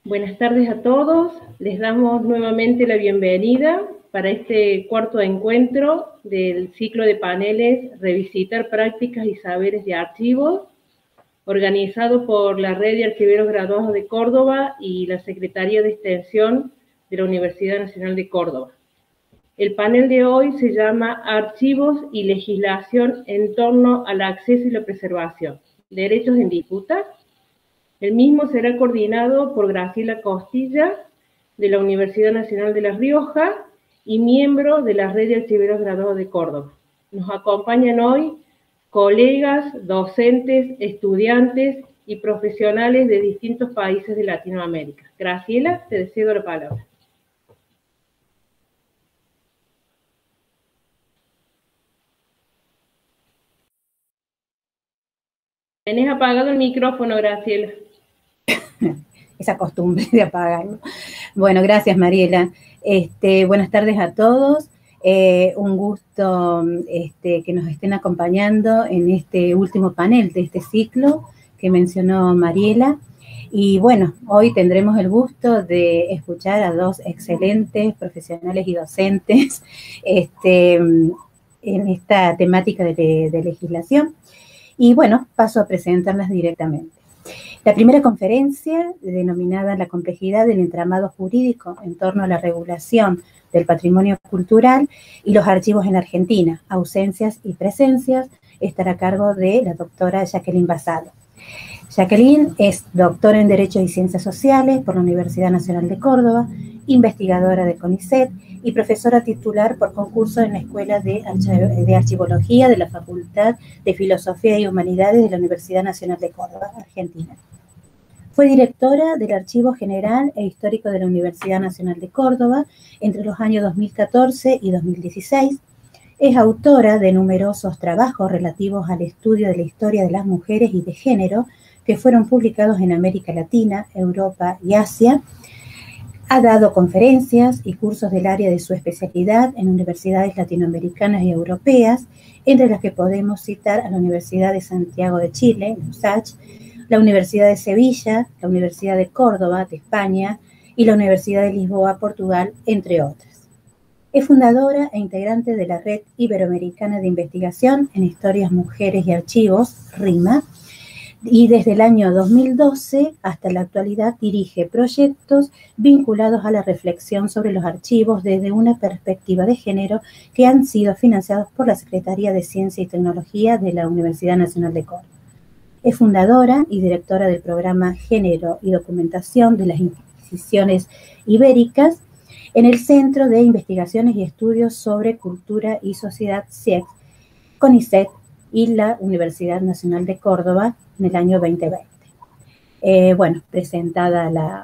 Buenas tardes a todos. Les damos nuevamente la bienvenida para este cuarto encuentro del ciclo de paneles Revisitar prácticas y saberes de archivos, organizado por la Red de Archiveros Graduados de Córdoba y la Secretaría de Extensión de la Universidad Nacional de Córdoba. El panel de hoy se llama Archivos y legislación en torno al acceso y la preservación, derechos en disputa. El mismo será coordinado por Graciela Costilla, de la Universidad Nacional de La Rioja y miembro de la Red de Archiveros Graduados de Córdoba. Nos acompañan hoy colegas, docentes, estudiantes y profesionales de distintos países de Latinoamérica. Graciela, te cedo la palabra. Tenés apagado el micrófono, Graciela. Esa costumbre de apagarlo. Bueno, gracias, Mariela. Buenas tardes a todos. Un gusto que nos estén acompañando en este último panel de este ciclo que mencionó Mariela. Y bueno, hoy tendremos el gusto de escuchar a dos excelentes profesionales y docentes en esta temática de legislación. Y bueno, paso a presentarlas directamente. La primera conferencia, denominada La complejidad del entramado jurídico en torno a la regulación del patrimonio cultural y los archivos en Argentina, ausencias y presencias, estará a cargo de la doctora Jacqueline Basalo. Jacqueline es doctora en Derecho y Ciencias Sociales por la Universidad Nacional de Córdoba, investigadora de CONICET y profesora titular por concurso en la Escuela de Archivología de la Facultad de Filosofía y Humanidades de la Universidad Nacional de Córdoba, Argentina. Fue directora del Archivo General e Histórico de la Universidad Nacional de Córdoba entre los años 2014 y 2016. Es autora de numerosos trabajos relativos al estudio de la historia de las mujeres y de género que fueron publicados en América Latina, Europa y Asia. Ha dado conferencias y cursos del área de su especialidad en universidades latinoamericanas y europeas, entre las que podemos citar a la Universidad de Santiago de Chile, USACH, la Universidad de Sevilla, la Universidad de Córdoba, de España, y la Universidad de Lisboa, Portugal, entre otras. Es fundadora e integrante de la Red Iberoamericana de Investigación en Historias, Mujeres y Archivos, RIMA, y desde el año 2012 hasta la actualidad dirige proyectos vinculados a la reflexión sobre los archivos desde una perspectiva de género que han sido financiados por la Secretaría de Ciencia y Tecnología de la Universidad Nacional de Córdoba. Es fundadora y directora del programa Género y Documentación de las Instituciones Ibéricas en el Centro de Investigaciones y Estudios sobre Cultura y Sociedad CIEC, CONICET y la Universidad Nacional de Córdoba en el año 2020. Bueno, presentada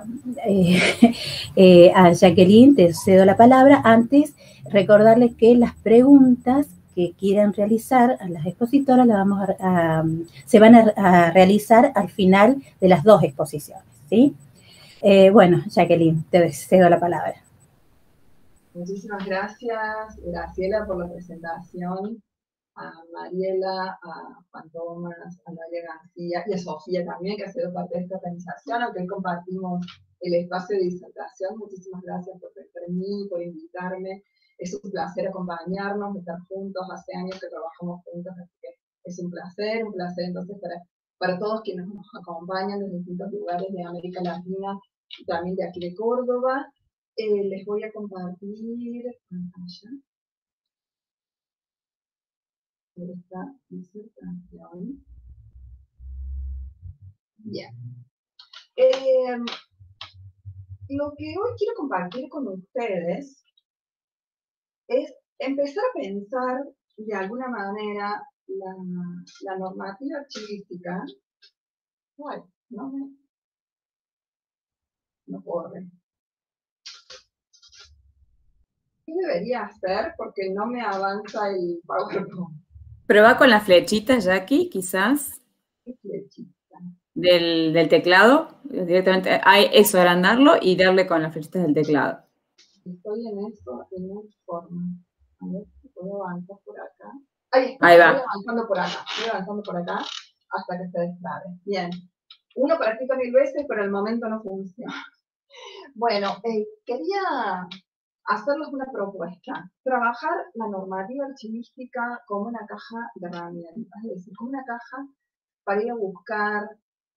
a Jacqueline, te cedo la palabra. Antes, recordarles que las preguntas que quieran realizar a las expositoras se van a realizar al final de las dos exposiciones, ¿sí? Bueno, Jacqueline, te cedo la palabra. Muchísimas gracias, Graciela, por la presentación, a Mariela, a Juan Tomás, a María García y a Sofía también, que ha sido parte de esta organización, aunque hoy compartimos el espacio de disertación. Muchísimas gracias por pensar en mí, por invitarme. Es un placer acompañarnos, estar juntos. Hace años que trabajamos juntos, así que es un placer entonces para todos quienes nos acompañan desde distintos lugares de América Latina y también de aquí de Córdoba. Les voy a compartir pantalla. Esta disertación. Bien. Lo que hoy quiero compartir con ustedes es empezar a pensar de alguna manera la normativa archivística. Bueno, no corre. ¿Qué debería hacer? Porque no me avanza el PowerPoint. Prueba con la flechita, Jackie, quizás. ¿Qué flechita? Del teclado, directamente, eso, agrandarlo y darle con las flechitas del teclado. Estoy en eso, en una forma. A ver si puedo avanzar por acá. Ahí está, Ahí va. voy avanzando por acá hasta que se destrabe. Bien. Uno practica 1000 veces, pero al momento no funciona. Bueno, quería hacerles una propuesta. Trabajar la normativa archivística como una caja de herramientas, es decir, como una caja para ir a buscar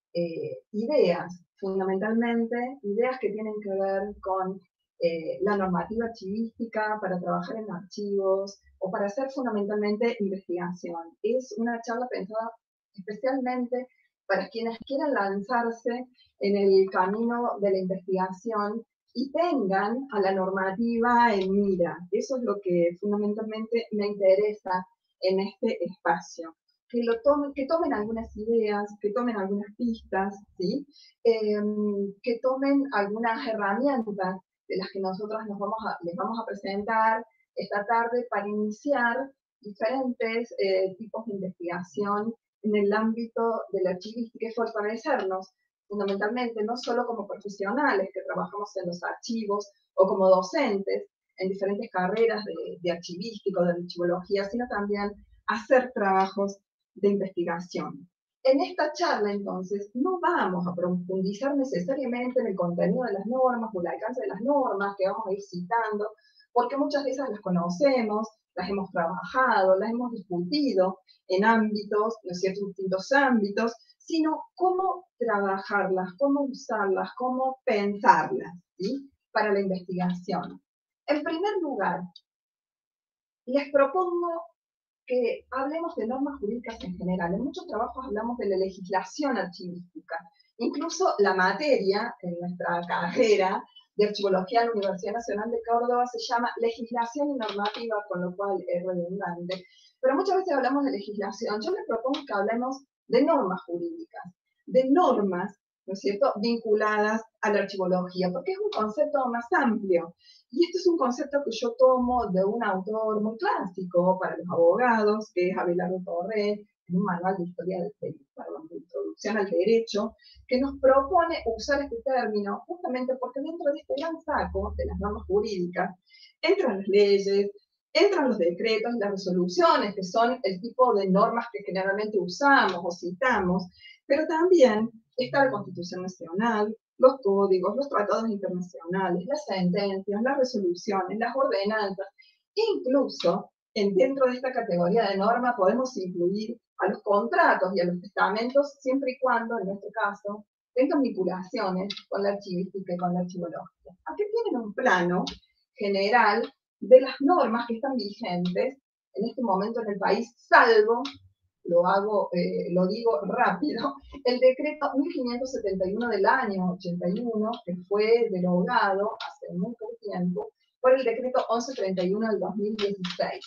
ideas, fundamentalmente, ideas que tienen que ver con la normativa archivística, para trabajar en archivos o para hacer fundamentalmente investigación. Es una charla pensada especialmente para quienes quieran lanzarse en el camino de la investigación y tengan a la normativa en mira. Eso es lo que fundamentalmente me interesa en este espacio. Que tomen algunas ideas, que tomen algunas pistas, ¿sí? Que tomen algunas herramientas de las que nosotros les vamos a presentar esta tarde para iniciar diferentes tipos de investigación en el ámbito de la archivística y fortalecernos fundamentalmente no solo como profesionales que trabajamos en los archivos o como docentes en diferentes carreras de archivística o de archivología, sino también hacer trabajos de investigación. En esta charla, entonces, no vamos a profundizar necesariamente en el contenido de las normas o el alcance de las normas que vamos a ir citando, porque muchas de esas las conocemos, las hemos trabajado, las hemos discutido en ámbitos, ¿no es cierto?, distintos ámbitos, sino cómo trabajarlas, cómo usarlas, cómo pensarlas, ¿sí?, para la investigación. En primer lugar, les propongo que hablemos de normas jurídicas en general. En muchos trabajos hablamos de la legislación archivística. Incluso la materia en nuestra carrera de archivología en la Universidad Nacional de Córdoba se llama legislación y normativa, con lo cual es redundante. Pero muchas veces hablamos de legislación. Yo les propongo que hablemos de normas jurídicas, de normas, ¿no es cierto?, vinculadas a la archivología, porque es un concepto más amplio. Y este es un concepto que yo tomo de un autor muy clásico para los abogados, que es Abelardo Torrent, en un manual de historia de introducción al derecho, que nos propone usar este término justamente porque dentro de este gran saco de las normas jurídicas entran las leyes, entran los decretos y las resoluciones, que son el tipo de normas que generalmente usamos o citamos, pero también está la Constitución Nacional, los códigos, los tratados internacionales, las sentencias, las resoluciones, las ordenanzas. Incluso, dentro de esta categoría de norma podemos incluir a los contratos y a los testamentos, siempre y cuando, en nuestro caso, tengan vinculaciones con la archivística y con la archivología. Aquí tienen un plano general de las normas que están vigentes en este momento en el país, salvo, lo digo rápido, el decreto 1571 del año 81, que fue derogado hace muy poco tiempo, por el decreto 1131 del 2016.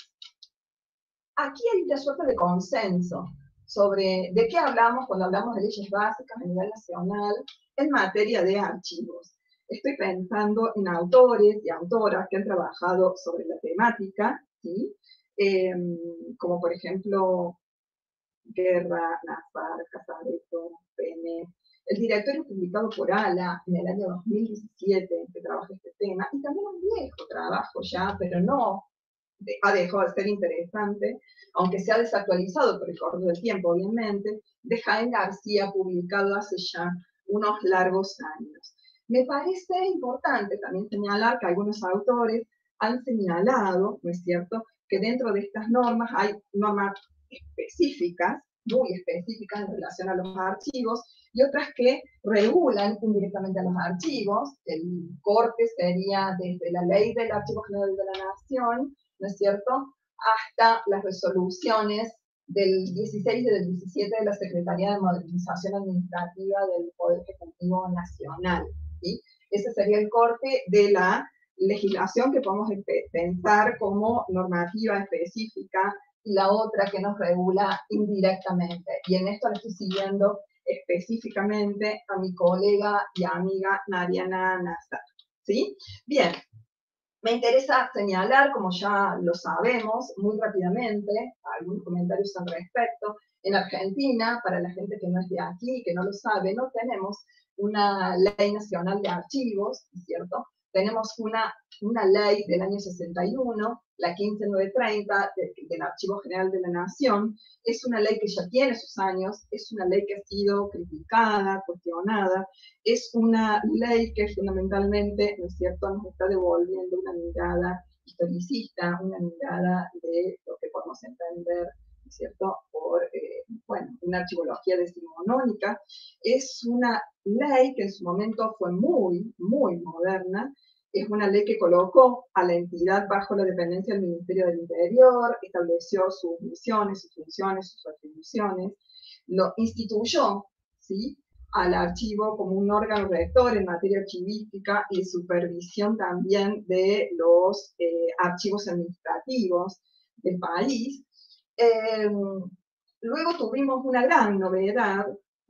Aquí hay una suerte de consenso sobre de qué hablamos cuando hablamos de leyes básicas a nivel nacional en materia de archivos. Estoy pensando en autores y autoras que han trabajado sobre la temática, ¿sí? Como por ejemplo Guerra, Nazar, Casareto, Pene, el directorio publicado por ALA en el año 2017 que trabaja este tema, y también un viejo trabajo ya, pero no ha dejado de ser interesante, aunque se ha desactualizado por el correr del tiempo, obviamente, de Jaén García, publicado hace ya unos largos años. Me parece importante también señalar que algunos autores han señalado, ¿no es cierto?, que dentro de estas normas hay normas específicas, muy específicas en relación a los archivos, y otras que regulan indirectamente a los archivos. El corte sería desde la Ley del Archivo General de la Nación, ¿no es cierto?, hasta las resoluciones del 16 y del 17 de la Secretaría de Modernización Administrativa del Poder Ejecutivo Nacional, ¿sí? Ese sería el corte de la legislación que podemos pensar como normativa específica, y la otra que nos regula indirectamente. Y en esto le estoy siguiendo específicamente a mi colega y amiga Mariana Nazar, ¿sí? Bien, me interesa señalar, como ya lo sabemos, muy rápidamente, algunos comentarios al respecto. En Argentina, para la gente que no es de aquí, que no lo sabe, no tenemos una ley nacional de archivos, ¿cierto? Tenemos una una ley del año 61, la 15930 del Archivo General de la Nación. Es una ley que ya tiene sus años, es una ley que ha sido criticada, cuestionada, es una ley que fundamentalmente, ¿no es cierto?, nos está devolviendo una mirada historicista, una mirada de lo que podemos entender, ¿no es cierto?, por, bueno, una archivología decimonónica. Es una ley que en su momento fue muy, muy moderna. Es una ley que colocó a la entidad bajo la dependencia del Ministerio del Interior, estableció sus misiones, sus funciones, sus atribuciones, lo instituyó, ¿sí?, al archivo como un órgano rector en materia archivística y supervisión también de los archivos administrativos del país. Luego tuvimos una gran novedad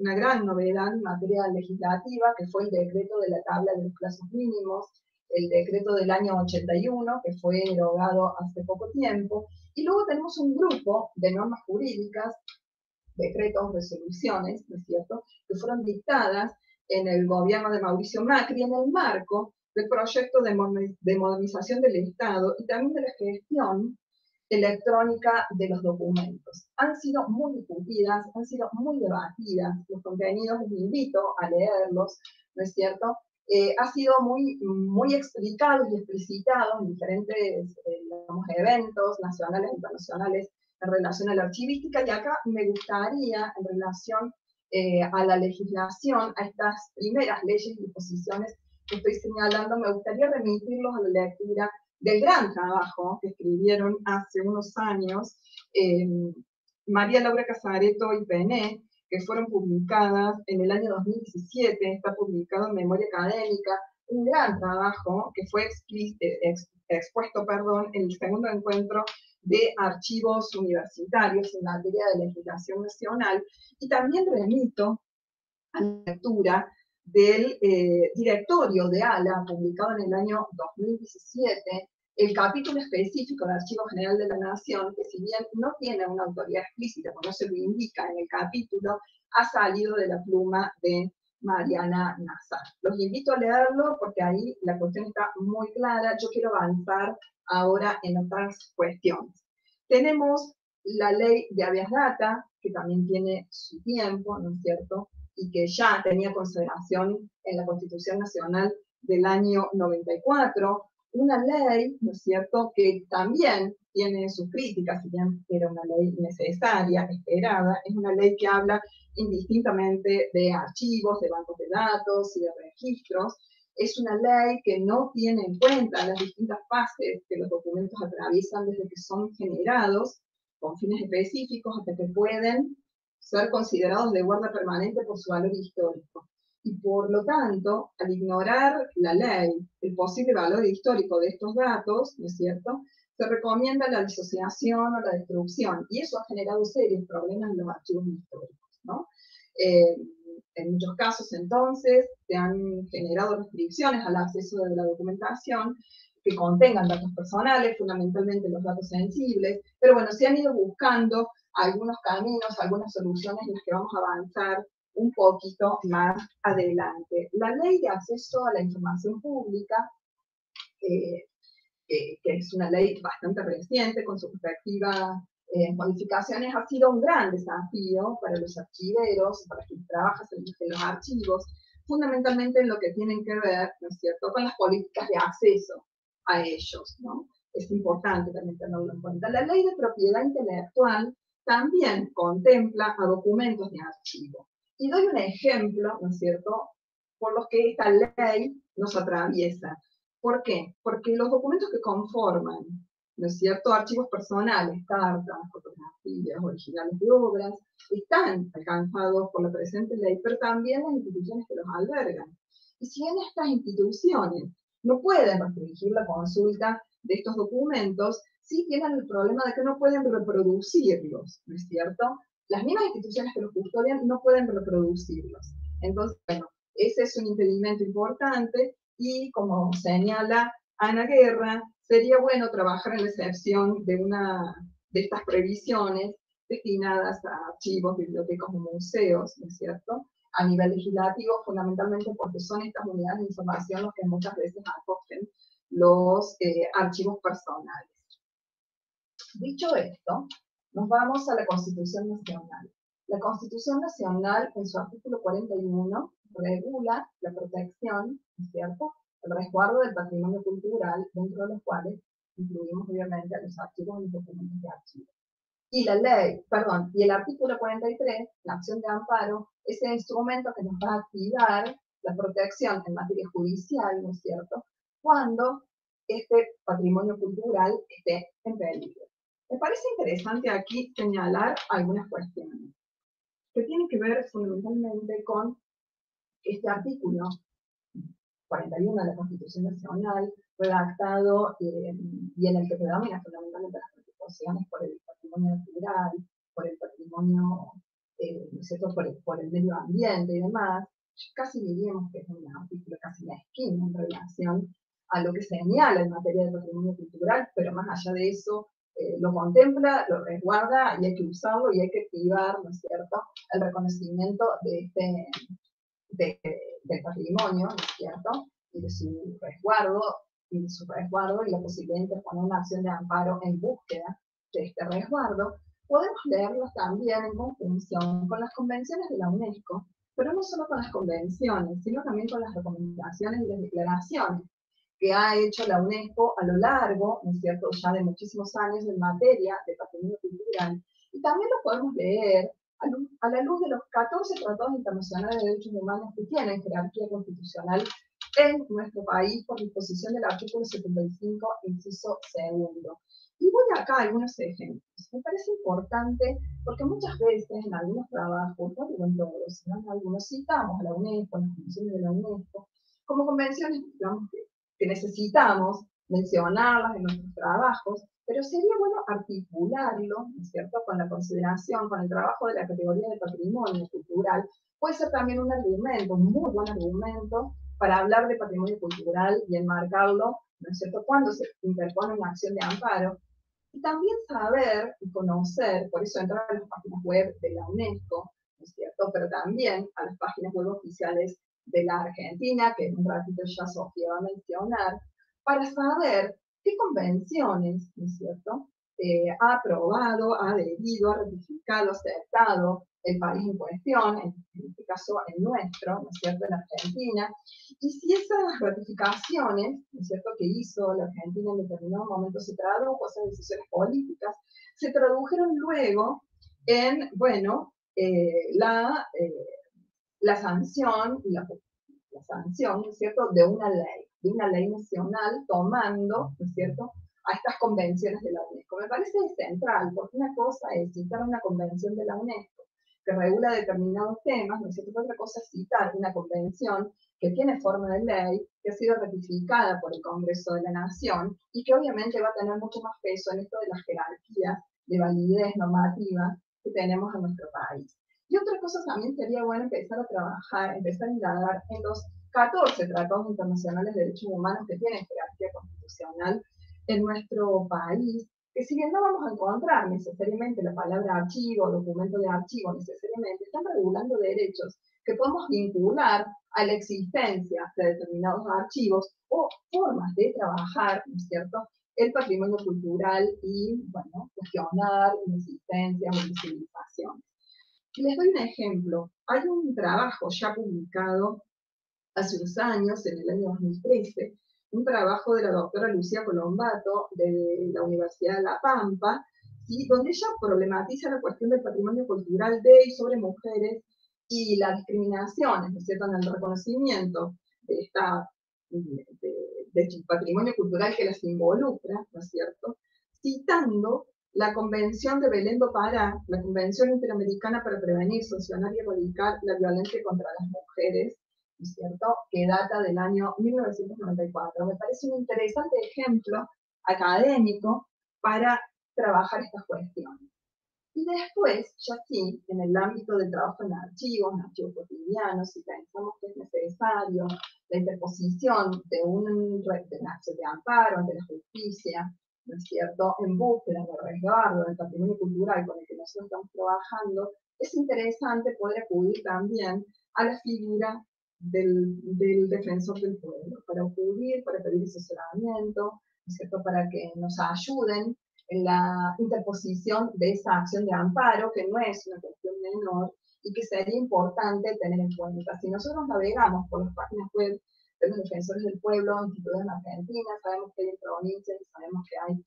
en materia legislativa, que fue el decreto de la tabla de los plazos mínimos, el decreto del año 81, que fue derogado hace poco tiempo, y luego tenemos un grupo de normas jurídicas, decretos, resoluciones, ¿no es cierto?, que fueron dictadas en el gobierno de Mauricio Macri en el marco del proyecto de modernización del Estado y también de la gestión electrónica de los documentos. Han sido muy discutidas, han sido muy debatidas, los contenidos les invito a leerlos, ¿no es cierto? Ha sido muy explicado y explicitado en diferentes digamos, eventos nacionales e internacionales en relación a la archivística, y acá me gustaría, en relación a la legislación, a estas primeras leyes y disposiciones que estoy señalando, me gustaría remitirlos a la lectura del gran trabajo que escribieron hace unos años María Laura Casareto y Pené, que fueron publicadas en el año 2017, está publicado en Memoria Académica, un gran trabajo que fue expuesto en el segundo encuentro de archivos universitarios en materia de legislación nacional, y también remito a la lectura del directorio de ALA, publicado en el año 2017, el capítulo específico del Archivo General de la Nación, que si bien no tiene una autoridad explícita, porque no se lo indica en el capítulo, ha salido de la pluma de Mariana Nazar. Los invito a leerlo porque ahí la cuestión está muy clara. Yo quiero avanzar ahora en otras cuestiones. Tenemos la ley de habeas data, que también tiene su tiempo, ¿no es cierto?, y que ya tenía consideración en la Constitución Nacional del año 94, una ley, ¿no es cierto?, que también tiene sus críticas, si bien era una ley necesaria, esperada, es una ley que habla indistintamente de archivos, de bancos de datos y de registros. Es una ley que no tiene en cuenta las distintas fases que los documentos atraviesan desde que son generados con fines específicos hasta que pueden ser considerados de guarda permanente por su valor histórico. Y por lo tanto, al ignorar la ley, el posible valor histórico de estos datos, ¿no es cierto?, se recomienda la disociación o la destrucción, y eso ha generado serios problemas en los archivos históricos, ¿no? En muchos casos, entonces, se han generado restricciones al acceso de la documentación que contengan datos personales, fundamentalmente los datos sensibles, pero bueno, se han ido buscando algunos caminos, algunas soluciones en las que vamos a avanzar un poquito más adelante. La ley de acceso a la información pública, que es una ley bastante reciente, con sus respectivas modificaciones, ha sido un gran desafío para los archiveros, para quienes trabajan en los archivos, fundamentalmente en lo que tienen que ver, ¿no es cierto?, con las políticas de acceso a ellos, ¿no? Es importante también tenerlo en cuenta. La ley de propiedad intelectual también contempla a documentos de archivo. Y doy un ejemplo, ¿no es cierto?, por los que esta ley nos atraviesa. ¿Por qué? Porque los documentos que conforman, ¿no es cierto?, archivos personales, cartas, fotografías, originales de obras, están alcanzados por la presente ley, pero también las instituciones que los albergan. Y si bien estas instituciones no pueden restringir la consulta de estos documentos, sí tienen el problema de que no pueden reproducirlos, ¿no es cierto? Las mismas instituciones que los custodian no pueden reproducirlos. Entonces, bueno, ese es un impedimento importante, y como señala Ana Guerra, sería bueno trabajar en la excepción de estas previsiones destinadas a archivos, bibliotecas o museos, ¿no es cierto?, a nivel legislativo, fundamentalmente porque son estas unidades de información los que muchas veces acogen los archivos personales. Dicho esto, nos vamos a la Constitución Nacional. La Constitución Nacional, en su artículo 41, regula la protección, ¿no es cierto?, el resguardo del patrimonio cultural, dentro de los cuales incluimos obviamente a los archivos y los documentos de archivo. Y la ley, perdón, y el artículo 43, la acción de amparo, es el instrumento que nos va a activar la protección en materia judicial, ¿no es cierto?, cuando este patrimonio cultural esté en peligro. Me parece interesante aquí señalar algunas cuestiones que tienen que ver fundamentalmente con este artículo 41 de la Constitución Nacional, redactado y en el que predomina fundamentalmente las preocupaciones por el patrimonio natural, por el patrimonio, ¿no es cierto?, por el medio ambiente y demás. Casi diríamos que es un artículo casi mezquino en relación a lo que señala en materia de patrimonio cultural, pero más allá de eso, lo contempla, lo resguarda y hay que usarlo y hay que activar, ¿no es cierto?, el reconocimiento del patrimonio, ¿no es cierto?, y de su resguardo, y la posibilidad de interponer una acción de amparo en búsqueda de este resguardo. Podemos leerlos también en conjunción con las convenciones de la UNESCO, pero no solo con las convenciones, sino también con las recomendaciones y las declaraciones que ha hecho la UNESCO a lo largo, ¿no es cierto?, ya de muchísimos años en materia de patrimonio cultural. Y también lo podemos leer a la luz de los 14 tratados internacionales de derechos humanos que tienen jerarquía constitucional en nuestro país por disposición del artículo 75, inciso segundo. Y voy acá a algunos ejemplos. Me parece importante porque muchas veces en algunos trabajos, no digo en todos, sino en algunos, citamos a la UNESCO, las convenciones de la UNESCO, como convenciones, digamos, que necesitamos mencionarlas en nuestros trabajos, pero sería bueno articularlo, ¿no es cierto?, con la consideración, con el trabajo de la categoría de patrimonio cultural. Puede ser también un argumento, un muy buen argumento, para hablar de patrimonio cultural y enmarcarlo, ¿no es cierto?, cuando se interpone una acción de amparo. Y también saber y conocer, por eso entrar a las páginas web de la UNESCO, ¿no es cierto?, pero también a las páginas web oficiales de la Argentina, que en un ratito ya Sofía va a mencionar, para saber qué convenciones, ¿no es cierto?, ha aprobado, ha adherido, ha ratificado, aceptado el país en cuestión, en este caso el nuestro, ¿no es cierto?, en Argentina, y si esas ratificaciones, ¿no es cierto?, que hizo la Argentina en determinado momento se tradujo, esas decisiones políticas, se tradujeron luego en, bueno, la sanción, la sanción, ¿no es cierto?, de una ley nacional tomando, ¿no es cierto?, a estas convenciones de la UNESCO. Me parece central, porque una cosa es citar una convención de la UNESCO que regula determinados temas, ¿no es cierto?, otra cosa es citar una convención que tiene forma de ley, que ha sido ratificada por el Congreso de la Nación y que obviamente va a tener mucho más peso en esto de las jerarquías de validez normativa que tenemos en nuestro país. Y otra cosa también sería bueno empezar a trabajar, empezar a indagar en los 14 tratados internacionales de derechos humanos que tienen jerarquía constitucional en nuestro país, que si bien no vamos a encontrar necesariamente la palabra archivo, documento de archivo necesariamente, están regulando derechos que podemos vincular a la existencia de determinados archivos o formas de trabajar, ¿no es cierto?, el patrimonio cultural y, bueno, gestionar inexistencias o invisibilizaciones. Les doy un ejemplo. Hay un trabajo ya publicado hace unos años, en el año 2013, un trabajo de la doctora Lucía Colombato de la Universidad de La Pampa, ¿sí?, donde ella problematiza la cuestión del patrimonio cultural de y sobre mujeres y las discriminaciones, ¿no es cierto?, en el reconocimiento de este patrimonio cultural que las involucra, ¿no es cierto?, citando la Convención de Belém do Pará, la Convención Interamericana para Prevenir, Sancionar y Erradicar la Violencia contra las Mujeres, ¿no es cierto?, que data del año 1994. Me parece un interesante ejemplo académico para trabajar estas cuestiones. Y después, ya sí, en el ámbito del trabajo en archivos cotidianos, si pensamos que es necesario la interposición de una acción de amparo ante la justicia, ¿no es cierto?, en búsqueda de resguardo del patrimonio cultural con el que nosotros estamos trabajando, es interesante poder acudir también a la figura del defensor del pueblo, para acudir, para pedir asesoramiento, ¿no es cierto?, para que nos ayuden en la interposición de esa acción de amparo, que no es una cuestión menor y que sería importante tener en cuenta. Si nosotros navegamos por las páginas web de los defensores del pueblo instituidos en Argentina, sabemos que hay en provincias y sabemos que hay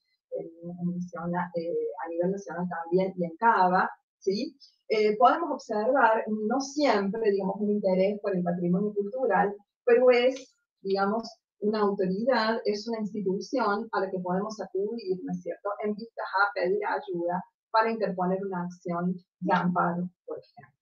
a nivel nacional también y en Cava, ¿sí? Podemos observar, no siempre, digamos, un interés por el patrimonio cultural, pero es, digamos, una autoridad, es una institución a la que podemos acudir, ¿no es cierto?, en vistas a pedir ayuda para interponer una acción de amparo, por ejemplo.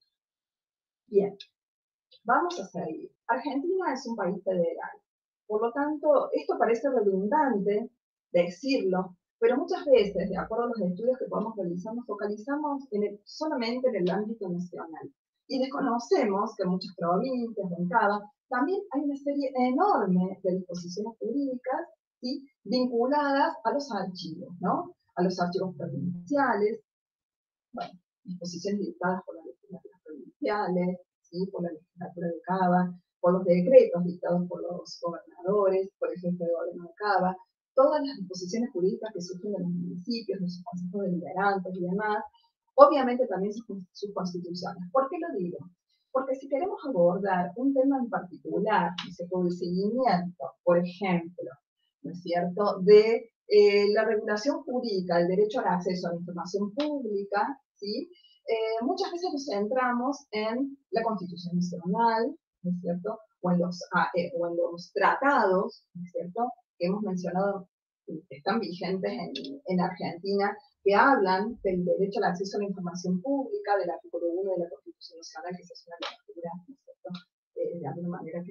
Bien, vamos a seguir. Argentina es un país federal. Por lo tanto, esto parece redundante decirlo, pero muchas veces, de acuerdo a los estudios que podemos realizar, nos focalizamos solamente en el ámbito nacional. Y desconocemos que en muchas provincias, en cada, también hay una serie enorme de disposiciones jurídicas, ¿sí?, vinculadas a los archivos, ¿no? A los archivos provinciales, bueno, disposiciones dictadas por las legislaturas provinciales, ¿sí?, por la legislatura de Cava, por los decretos dictados por los gobernadores, por ejemplo, el gobierno de Cava, todas las disposiciones jurídicas que surgen de los municipios, de sus consejos deliberantes y demás, obviamente también sus constituciones. ¿Por qué lo digo? Porque si queremos abordar un tema en particular, el seguimiento, por ejemplo, ¿no es cierto?, de la regulación jurídica, el derecho al acceso a la información pública, ¿sí?, muchas veces nos centramos en la Constitución Nacional, ¿no es cierto?, o en los tratados, ¿no es cierto?, que hemos mencionado, que están vigentes en Argentina, que hablan del derecho al acceso a la información pública, del artículo 1 de la Constitución Nacional, que es una lectura, ¿no es cierto?, de alguna manera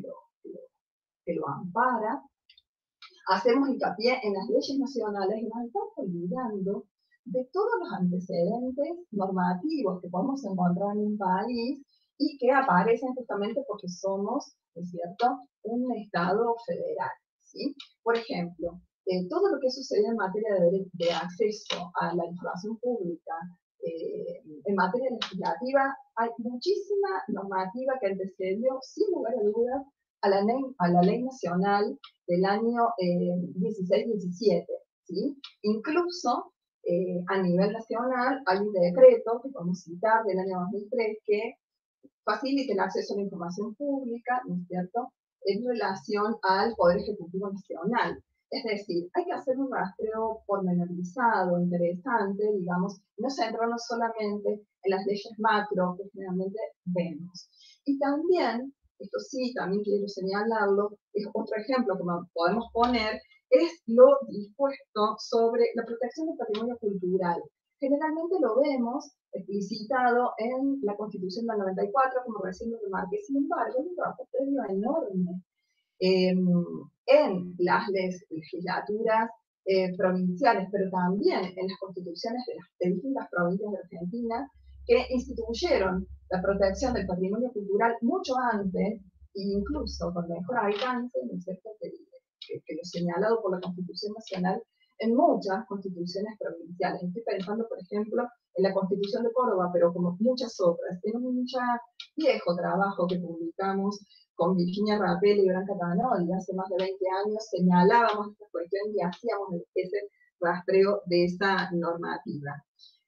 que lo ampara. Hacemos hincapié en las leyes nacionales y nos estamos olvidando de todos los antecedentes normativos que podemos encontrar en un país y que aparecen justamente porque somos, ¿es cierto?, un Estado federal, ¿sí? Por ejemplo, todo lo que sucede en materia de acceso a la información pública, en materia legislativa, hay muchísima normativa que antecedió, sin lugar a dudas, a la ley nacional del año 16-17, ¿sí? Incluso a nivel nacional hay un decreto que podemos citar del año 2003 que facilita el acceso a la información pública, ¿no es cierto?, en relación al Poder Ejecutivo Nacional. Es decir, hay que hacer un rastreo pormenorizado, interesante, digamos, no centrarnos solamente en las leyes macro que generalmente vemos. Y también, esto sí, también quiero señalarlo, es otro ejemplo que podemos poner, es lo dispuesto sobre la protección del patrimonio cultural. Generalmente lo vemos explicitado en la Constitución del 94, como recién lo remarqué. Sin embargo, es un trabajo previo enorme en las legislaturas provinciales, pero también en las constituciones de distintas provincias de Argentina, que instituyeron la protección del patrimonio cultural mucho antes, e incluso con mejor alcance, ¿no es cierto?, que lo señalado por la Constitución Nacional en muchas constituciones provinciales. Estoy pensando, por ejemplo, en la Constitución de Córdoba, pero como muchas otras, en un viejo trabajo que publicamos con Virginia Rapelli y Branca Tanoli hace más de 20 años, señalábamos esta cuestión y hacíamos ese rastreo de esa normativa.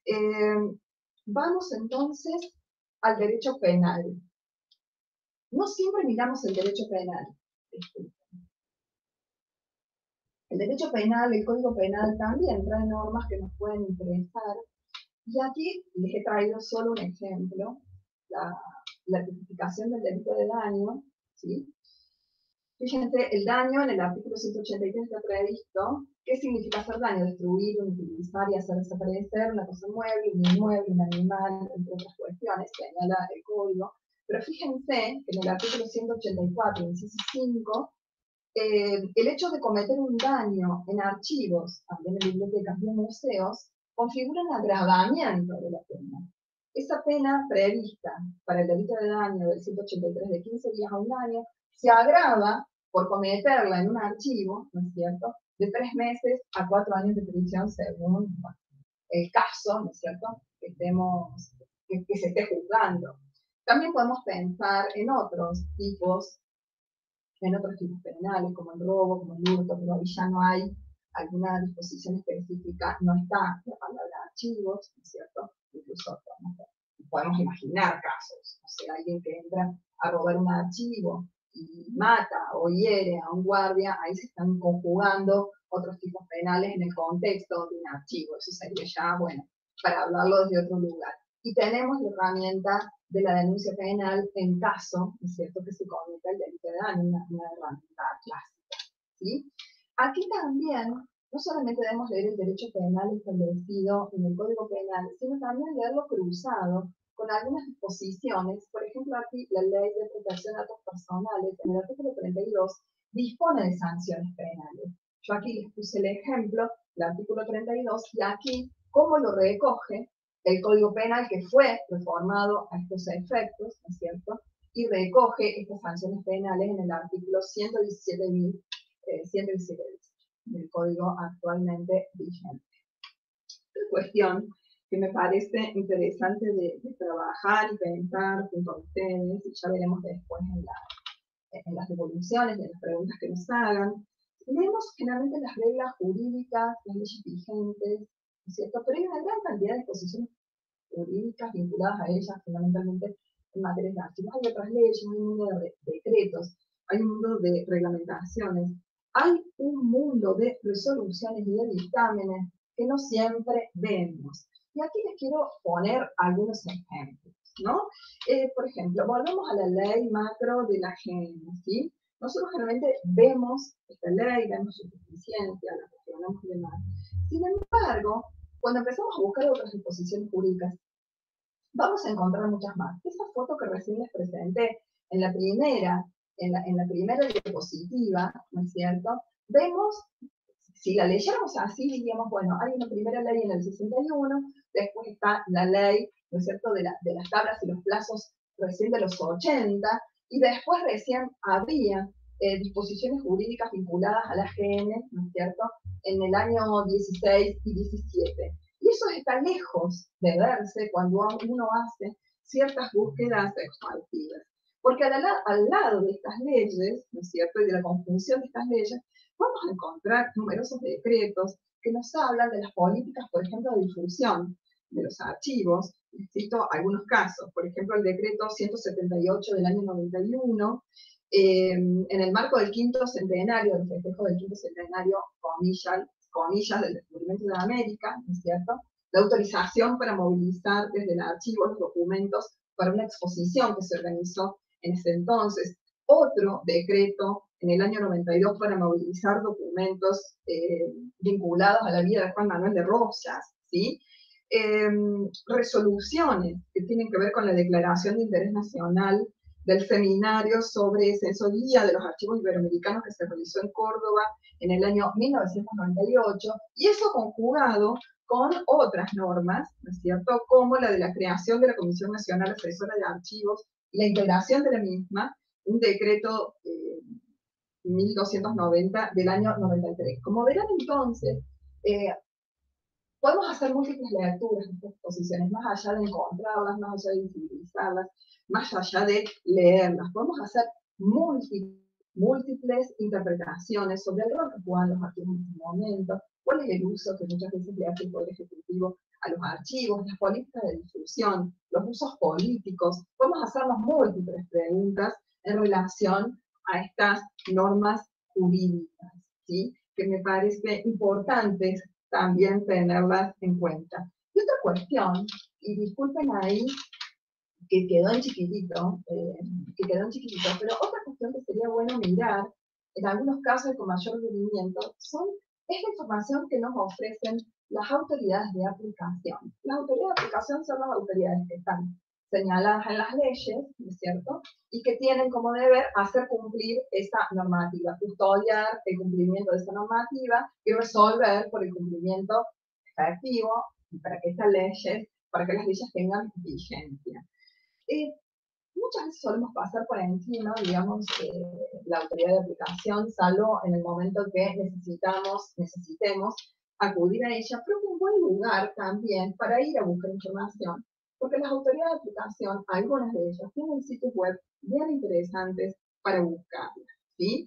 Vamos entonces al derecho penal. No siempre miramos el derecho penal. El derecho penal, el Código Penal también trae normas que nos pueden interesar. Y aquí les he traído solo un ejemplo, la tipificación del delito de daño, ¿sí? Fíjense, el daño en el artículo 183 está previsto. ¿Qué significa hacer daño? Destruir, utilizar y hacer desaparecer una cosa mueble, un inmueble, un animal, entre otras cuestiones, señala el código. Pero fíjense que en el artículo 184, inciso 5, el hecho de cometer un daño en archivos, también en bibliotecas y en museos, configura un agravamiento de la pena. Esa pena prevista para el delito de daño del 183 de 15 días a un año se agrava por cometerla en un archivo, ¿no es cierto?, de 3 meses a 4 años de prisión según el caso, ¿no es cierto?, que se esté juzgando. También podemos pensar en otros tipos en otros tipos penales, como el robo, como el hurto, pero ahí ya no hay alguna disposición específica, no está la palabra archivos, ¿no es cierto? Incluso podemos imaginar casos, o sea, alguien que entra a robar un archivo y mata o hiere a un guardia, ahí se están conjugando otros tipos penales en el contexto de un archivo. Eso sería ya, bueno, para hablarlo desde otro lugar. Y tenemos la herramienta de la denuncia penal en caso, ¿no es cierto?, que se cometa el delito de daño, una herramienta clásica, ¿sí? Aquí también, no solamente debemos leer el derecho penal establecido en el Código Penal, sino también leerlo cruzado con algunas disposiciones. Por ejemplo, aquí la Ley de Protección de Datos Personales, en el artículo 32, dispone de sanciones penales. Yo aquí les puse el ejemplo, el artículo 32, y aquí, cómo lo recoge el Código Penal que fue reformado a estos efectos, ¿no es cierto? Y recoge estas sanciones penales en el artículo 117 del Código actualmente vigente. Otra cuestión que me parece interesante de trabajar y pensar junto a ustedes, y ya veremos después en las devoluciones, en las preguntas que nos hagan, leemos generalmente las reglas jurídicas, las leyes vigentes, ¿no es cierto? Pero hay una gran cantidad de disposiciones jurídicas vinculadas a ellas, fundamentalmente en materia de archivos. Hay otras leyes, hay un mundo de decretos, hay un mundo de reglamentaciones, hay un mundo de resoluciones y de dictámenes que no siempre vemos. Y aquí les quiero poner algunos ejemplos, ¿no? Por ejemplo, volvemos a la ley macro de la GENE, ¿sí? Nosotros generalmente vemos esta ley, vemos su suficiencia, la cuestionamos y demás. Sin embargo, cuando empezamos a buscar otras disposiciones jurídicas, vamos a encontrar muchas más. Esa foto que recién les presenté en la primera diapositiva, ¿no es cierto? Vemos, si la leyéramos así, diríamos, bueno, hay una primera ley en el 61, después está la ley, ¿no es cierto?, de las tablas y los plazos recién de los 80, y después recién habría disposiciones jurídicas vinculadas a la GN, ¿no es cierto?, en el año 16 y 17. Y eso está lejos de verse cuando uno hace ciertas búsquedas exhaustivas. Porque al lado de estas leyes, ¿no es cierto?, y de la conjunción de estas leyes, vamos a encontrar numerosos decretos que nos hablan de las políticas, por ejemplo, de difusión de los archivos. Cito algunos casos, por ejemplo, el decreto 178 del año 91, en el marco del quinto centenario, del festejo del quinto centenario, comillas, del descubrimiento de América, ¿no es cierto?, la autorización para movilizar desde el archivo los documentos para una exposición que se organizó en ese entonces. Otro decreto en el año 92 para movilizar documentos vinculados a la vida de Juan Manuel de Rosas, ¿sí? Resoluciones que tienen que ver con la declaración de interés nacional del seminario sobre censo guía de los archivos iberoamericanos que se realizó en Córdoba en el año 1998, y eso conjugado con otras normas, ¿no es cierto?, como la de la creación de la Comisión Nacional Asesora de Archivos y la integración de la misma, un decreto 1290 del año 93. Como verán entonces, podemos hacer múltiples lecturas de estas exposiciones, más allá de encontrarlas, más allá de visibilizarlas, más allá de leerlas. Podemos hacer múltiples interpretaciones sobre el rol que juegan los archivos en este momento, cuál es el uso que muchas veces le hace el Poder Ejecutivo a los archivos, las políticas de difusión, los usos políticos. Podemos hacernos múltiples preguntas en relación a estas normas jurídicas, ¿sí?, que me parece importantes también tenerlas en cuenta. Y otra cuestión, y disculpen ahí que quedó en chiquitito, pero otra cuestión que sería bueno mirar, en algunos casos y con mayor rendimiento, es la información que nos ofrecen las autoridades de aplicación. Las autoridades de aplicación son las autoridades que están señaladas en las leyes, ¿no es cierto?, y que tienen como deber hacer cumplir esa normativa, custodiar el cumplimiento de esa normativa y resolver por el cumplimiento efectivo para que las leyes tengan vigencia. Muchas veces solemos pasar por encima, digamos, la autoridad de aplicación, salvo en el momento que necesitemos acudir a ella, pero es un buen lugar también para ir a buscar información, porque las autoridades de aplicación, algunas de ellas, tienen sitios web bien interesantes para buscarlas, ¿sí?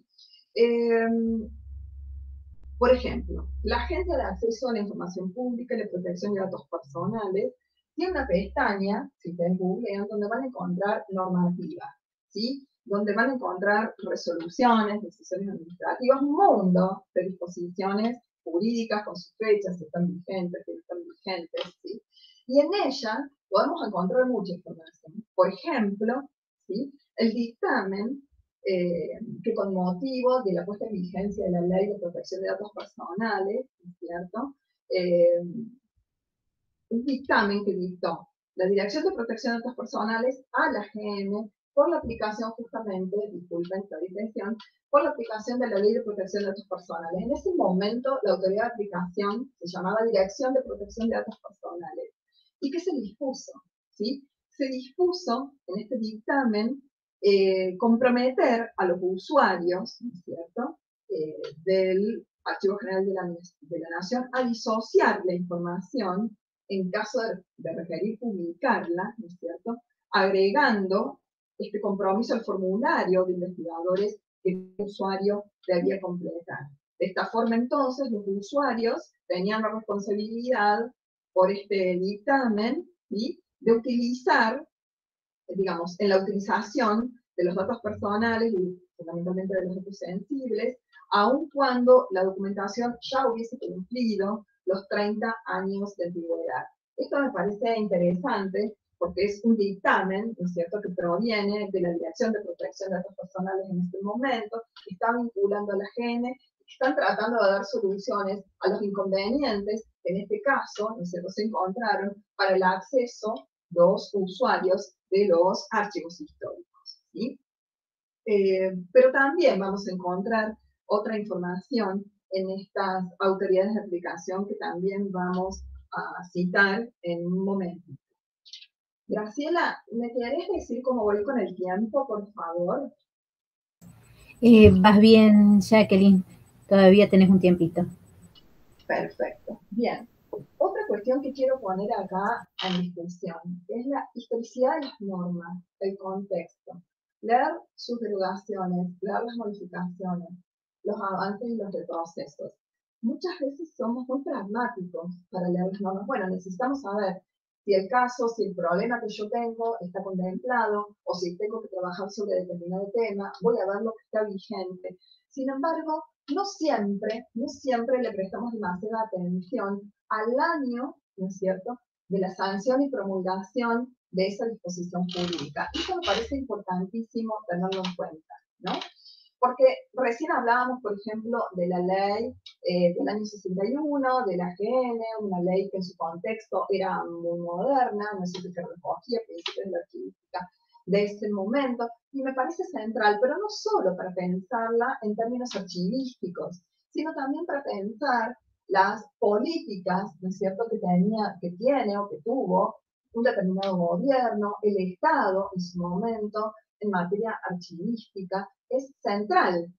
Por ejemplo, la Agencia de Acceso a la Información Pública y la Protección de Datos Personales tiene una pestaña, si ustedes googlean, donde van a encontrar normativa, ¿sí? Donde van a encontrar resoluciones, decisiones administrativas, un mundo de disposiciones jurídicas con sus fechas, si están vigentes, si no están vigentes, ¿sí? Y en ella podemos encontrar mucha información. Por ejemplo, ¿sí? El dictamen que con motivo de la puesta en vigencia de la Ley de Protección de Datos Personales, ¿no es cierto? Un dictamen que dictó la Dirección de Protección de Datos Personales a la GN por la aplicación justamente, disculpen esta distinción, por la aplicación de la Ley de Protección de Datos Personales. En ese momento, la autoridad de aplicación se llamaba Dirección de Protección de Datos Personales. ¿Y qué se dispuso? ¿Sí? Se dispuso en este dictamen comprometer a los usuarios, ¿no es cierto?, del Archivo General de la Nación a disociar la información en caso de requerir publicarla, ¿no es cierto?, agregando este compromiso al formulario de investigadores que el usuario debía completar. De esta forma, entonces, los usuarios tenían la responsabilidad por este dictamen, ¿sí?, de utilizar, digamos, en la utilización de los datos personales y fundamentalmente de los datos sensibles, aun cuando la documentación ya hubiese cumplido los 30 años de antigüedad. Esto me parece interesante porque es un dictamen, ¿no es cierto?, que proviene de la Dirección de Protección de Datos Personales en este momento, que está vinculando a la GN, que están tratando de dar soluciones a los inconvenientes que en este caso, ¿no es cierto?, se encontraron para el acceso de los usuarios de los archivos históricos, ¿sí? Pero también vamos a encontrar otra información en estas autoridades de aplicación que también vamos a citar en un momento. Graciela, ¿me querés decir cómo voy con el tiempo, por favor? Vas bien, Jacqueline. Todavía tenés un tiempito. Perfecto. Bien. Otra cuestión que quiero poner acá en discusión es la historicidad de las normas, el contexto. Leer sus derogaciones, leer las modificaciones, los avances y los retrocesos. Muchas veces somos muy pragmáticos para leer las normas. Bueno, necesitamos saber si el caso, si el problema que yo tengo está contemplado, o si tengo que trabajar sobre determinado tema, voy a ver lo que está vigente. Sin embargo, no siempre le prestamos demasiada atención al año, ¿no es cierto?, de la sanción y promulgación de esa disposición jurídica. Esto me parece importantísimo tenerlo en cuenta, ¿no? Porque recién hablábamos, por ejemplo, de la ley del año 61, de la GN, una ley que en su contexto era muy moderna, no sé si que recogía principios de la archivística de ese momento, y me parece central, pero no solo para pensarla en términos archivísticos, sino también para pensar las políticas, ¿no es cierto?, que tiene o que tuvo un determinado gobierno, el Estado en su momento, en materia archivística, es central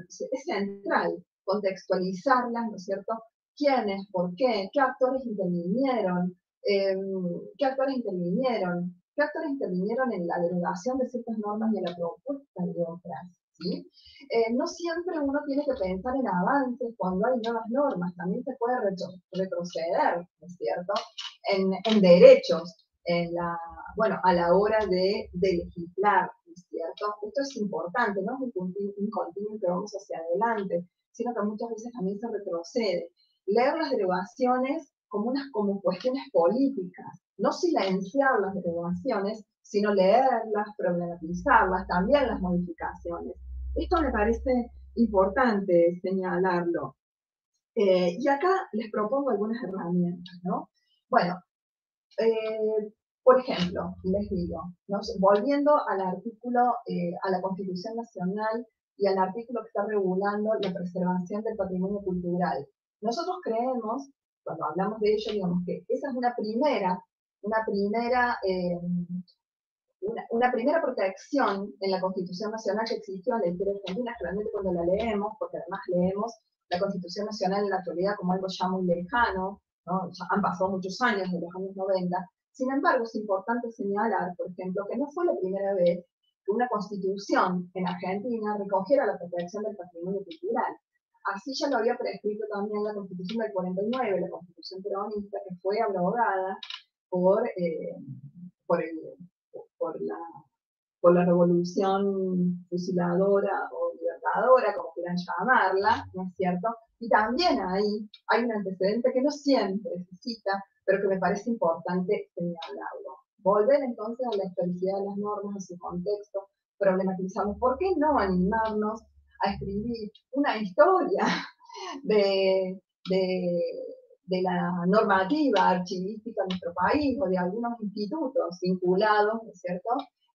contextualizarlas, ¿no es cierto? ¿Quiénes? ¿Por qué? ¿Qué actores intervinieron? ¿Qué actores intervinieron en la derogación de ciertas normas y en la propuesta de otras? ¿Sí? No siempre uno tiene que pensar en avances cuando hay nuevas normas, también se puede retroceder, ¿no es cierto?, en derechos, a la hora de legislar, ¿no es cierto? Esto es importante, no es un continuo que vamos hacia adelante, sino que muchas veces también se retrocede. Leer las derogaciones como cuestiones políticas, no silenciar las derogaciones, sino leerlas, problematizarlas, también las modificaciones. Esto me parece importante señalarlo. Y acá les propongo algunas herramientas, ¿no? Bueno, por ejemplo, les digo, ¿no?, volviendo al artículo, a la Constitución Nacional y al artículo que está regulando la preservación del patrimonio cultural. Nosotros creemos, cuando hablamos de ello, digamos que esa es una primera protección en la Constitución Nacional que existió en la historia argentina, realmente cuando la leemos, porque además leemos la Constitución Nacional en la actualidad como algo ya muy lejano, ¿no? Ya han pasado muchos años, de los años 90. Sin embargo, es importante señalar, por ejemplo, que no fue la primera vez que una constitución en Argentina recogiera la protección del patrimonio cultural. Así ya lo había prescrito también la Constitución del 49, la Constitución peronista, que fue abrogada por, por la por la revolución fusiladora o libertadora, como quieran llamarla, ¿no es cierto? Y también ahí hay un antecedente que no siempre se cita, pero que me parece importante señalarlo. Volver entonces a la historicidad de las normas, a su contexto, problematizamos, ¿por qué no animarnos a escribir una historia de, de, de la normativa archivística en nuestro país o de algunos institutos vinculados, ¿no es cierto?,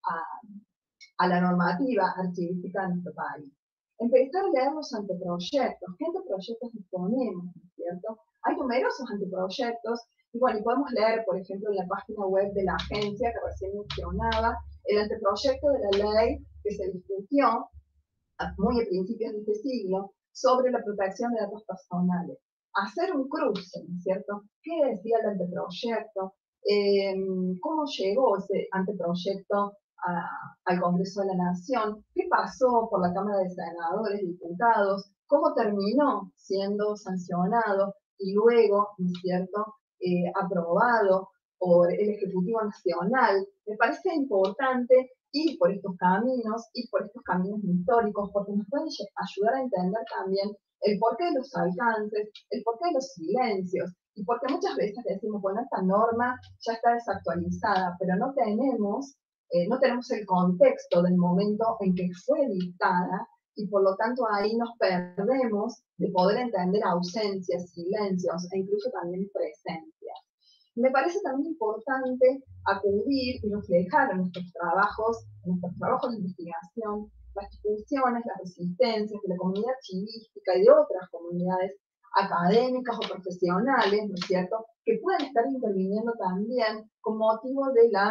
a la normativa archivística de nuestro país? Empezar a leer los anteproyectos. ¿Qué anteproyectos disponemos, ¿no es cierto? Hay numerosos anteproyectos, y bueno, y podemos leer, por ejemplo, en la página web de la agencia que recién mencionaba, el anteproyecto de la ley que se discutió muy a principios de este siglo sobre la protección de datos personales. Hacer un cruce, ¿no es cierto? ¿Qué decía el anteproyecto? ¿Cómo llegó ese anteproyecto al Congreso de la Nación? ¿Qué pasó por la Cámara de Senadores y Diputados? ¿Cómo terminó siendo sancionado y luego, ¿no es cierto?, aprobado por el Ejecutivo Nacional? Me parece importante ir por estos caminos históricos, porque nos pueden ayudar a entender también el porqué de los alcances, el porqué de los silencios, y porque muchas veces decimos, bueno, esta norma ya está desactualizada, pero no tenemos el contexto del momento en que fue dictada, y por lo tanto ahí nos perdemos de poder entender ausencias, silencios, e incluso también presencias. Me parece también importante acudir y reflejar en nuestros trabajos de investigación, las discusiones, las resistencias de la comunidad archivística y de otras comunidades académicas o profesionales, ¿no es cierto?, que pueden estar interviniendo también con motivo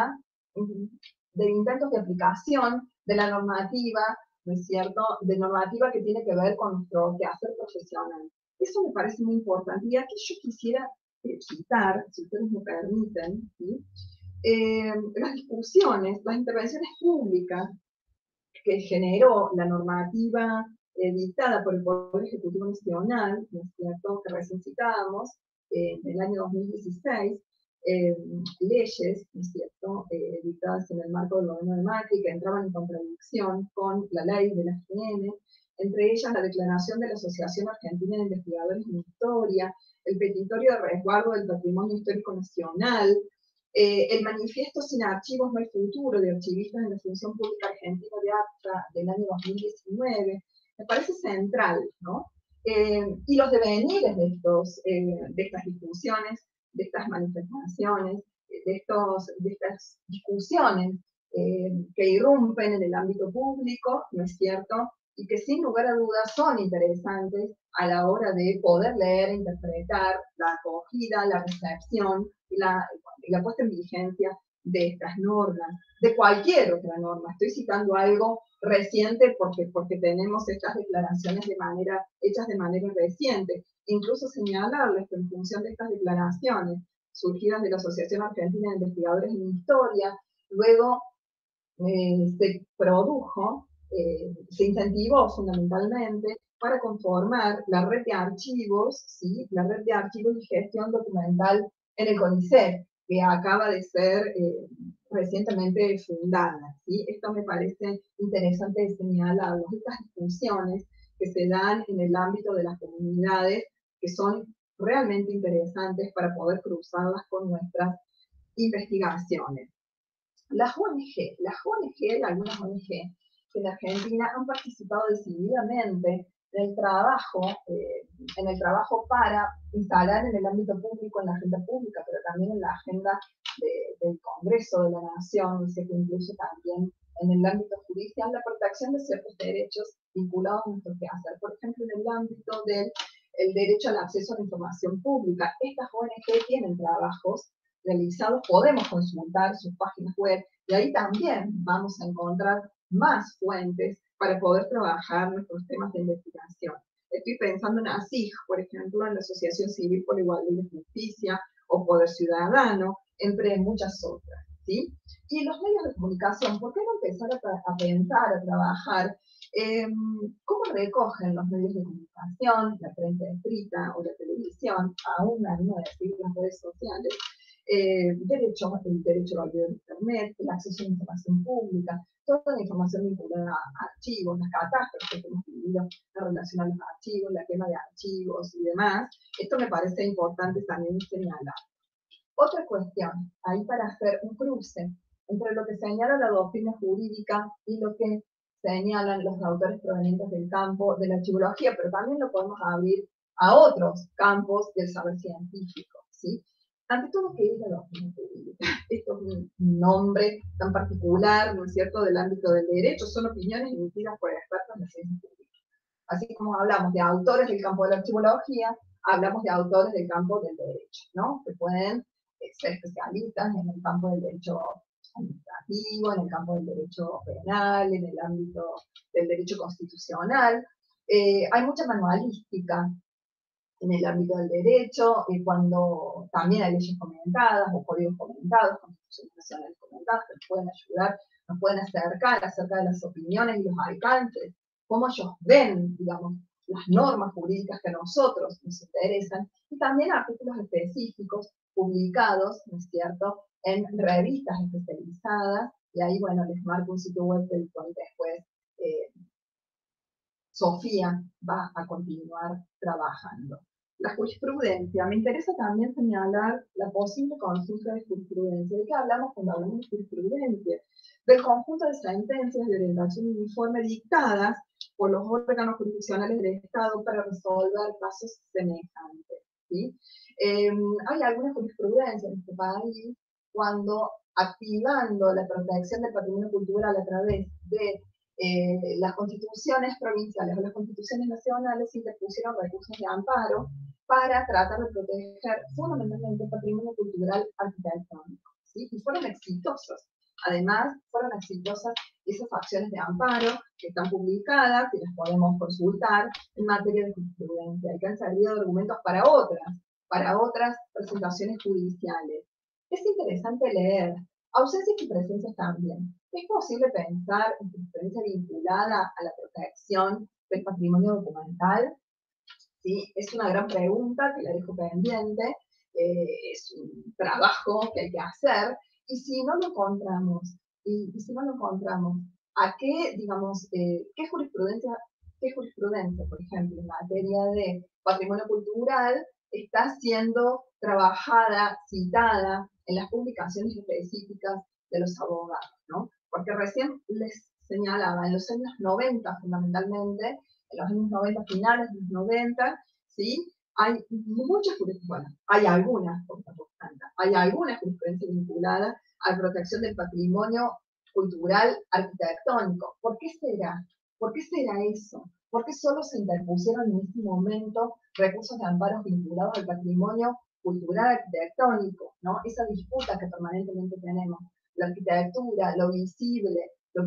de intentos de aplicación de la normativa, ¿no es cierto?, de normativa que tiene que ver con nuestro quehacer profesional. Eso me parece muy importante. Y aquí yo quisiera citar, si ustedes me permiten, ¿sí?, las discusiones, las intervenciones públicas que generó la normativa dictada por el Poder Ejecutivo Nacional, ¿no es cierto?, que recién citábamos, en el año 2016, leyes, ¿no es cierto?, dictadas en el marco del gobierno de Macri, que entraban en contradicción con la ley de la AGN, entre ellas la declaración de la Asociación Argentina de Investigadores en Historia, el petitorio de resguardo del patrimonio histórico nacional, el manifiesto Sin Archivos No Hay Futuro de archivistas en la Función Pública Argentina de APTA del año 2019, me parece central, ¿no? Y los devenires de estas discusiones, de estas manifestaciones, de estas discusiones que irrumpen en el ámbito público, ¿no es cierto?, y que sin lugar a dudas son interesantes a la hora de poder leer e interpretar la acogida, la recepción y la puesta en vigencia de estas normas, de cualquier otra norma. Estoy citando algo reciente porque tenemos estas declaraciones hechas de manera reciente. Incluso señalarles que en función de estas declaraciones surgidas de la Asociación Argentina de Investigadores en Historia, luego se incentivó fundamentalmente para conformar la red de archivos, ¿sí?, la red de archivos y gestión documental en el CONICET, que acaba de ser recientemente fundada, ¿sí? Esto me parece interesante de señalar, estas discusiones que se dan en el ámbito de las comunidades, que son realmente interesantes para poder cruzarlas con nuestras investigaciones. Las ONG, algunas ONG que en Argentina han participado decididamente en el trabajo para instalar en el ámbito público, en la agenda pública, pero también en la agenda del Congreso de la Nación, y sé que incluso también en el ámbito judicial, la protección de ciertos derechos vinculados a nuestro quehacer. Por ejemplo, en el ámbito del derecho al acceso a la información pública, estas ONG tienen trabajos realizados, podemos consultar sus páginas web, y ahí también vamos a encontrar más fuentes para poder trabajar nuestros temas de investigación. Estoy pensando en ASIG, por ejemplo, en la Asociación Civil por la Igualdad y la Justicia, o Poder Ciudadano, entre muchas otras. ¿sí? Y los medios de comunicación, ¿por qué no empezar a pensar, a trabajar cómo recogen los medios de comunicación, la prensa escrita o la televisión, aún a no decir las redes sociales, el derecho al olvido de Internet, el acceso a la información pública, toda la información vinculada a archivos, las catástrofes que hemos vivido en relación a los archivos, la quema de archivos y demás. Esto me parece importante también señalar. Otra cuestión, ahí para hacer un cruce entre lo que señala la doctrina jurídica y lo que señalan los autores provenientes del campo de la archivología, pero también lo podemos abrir a otros campos del saber científico, ¿sí? Ante todo, ¿qué es la doctrina jurídica? Esto es un nombre tan particular, ¿no es cierto?, del ámbito del derecho, son opiniones emitidas por expertos en ciencias jurídicas. Así como hablamos de autores del campo de la archivología, hablamos de autores del campo del derecho, ¿no? Que pueden ser especialistas en el campo del derecho administrativo, en el campo del derecho penal, en el ámbito del derecho constitucional. Hay mucha manualística en el ámbito del derecho, cuando también hay leyes comentadas o códigos comentados, constituciones nacionales comentadas, que nos pueden ayudar, nos pueden acercar acerca de las opiniones y los alcances, cómo ellos ven, digamos, las normas jurídicas que a nosotros nos interesan, y también artículos específicos publicados, ¿no es cierto?, en revistas especializadas, y ahí, bueno, les marco un sitio web del cual después Sofía va a continuar trabajando. La jurisprudencia. Me interesa también señalar la posible consulta de jurisprudencia. ¿De qué hablamos cuando hablamos de jurisprudencia? Del conjunto de sentencias de orientación uniforme dictadas por los órganos jurisdiccionales del Estado para resolver casos semejantes, ¿sí? Hay alguna jurisprudencia en este país cuando, activando la protección del patrimonio cultural a través de las constituciones provinciales o las constituciones nacionales, interpusieron recursos de amparo para tratar de proteger fundamentalmente el patrimonio cultural arquitectónico, ¿sí? Y fueron exitosos. Además, fueron exitosas esas acciones de amparo que están publicadas y las podemos consultar en materia de jurisprudencia y que han servido de argumentos para otras presentaciones judiciales. Es interesante leer ausencias y presencias también. ¿Es posible pensar en jurisprudencia vinculada a la protección del patrimonio documental? ¿Sí? Es una gran pregunta que la dejo pendiente, es un trabajo que hay que hacer, y si no lo encontramos, ¿a qué, digamos, qué jurisprudencia, por ejemplo, en materia de patrimonio cultural, está siendo trabajada, citada en las publicaciones específicas de los abogados, ¿no? Porque recién les señalaba, en los años 90 fundamentalmente, en los años 90, finales de los 90, ¿sí? Hay muchas jurisprudencias, bueno, hay algunas jurisprudencias vinculadas a la protección del patrimonio cultural arquitectónico. ¿Por qué será? ¿Por qué será eso? ¿Por qué solo se interpusieron en este momento recursos de amparos vinculados al patrimonio cultural arquitectónico, ¿no? Esa disputa que permanentemente tenemos, la arquitectura, lo visible, ¿no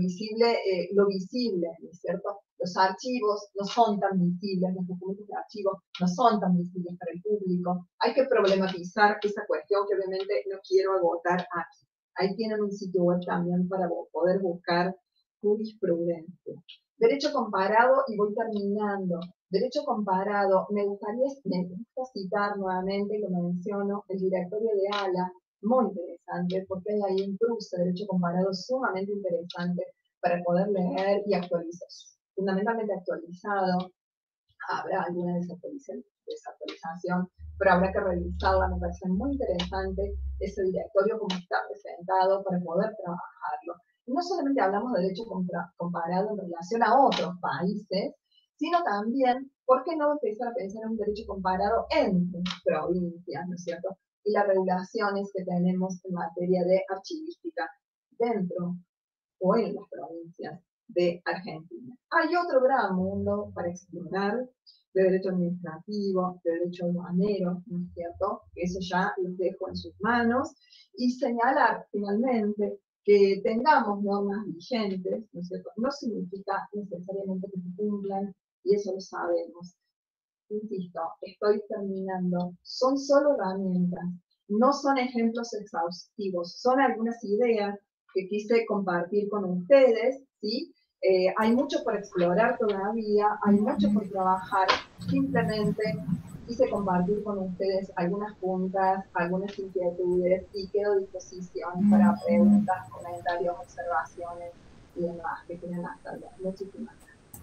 es cierto? Los archivos no son tan visibles, los documentos de archivo no son tan visibles para el público. Hay que problematizar esa cuestión que obviamente no quiero agotar aquí. Ahí tienen un sitio web también para poder buscar jurisprudencia. Derecho comparado, y voy terminando. Derecho comparado, me gusta citar nuevamente, lo menciono, el directorio de ALA, muy interesante, porque hay ahí un cruce de derecho comparado sumamente interesante para poder leer y actualizar. Fundamentalmente actualizado, habrá alguna desactualización, pero habrá que revisarla. Me parece muy interesante ese directorio como está presentado para poder trabajarlo. Y no solamente hablamos de derecho comparado en relación a otros países, sino también, ¿por qué no empezar a pensar en un derecho comparado entre provincias, ¿no es cierto? Y las regulaciones que tenemos en materia de archivística dentro o en las provincias de Argentina. Hay otro gran mundo para explorar, de derecho administrativo, de derecho aduanero, ¿no es cierto? Eso ya los dejo en sus manos. Y señalar finalmente que tengamos normas vigentes, ¿no es cierto? No significa necesariamente que se cumplan, y eso lo sabemos. Insisto, estoy terminando. Son solo herramientas. no son ejemplos exhaustivos, son algunas ideas que quise compartir con ustedes, ¿sí? Hay mucho por explorar todavía, hay mucho por trabajar, simplemente quise compartir con ustedes algunas puntas, algunas inquietudes y quedo a disposición para preguntas, comentarios, observaciones y demás que quieran hacerlo. Muchísimas gracias.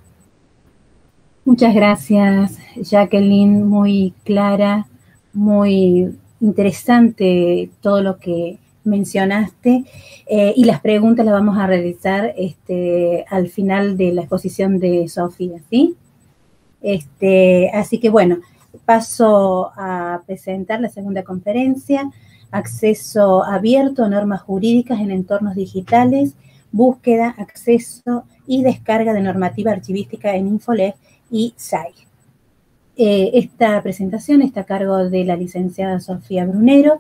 Muchas gracias, Jacqueline, muy clara, muy interesante todo lo que mencionaste, y las preguntas las vamos a realizar al final de la exposición de Sofía, ¿sí? Así que bueno, paso a presentar la segunda conferencia, acceso abierto a normas jurídicas en entornos digitales, búsqueda, acceso y descarga de normativa archivística en Infolec y SAI. Esta presentación está a cargo de la licenciada Sofía Brunero,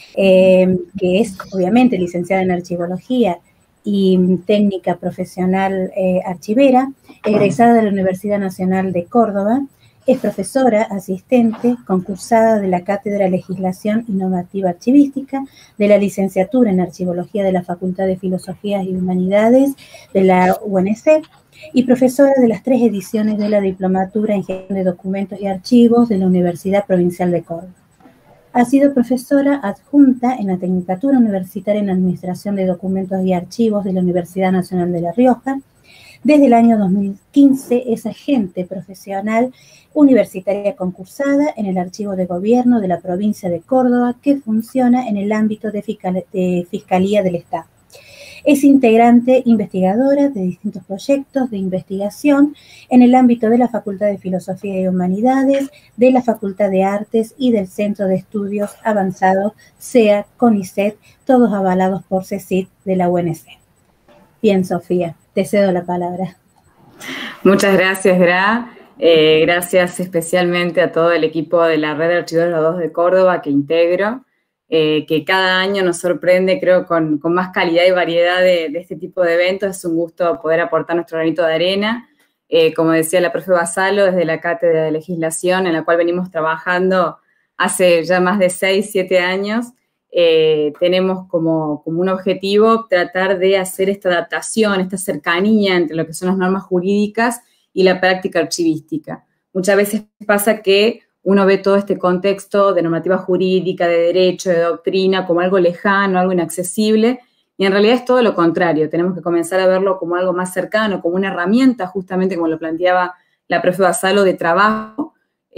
que es obviamente licenciada en Archivología y técnica profesional archivera, egresada de la Universidad Nacional de Córdoba, es profesora asistente concursada de la Cátedra de Legislación y Normativa Archivística, de la licenciatura en Archivología de la Facultad de Filosofías y Humanidades de la UNC, y profesora de las 3 ediciones de la Diplomatura en Gestión de Documentos y Archivos de la Universidad Provincial de Córdoba. Ha sido profesora adjunta en la Tecnicatura Universitaria en Administración de Documentos y Archivos de la Universidad Nacional de La Rioja. Desde el año 2015 es agente profesional universitaria concursada en el Archivo de Gobierno de la provincia de Córdoba, que funciona en el ámbito de Fiscalía del Estado. Es integrante investigadora de distintos proyectos de investigación en el ámbito de la Facultad de Filosofía y Humanidades, de la Facultad de Artes y del Centro de Estudios Avanzados, CEA, CONICET, todos avalados por CECIT de la UNC. Bien, Sofía, te cedo la palabra. Muchas gracias, Gra. Gracias especialmente a todo el equipo de la Red de Archivadores Graduados de Córdoba que integro, que cada año nos sorprende, creo, con más calidad y variedad de este tipo de eventos. Es un gusto poder aportar nuestro granito de arena. Como decía la profe Basalo, desde la Cátedra de Legislación, en la cual venimos trabajando hace ya más de 6, 7 años, tenemos como un objetivo tratar de hacer esta adaptación, esta cercanía entre lo que son las normas jurídicas y la práctica archivística. Muchas veces pasa que uno ve todo este contexto de normativa jurídica, de derecho, de doctrina, como algo lejano, algo inaccesible, y en realidad es todo lo contrario. Tenemos que comenzar a verlo como algo más cercano, como una herramienta, justamente como lo planteaba la profe Basalo, de trabajo,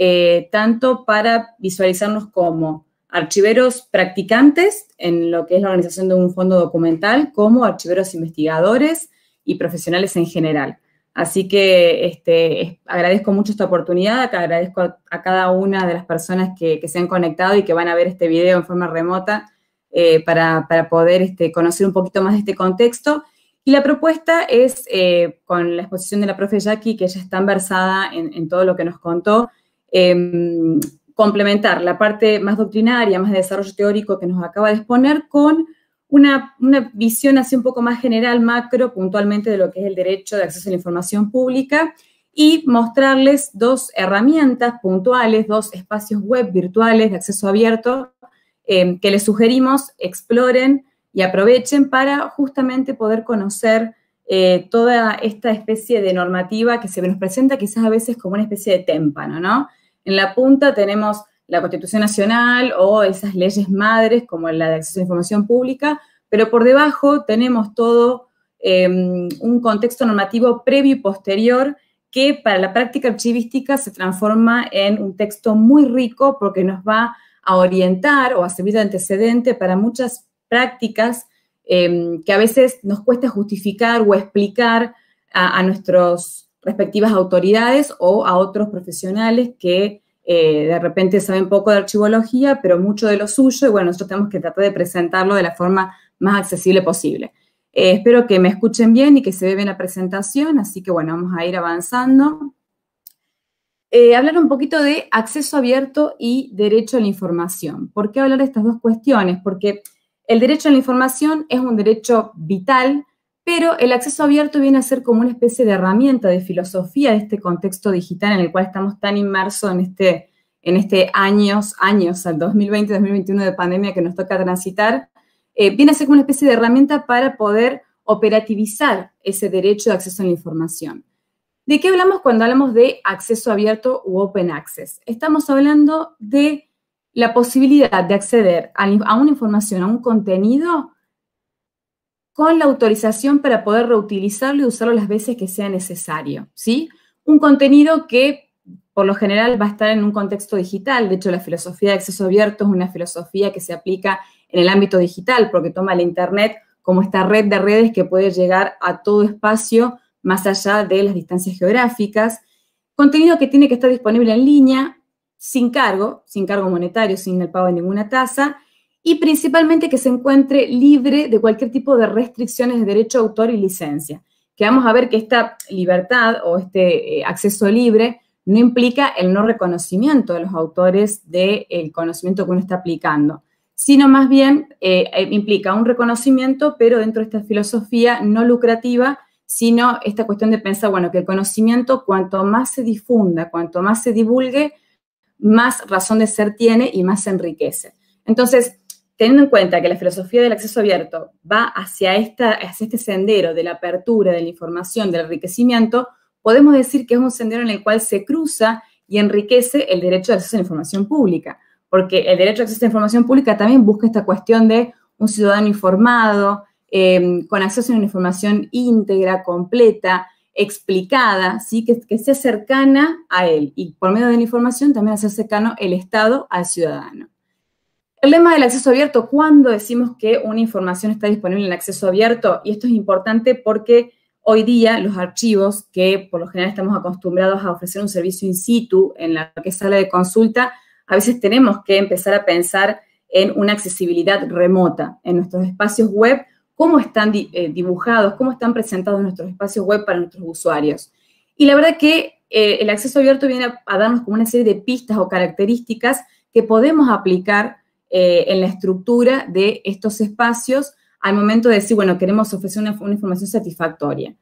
tanto para visualizarnos como archiveros practicantes en lo que es la organización de un fondo documental, como archiveros investigadores y profesionales en general. Así que agradezco mucho esta oportunidad, que agradezco a cada una de las personas que se han conectado y que van a ver este video en forma remota para poder conocer un poquito más de este contexto. Y la propuesta es, con la exposición de la profe Jackie, que ella está versada en todo lo que nos contó, complementar la parte más doctrinaria, más de desarrollo teórico que nos acaba de exponer con una visión así un poco más general, macro, puntualmente de lo que es el derecho de acceso a la información pública y mostrarles 2 herramientas puntuales, 2 espacios web virtuales de acceso abierto que les sugerimos exploren y aprovechen para justamente poder conocer toda esta especie de normativa que se nos presenta quizás a veces como una especie de témpano, ¿no? En la punta tenemos la Constitución Nacional o esas leyes madres como la de acceso a la información pública, pero por debajo tenemos todo un contexto normativo previo y posterior que para la práctica archivística se transforma en un texto muy rico porque nos va a orientar o a servir de antecedente para muchas prácticas que a veces nos cuesta justificar o explicar a nuestras respectivas autoridades o a otros profesionales que de repente saben poco de archivología, pero mucho de lo suyo, y bueno, nosotros tenemos que tratar de presentarlo de la forma más accesible posible. Espero que me escuchen bien y que se ve bien la presentación, así que bueno, vamos a ir avanzando. Hablar un poquito de acceso abierto y derecho a la información. ¿Por qué hablar de estas 2 cuestiones? Porque el derecho a la información es un derecho vital, pero el acceso abierto viene a ser como una especie de herramienta de filosofía de este contexto digital en el cual estamos tan inmersos en este en este años, al 2020-2021 de pandemia que nos toca transitar, viene a ser como una especie de herramienta para poder operativizar ese derecho de acceso a la información. ¿De qué hablamos cuando hablamos de acceso abierto u open access? Estamos hablando de la posibilidad de acceder a una información, a un contenido, con la autorización para poder reutilizarlo y usarlo las veces que sea necesario, ¿sí? Un contenido que, por lo general, va a estar en un contexto digital. De hecho, la filosofía de acceso abierto es una filosofía que se aplica en el ámbito digital, porque toma la Internet como esta red de redes que puede llegar a todo espacio más allá de las distancias geográficas. Contenido que tiene que estar disponible en línea, sin cargo monetario, sin el pago de ninguna tasa, y principalmente que se encuentre libre de cualquier tipo de restricciones de derecho de autor y licencia. Que vamos a ver que esta libertad o este acceso libre no implica el no reconocimiento de los autores del conocimiento que uno está aplicando, sino más bien implica un reconocimiento, pero dentro de esta filosofía no lucrativa, sino esta cuestión de pensar, bueno, que el conocimiento, cuanto más se difunda, cuanto más se divulgue, más razón de ser tiene y más se enriquece. Entonces, teniendo en cuenta que la filosofía del acceso abierto va hacia este sendero de la apertura, de la información, del enriquecimiento, podemos decir que es un sendero en el cual se cruza y enriquece el derecho de acceso a la información pública, porque el derecho de acceso a la información pública también busca esta cuestión de un ciudadano informado, con acceso a una información íntegra, completa, explicada, ¿sí? que sea cercana a él, y por medio de la información también hacer cercano el Estado al ciudadano. El lema del acceso abierto, ¿cuándo decimos que una información está disponible en acceso abierto? Y esto es importante porque hoy día los archivos, que por lo general estamos acostumbrados a ofrecer un servicio in situ en la que es sala de consulta, a veces tenemos que empezar a pensar en una accesibilidad remota en nuestros espacios web, cómo están dibujados, cómo están presentados nuestros espacios web para nuestros usuarios. Y la verdad que el acceso abierto viene a darnos como una serie de pistas o características que podemos aplicar en la estructura de estos espacios al momento de decir, bueno, queremos ofrecer una información satisfactoria.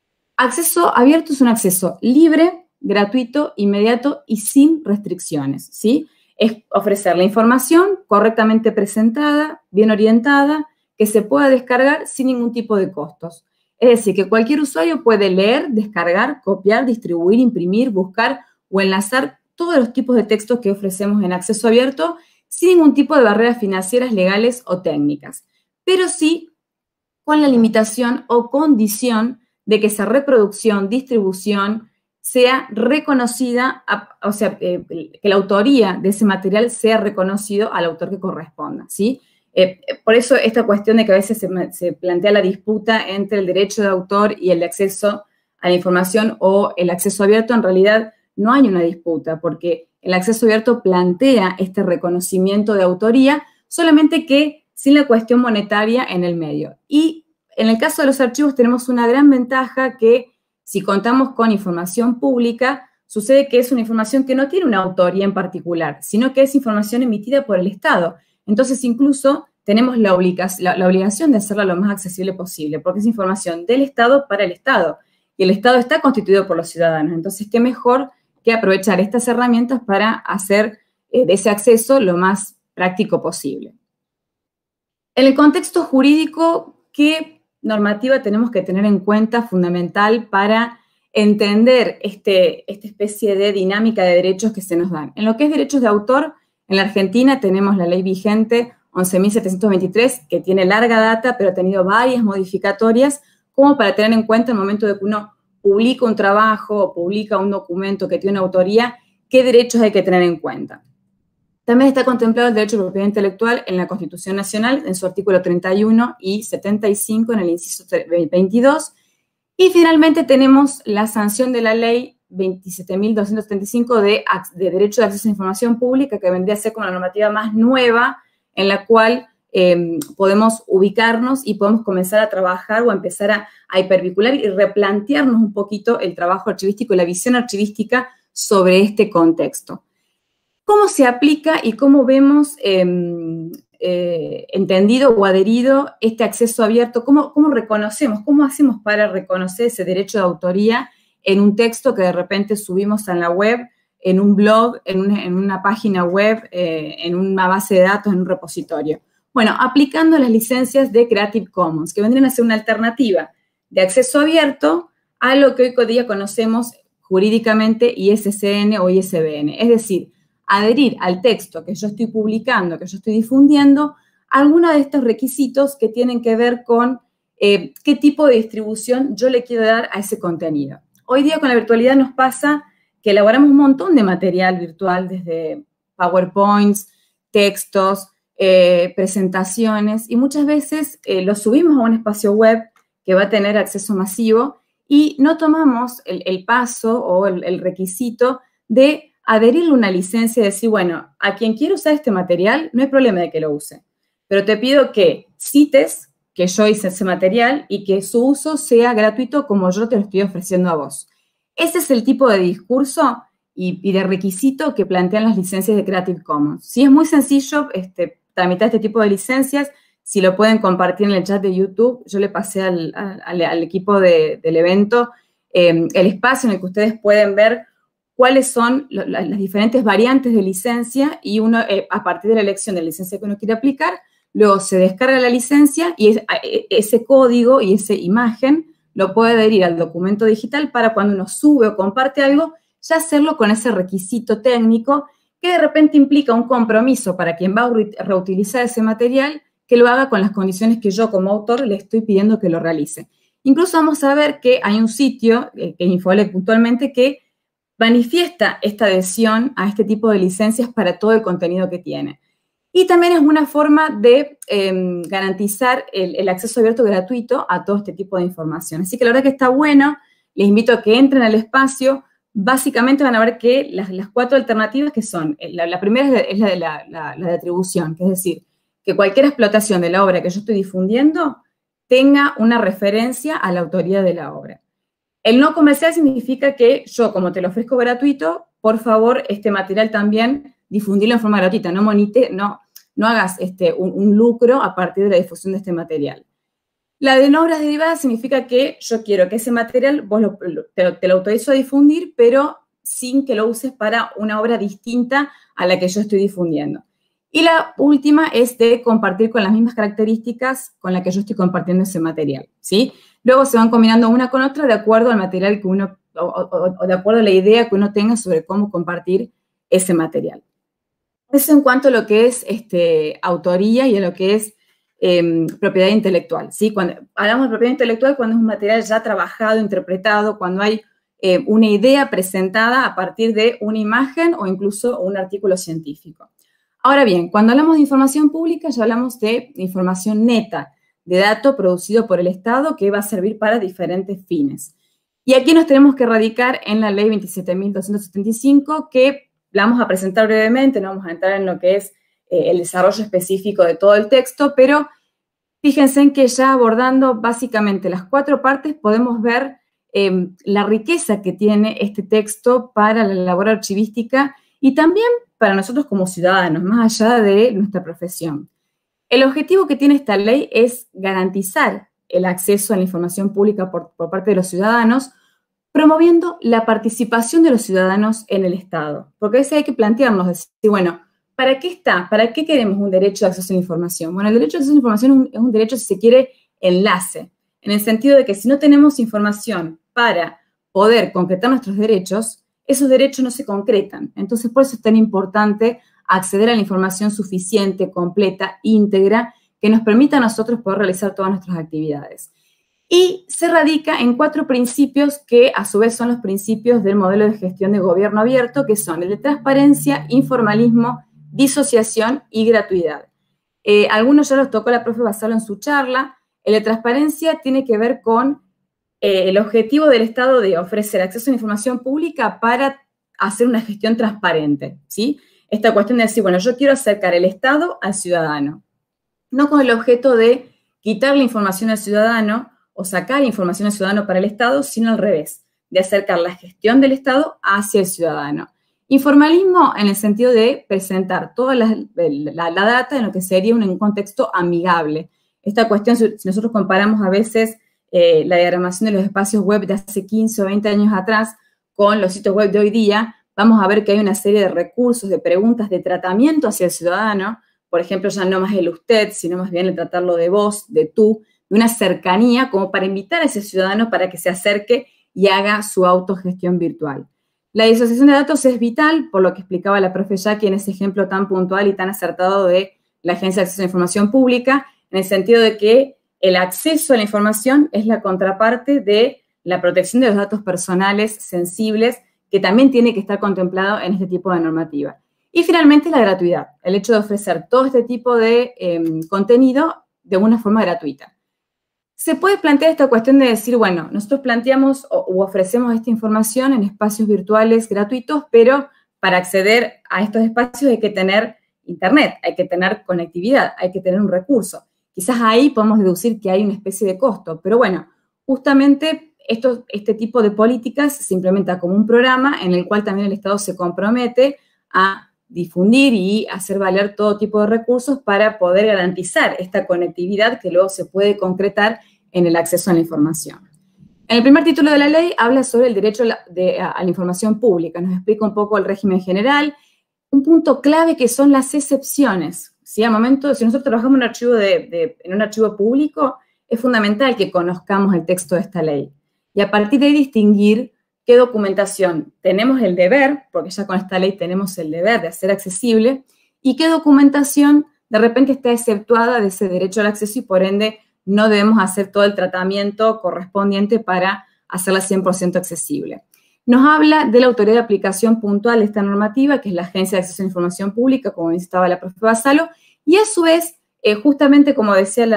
Acceso abierto es un acceso libre, gratuito, inmediato y sin restricciones, ¿sí? Es ofrecer la información correctamente presentada, bien orientada, que se pueda descargar sin ningún tipo de costos. Es decir, que cualquier usuario puede leer, descargar, copiar, distribuir, imprimir, buscar o enlazar todos los tipos de textos que ofrecemos en acceso abierto sin ningún tipo de barreras financieras, legales o técnicas, pero sí con la limitación o condición de que esa reproducción, distribución, sea reconocida, o sea, que la autoría de ese material sea reconocido al autor que corresponda, ¿sí? Por eso esta cuestión de que a veces se plantea la disputa entre el derecho de autor y el de acceso a la información o el acceso abierto, en realidad no hay una disputa, porque el acceso abierto plantea este reconocimiento de autoría, solamente que sin la cuestión monetaria en el medio. Y en el caso de los archivos tenemos una gran ventaja que si contamos con información pública, sucede que es una información que no tiene una autoría en particular, sino que es información emitida por el Estado. Entonces, incluso tenemos la obligación de hacerla lo más accesible posible, porque es información del Estado para el Estado. Y el Estado está constituido por los ciudadanos. Entonces, ¿qué mejor que aprovechar estas herramientas para hacer de ese acceso lo más práctico posible? En el contexto jurídico, ¿qué normativa tenemos que tener en cuenta fundamental para entender esta especie de dinámica de derechos que se nos dan? En lo que es derechos de autor, en la Argentina tenemos la ley vigente 11.723, que tiene larga data, pero ha tenido varias modificatorias, como para tener en cuenta el momento de que uno publica un trabajo o publica un documento que tiene una autoría, qué derechos hay que tener en cuenta. También está contemplado el derecho de propiedad intelectual en la Constitución Nacional, en su artículo 31 y 75, en el inciso 22. Y finalmente tenemos la sanción de la ley 27.275 de derecho de acceso a información pública, que vendría a ser como la normativa más nueva en la cual podemos ubicarnos y podemos comenzar a trabajar o empezar a hipervincular y replantearnos un poquito el trabajo archivístico y la visión archivística sobre este contexto. ¿Cómo se aplica y cómo vemos entendido o adherido este acceso abierto? ¿Cómo reconocemos? ¿Cómo hacemos para reconocer ese derecho de autoría en un texto que de repente subimos en la web en un blog, en una página web, en una base de datos, en un repositorio. Bueno, aplicando las licencias de Creative Commons, que vendrían a ser una alternativa de acceso abierto a lo que hoy en día conocemos jurídicamente ISSN o ISBN. Es decir, adherir al texto que yo estoy publicando, que yo estoy difundiendo, algunos de estos requisitos que tienen que ver con qué tipo de distribución yo le quiero dar a ese contenido. Hoy día con la virtualidad nos pasa que elaboramos un montón de material virtual, desde PowerPoints, textos, presentaciones, y muchas veces lo subimos a un espacio web que va a tener acceso masivo y no tomamos el paso o el requisito de adherirle una licencia y decir, bueno, a quien quiera usar este material, no hay problema de que lo use, pero te pido que cites que yo hice ese material y que su uso sea gratuito como yo te lo estoy ofreciendo a vos. Ese es el tipo de discurso y de requisito que plantean las licencias de Creative Commons. Sí, es muy sencillo tramitar este tipo de licencias. Si lo pueden compartir en el chat de YouTube, yo le pasé al equipo del evento el espacio en el que ustedes pueden ver cuáles son las diferentes variantes de licencia y uno, a partir de la elección de la licencia que uno quiere aplicar, luego se descarga la licencia y ese código y esa imagen lo puede adherir al documento digital para cuando uno sube o comparte algo, ya hacerlo con ese requisito técnico que de repente implica un compromiso para quien va a reutilizar ese material, que lo haga con las condiciones que yo como autor le estoy pidiendo que lo realice. Incluso vamos a ver que hay un sitio, que Infolec puntualmente, que manifiesta esta adhesión a este tipo de licencias para todo el contenido que tiene. Y también es una forma de garantizar el acceso abierto gratuito a todo este tipo de información. Así que la verdad que está bueno, les invito a que entren al espacio. Básicamente van a ver que las 4 alternativas que son, la primera es la de la de atribución, que es decir, que cualquier explotación de la obra que yo estoy difundiendo tenga una referencia a la autoría de la obra. El no comercial significa que yo, como te lo ofrezco gratuito, por favor, este material también difundirlo en forma gratuita, no hagas un lucro a partir de la difusión de este material. La de no obras derivadas significa que yo quiero que ese material vos te lo autorizo a difundir, pero sin que lo uses para una obra distinta a la que yo estoy difundiendo. Y la última es de compartir con las mismas características con las que yo estoy compartiendo ese material, ¿sí? Luego se van combinando una con otra de acuerdo al material que uno, o de acuerdo a la idea que uno tenga sobre cómo compartir ese material. Eso en cuanto a lo que es autoría y a lo que es propiedad intelectual, ¿sí? Cuando hablamos de propiedad intelectual, cuando es un material ya trabajado, interpretado, cuando hay una idea presentada a partir de una imagen o incluso un artículo científico. Ahora bien, cuando hablamos de información pública, ya hablamos de información neta, de dato producido por el Estado que va a servir para diferentes fines. Y aquí nos tenemos que radicar en la ley 27.275, que la vamos a presentar brevemente, no vamos a entrar en lo que es el desarrollo específico de todo el texto, pero fíjense en que ya abordando básicamente las 4 partes podemos ver la riqueza que tiene este texto para la labor archivística y también para nosotros como ciudadanos, más allá de nuestra profesión. El objetivo que tiene esta ley es garantizar el acceso a la información pública por parte de los ciudadanos, promoviendo la participación de los ciudadanos en el Estado. Porque a veces hay que plantearnos, decir, bueno, ¿para qué está? ¿Para qué queremos un derecho de acceso a la información? Bueno, el derecho de acceso a la información es un derecho, si se quiere, enlace, en el sentido de que si no tenemos información para poder concretar nuestros derechos, esos derechos no se concretan. Entonces, por eso es tan importante acceder a la información suficiente, completa, íntegra, que nos permita a nosotros poder realizar todas nuestras actividades. Y se radica en 4 principios que, a su vez, son los principios del modelo de gestión de gobierno abierto, que son el de transparencia, informalismo, disociación y gratuidad. Algunos ya los tocó la profe Basalo en su charla. El de transparencia tiene que ver con el objetivo del Estado de ofrecer acceso a la información pública para hacer una gestión transparente, ¿sí? Esta cuestión de decir, bueno, yo quiero acercar el Estado al ciudadano, no con el objeto de quitar la información al ciudadano o sacar información al ciudadano para el Estado, sino al revés, de acercar la gestión del Estado hacia el ciudadano. Informalismo en el sentido de presentar toda la data en lo que sería un contexto amigable. Esta cuestión, si nosotros comparamos a veces la diagramación de los espacios web de hace 15 o 20 años atrás con los sitios web de hoy día, vamos a ver que hay una serie de recursos, de preguntas, de tratamiento hacia el ciudadano, por ejemplo, ya no más el usted, sino más bien el tratarlo de vos, de tú, de una cercanía como para invitar a ese ciudadano para que se acerque y haga su autogestión virtual. La disociación de datos es vital, por lo que explicaba la profe Jackie en ese ejemplo tan puntual y tan acertado de la Agencia de Acceso a la Información Pública, en el sentido de que el acceso a la información es la contraparte de la protección de los datos personales sensibles, que también tiene que estar contemplado en este tipo de normativa. Y finalmente la gratuidad, el hecho de ofrecer todo este tipo de contenido de una forma gratuita. Se puede plantear esta cuestión de decir, bueno, nosotros planteamos u ofrecemos esta información en espacios virtuales gratuitos, pero para acceder a estos espacios hay que tener internet, hay que tener conectividad, hay que tener un recurso. Quizás ahí podemos deducir que hay una especie de costo, pero bueno, justamente este tipo de políticas se implementa como un programa en el cual también el Estado se compromete a difundir y hacer valer todo tipo de recursos para poder garantizar esta conectividad que luego se puede concretar en el acceso a la información. En el primer título de la ley habla sobre el derecho a la información pública, nos explica un poco el régimen general, un punto clave que son las excepciones. ¿Sí? Al momento, si nosotros trabajamos en un archivo público, es fundamental que conozcamos el texto de esta ley. Y a partir de ahí distinguir qué documentación tenemos el deber, porque ya con esta ley tenemos el deber de hacer accesible, y qué documentación de repente está exceptuada de ese derecho al acceso y por ende no debemos hacer todo el tratamiento correspondiente para hacerla 100% accesible. Nos habla de la autoridad de aplicación puntual de esta normativa, que es la Agencia de Acceso a la Información Pública, como necesitaba la profe Basalo, y a su vez, justamente como decía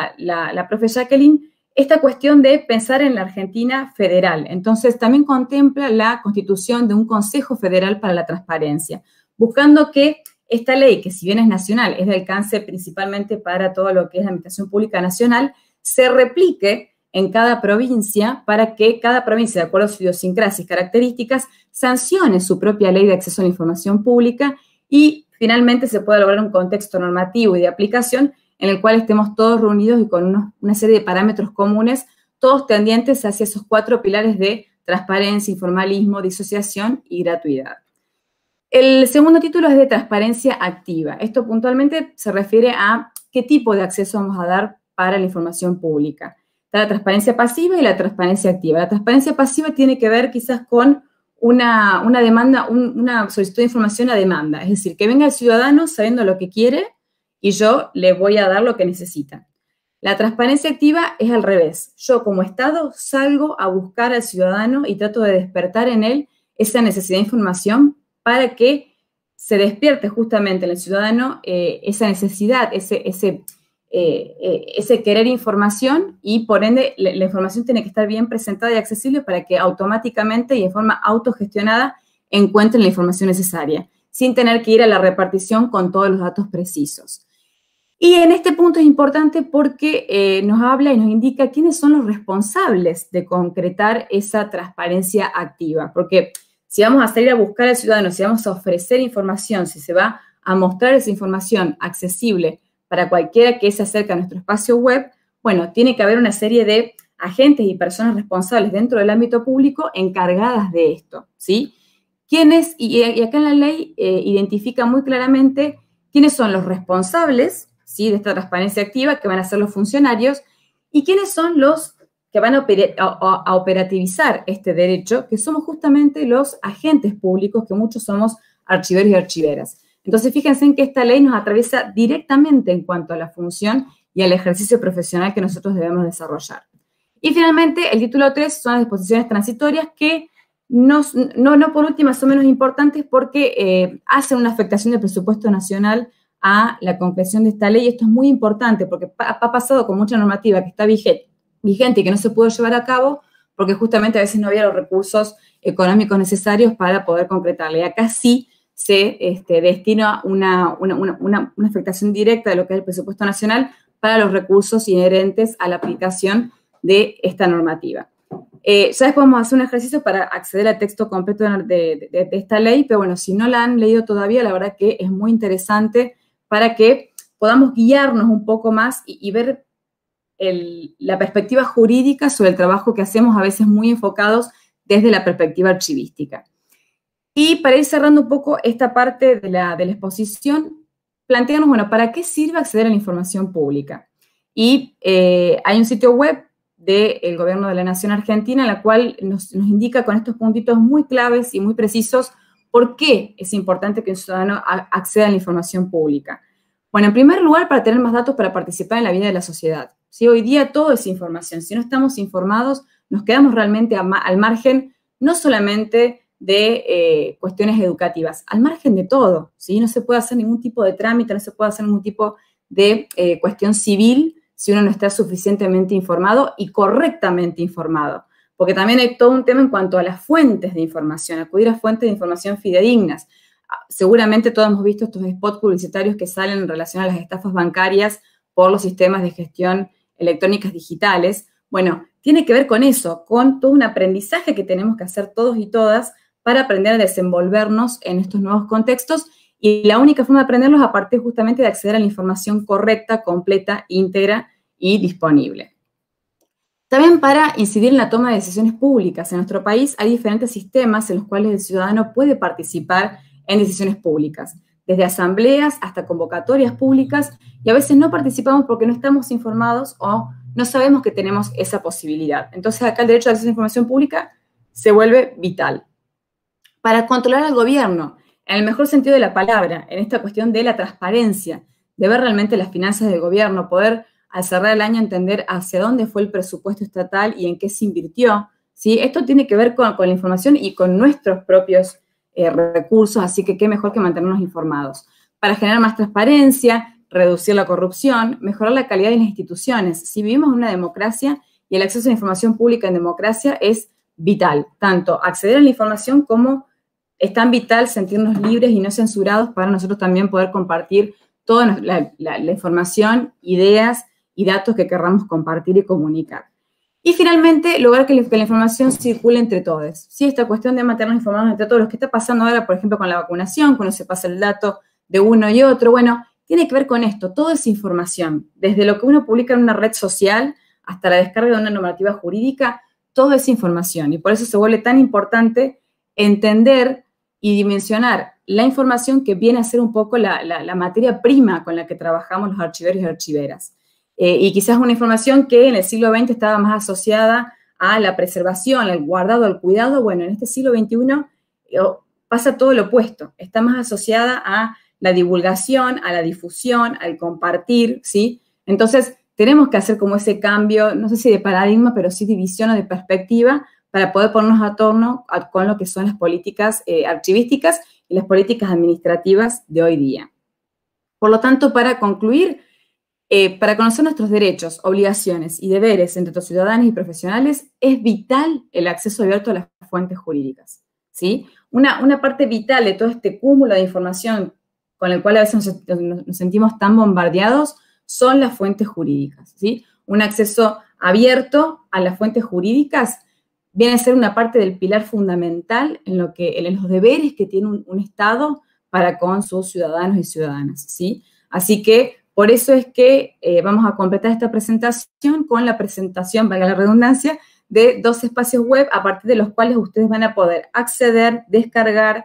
la profe Jacqueline, esta cuestión de pensar en la Argentina federal. Entonces, también contempla la constitución de un Consejo Federal para la Transparencia, buscando que esta ley, que si bien es nacional, es de alcance principalmente para todo lo que es la administración pública nacional, se replique en cada provincia para que cada provincia, de acuerdo a sus idiosincrasias y características, sancione su propia ley de acceso a la información pública y finalmente se pueda lograr un contexto normativo y de aplicación en el cual estemos todos reunidos y con una serie de parámetros comunes, todos tendientes hacia esos 4 pilares de transparencia, informalismo, disociación y gratuidad. El segundo título es de transparencia activa. Esto puntualmente se refiere a qué tipo de acceso vamos a dar para la información pública. Está la transparencia pasiva y la transparencia activa. La transparencia pasiva tiene que ver quizás con una demanda, una solicitud de información a demanda. Es decir, que venga el ciudadano sabiendo lo que quiere y yo le voy a dar lo que necesita. La transparencia activa es al revés. Yo como Estado salgo a buscar al ciudadano y trato de despertar en él esa necesidad de información para que se despierte justamente en el ciudadano esa necesidad, ese querer información y por ende la información tiene que estar bien presentada y accesible para que automáticamente y de forma autogestionada encuentren la información necesaria, sin tener que ir a la repartición con todos los datos precisos. Y en este punto es importante porque nos habla y nos indica quiénes son los responsables de concretar esa transparencia activa. Porque si vamos a salir a buscar al ciudadano, si vamos a ofrecer información, si se va a mostrar esa información accesible para cualquiera que se acerque a nuestro espacio web, bueno, tiene que haber una serie de agentes y personas responsables dentro del ámbito público encargadas de esto, ¿sí? ¿Quiénes? Y acá en la ley identifica muy claramente quiénes son los responsables, ¿sí?, de esta transparencia activa, que van a ser los funcionarios, y quiénes son los que van a operativizar este derecho, que somos justamente los agentes públicos, que muchos somos archiveros y archiveras. Entonces, fíjense en que esta ley nos atraviesa directamente en cuanto a la función y al ejercicio profesional que nosotros debemos desarrollar. Y finalmente, el título 3 son las disposiciones transitorias que no por últimas son menos importantes porque hacen una afectación del presupuesto nacional a la concreción de esta ley. Esto es muy importante porque ha pasado con mucha normativa que está vigente y que no se pudo llevar a cabo porque justamente a veces no había los recursos económicos necesarios para poder concretarla. Y acá sí se destina una afectación directa de lo que es el presupuesto nacional para los recursos inherentes a la aplicación de esta normativa. Ya después vamos a hacer un ejercicio para acceder al texto completo de esta ley, pero bueno, si no la han leído todavía, la verdad que es muy interesante para que podamos guiarnos un poco más y ver la perspectiva jurídica sobre el trabajo que hacemos, a veces muy enfocados desde la perspectiva archivística. Y para ir cerrando un poco esta parte de la exposición, plantearnos, bueno, ¿para qué sirve acceder a la información pública? Y hay un sitio web del Gobierno de la Nación Argentina, en la cual nos indica con estos puntitos muy claves y muy precisos por qué es importante que un ciudadano acceda a la información pública. Bueno, en primer lugar, para tener más datos para participar en la vida de la sociedad. ¿Sí? Hoy día todo es información. Si no estamos informados, nos quedamos realmente al margen, no solamente de cuestiones educativas, al margen de todo, ¿sí? No se puede hacer ningún tipo de trámite, no se puede hacer ningún tipo de cuestión civil si uno no está suficientemente informado y correctamente informado. Porque también hay todo un tema en cuanto a las fuentes de información, acudir a fuentes de información fidedignas. Seguramente todos hemos visto estos spots publicitarios que salen en relación a las estafas bancarias por los sistemas de gestión electrónicas digitales. Bueno, tiene que ver con eso, con todo un aprendizaje que tenemos que hacer todos y todas para aprender a desenvolvernos en estos nuevos contextos, y la única forma de aprenderlos es a partir justamente de acceder a la información correcta, completa, íntegra y disponible. También para incidir en la toma de decisiones públicas. En nuestro país hay diferentes sistemas en los cuales el ciudadano puede participar en decisiones públicas, desde asambleas hasta convocatorias públicas, y a veces no participamos porque no estamos informados o no sabemos que tenemos esa posibilidad. Entonces acá el derecho de acceso a la información pública se vuelve vital. Para controlar al gobierno, en el mejor sentido de la palabra, en esta cuestión de la transparencia, de ver realmente las finanzas del gobierno, poder al cerrar el año entender hacia dónde fue el presupuesto estatal y en qué se invirtió, ¿sí? Esto tiene que ver con la información y con nuestros propios recursos, así que qué mejor que mantenernos informados. Para generar más transparencia, reducir la corrupción, mejorar la calidad de las instituciones. Si vivimos en una democracia y el acceso a la información pública en democracia es vital, tanto acceder a la información como es tan vital sentirnos libres y no censurados para nosotros también poder compartir toda la información, ideas y datos que querramos compartir y comunicar. Y finalmente, lograr que la información circule entre todos. ¿Sí? Esta cuestión de mantenernos informados entre todos. Lo que está pasando ahora, por ejemplo, con la vacunación, cuando se pasa el dato de uno y otro, bueno, tiene que ver con esto. Todo es información. Desde lo que uno publica en una red social hasta la descarga de una normativa jurídica, todo es información. Y por eso se vuelve tan importante entender y dimensionar la información que viene a ser un poco la materia prima con la que trabajamos los archiveros y archiveras. Y quizás una información que en el siglo XX estaba más asociada a la preservación, al guardado, al cuidado. Bueno, en este siglo XXI pasa todo lo opuesto. Está más asociada a la divulgación, a la difusión, al compartir, ¿sí? Entonces, tenemos que hacer como ese cambio, no sé si de paradigma, pero sí de visión o de perspectiva, para poder ponernos a torno con lo que son las políticas archivísticas y las políticas administrativas de hoy día. Por lo tanto, para concluir, para conocer nuestros derechos, obligaciones y deberes entre los ciudadanos y profesionales, es vital el acceso abierto a las fuentes jurídicas, ¿sí? Una parte vital de todo este cúmulo de información con el cual a veces nos sentimos tan bombardeados son las fuentes jurídicas, ¿sí? Un acceso abierto a las fuentes jurídicas viene a ser una parte del pilar fundamental en los deberes que tiene un Estado para con sus ciudadanos y ciudadanas, ¿sí? Así que por eso es que vamos a completar esta presentación con la presentación, valga la redundancia, de 2 espacios web a partir de los cuales ustedes van a poder acceder, descargar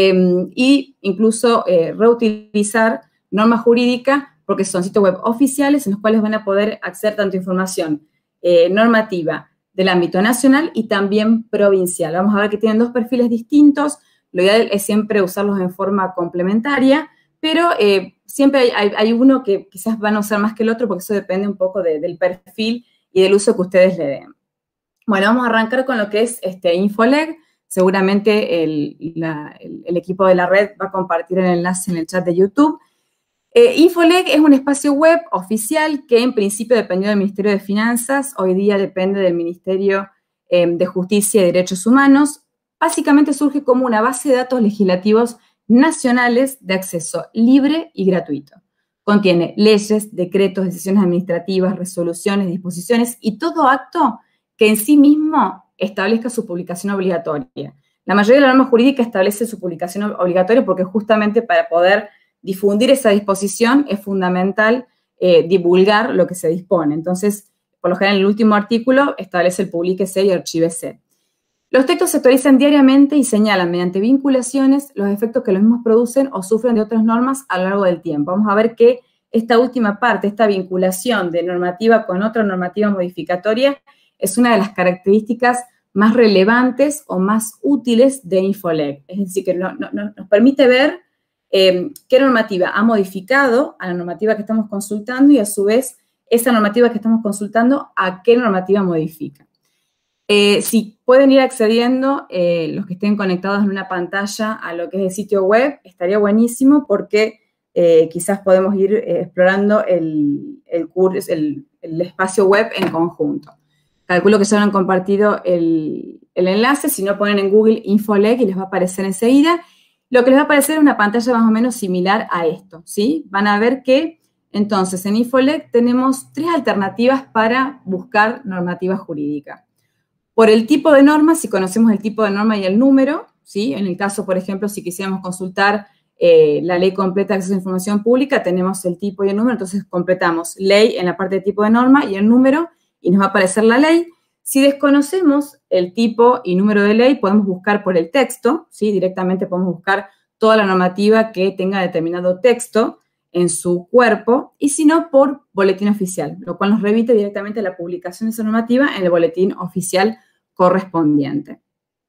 e incluso reutilizar norma jurídica, porque son sitios web oficiales en los cuales van a poder acceder tanto a información normativa del ámbito nacional y también provincial. Vamos a ver que tienen 2 perfiles distintos. Lo ideal es siempre usarlos en forma complementaria, pero siempre hay uno que quizás van a usar más que el otro porque eso depende un poco del perfil y del uso que ustedes le den. Bueno, vamos a arrancar con lo que es Infoleg. Seguramente el equipo de la red va a compartir el enlace en el chat de YouTube. Infoleg es un espacio web oficial que en principio dependió del Ministerio de Finanzas, hoy día depende del Ministerio de Justicia y Derechos Humanos. Básicamente surge como una base de datos legislativos nacionales de acceso libre y gratuito. Contiene leyes, decretos, decisiones administrativas, resoluciones, disposiciones y todo acto que en sí mismo establezca su publicación obligatoria. La mayoría de la norma jurídica establece su publicación obligatoria porque justamente para poder difundir esa disposición es fundamental divulgar lo que se dispone. Entonces, por lo general, el último artículo establece el publíquese y archívese. Los textos se actualizan diariamente y señalan mediante vinculaciones los efectos que los mismos producen o sufren de otras normas a lo largo del tiempo. Vamos a ver que esta última parte, esta vinculación de normativa con otra normativa modificatoria, es una de las características más relevantes o más útiles de InfoLeg. Es decir, que nos permite ver qué normativa ha modificado a la normativa que estamos consultando y a su vez esa normativa que estamos consultando a qué normativa modifica. Si pueden ir accediendo, los que estén conectados en una pantalla a lo que es el sitio web, estaría buenísimo porque quizás podemos ir explorando el espacio web en conjunto. Calculo que ya han compartido el enlace, si no ponen en Google InfoLeg y les va a aparecer enseguida. Lo que les va a aparecer es una pantalla más o menos similar a esto, ¿sí? Van a ver que, entonces, en InfoLeg tenemos 3 alternativas para buscar normativa jurídica. Por el tipo de norma, si conocemos el tipo de norma y el número, ¿sí? En el caso, por ejemplo, si quisiéramos consultar la ley completa de acceso a la información pública, tenemos el tipo y el número, entonces completamos ley en la parte de tipo de norma y el número, y nos va a aparecer la ley. Si desconocemos el tipo y número de ley, podemos buscar por el texto, ¿sí? Directamente podemos buscar toda la normativa que tenga determinado texto en su cuerpo, y si no, por boletín oficial, lo cual nos remite directamente a la publicación de esa normativa en el boletín oficial correspondiente.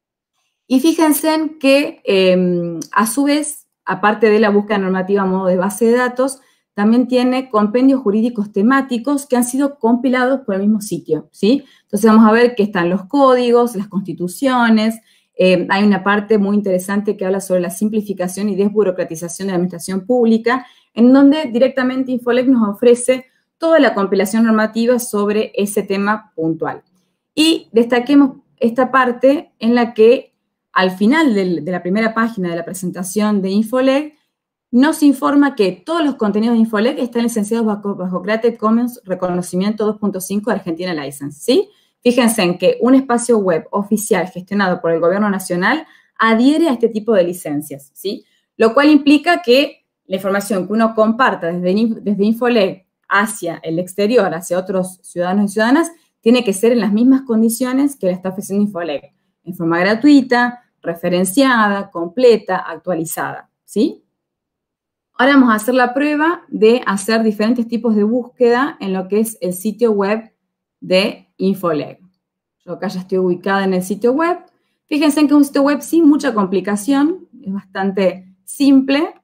Y fíjense en que, a su vez, aparte de la búsqueda normativa a modo de base de datos, también tiene compendios jurídicos temáticos que han sido compilados por el mismo sitio, ¿sí? Entonces vamos a ver que están los códigos, las constituciones, hay una parte muy interesante que habla sobre la simplificación y desburocratización de la administración pública, en donde directamente InfoLeg nos ofrece toda la compilación normativa sobre ese tema puntual. Y destaquemos esta parte en la que al final de la primera página de la presentación de InfoLeg nos informa que todos los contenidos de InfoLeg están licenciados bajo Creative Commons Reconocimiento 2.5 de Argentina License, ¿sí? Fíjense en que un espacio web oficial gestionado por el Gobierno Nacional adhiere a este tipo de licencias, ¿sí? Lo cual implica que la información que uno comparta desde InfoLeg hacia el exterior, hacia otros ciudadanos y ciudadanas, tiene que ser en las mismas condiciones que la está ofreciendo InfoLeg, en forma gratuita, referenciada, completa, actualizada, ¿sí? Ahora vamos a hacer la prueba de hacer diferentes tipos de búsqueda en lo que es el sitio web de InfoLeg. Yo acá ya estoy ubicada en el sitio web. Fíjense en que es un sitio web sin mucha complicación, es bastante simple,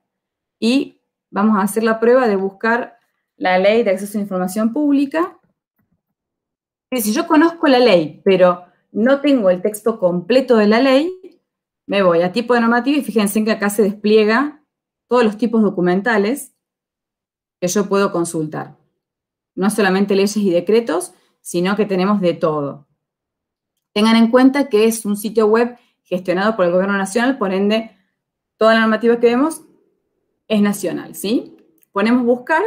y vamos a hacer la prueba de buscar la ley de acceso a la información pública. Si yo conozco la ley, pero no tengo el texto completo de la ley, me voy a tipo de normativa y fíjense en que acá se despliega todos los tipos documentales que yo puedo consultar. No solamente leyes y decretos, sino que tenemos de todo. Tengan en cuenta que es un sitio web gestionado por el Gobierno Nacional, por ende, toda la normativa que vemos es nacional, ¿sí? Ponemos buscar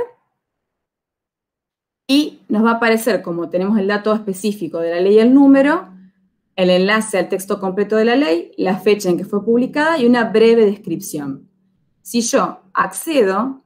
y nos va a aparecer, como tenemos el dato específico de la ley y el número, el enlace al texto completo de la ley, la fecha en que fue publicada y una breve descripción. Si yo accedo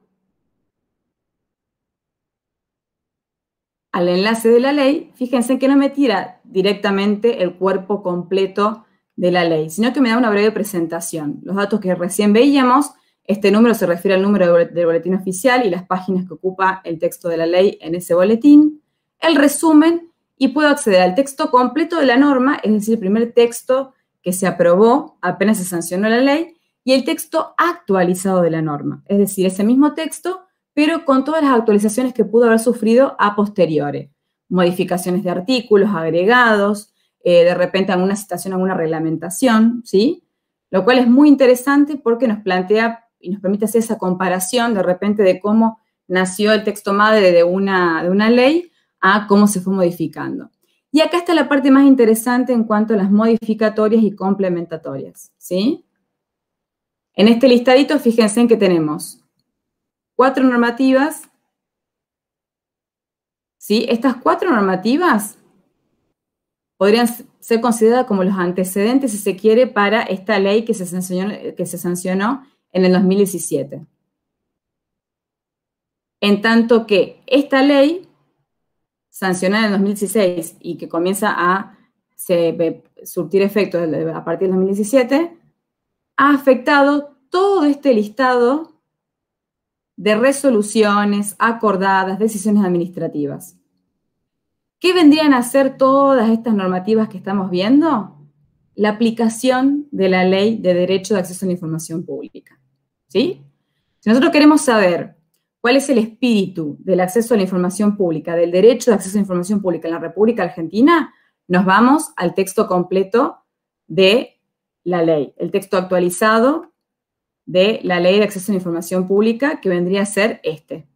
al enlace de la ley, fíjense que no me tira directamente el cuerpo completo de la ley, sino que me da una breve presentación. Los datos que recién veíamos, este número se refiere al número del boletín oficial y las páginas que ocupa el texto de la ley en ese boletín, el resumen, y puedo acceder al texto completo de la norma, es decir, el primer texto que se aprobó apenas se sancionó la ley, y el texto actualizado de la norma, es decir, ese mismo texto, pero con todas las actualizaciones que pudo haber sufrido a posteriori. Modificaciones de artículos, agregados, de repente alguna citación, alguna reglamentación, ¿sí? Lo cual es muy interesante porque nos plantea y nos permite hacer esa comparación de repente de cómo nació el texto madre de una ley a cómo se fue modificando. Y acá está la parte más interesante en cuanto a las modificatorias y complementatorias, ¿sí? En este listadito, fíjense en que tenemos 4 normativas, ¿sí? Estas 4 normativas podrían ser consideradas como los antecedentes, si se quiere, para esta ley que se sancionó en el 2017. En tanto que esta ley, sancionada en el 2016 y que comienza a surtir efecto a partir del 2017, ha afectado todo este listado de resoluciones acordadas, decisiones administrativas. ¿Qué vendrían a ser todas estas normativas que estamos viendo? La aplicación de la Ley de Derecho de Acceso a la Información Pública. ¿Sí? Si nosotros queremos saber cuál es el espíritu del acceso a la información pública, del derecho de acceso a la información pública en la República Argentina, nos vamos al texto completo de la ley, el texto actualizado de la Ley de Acceso a la Información Pública, que vendría a ser este.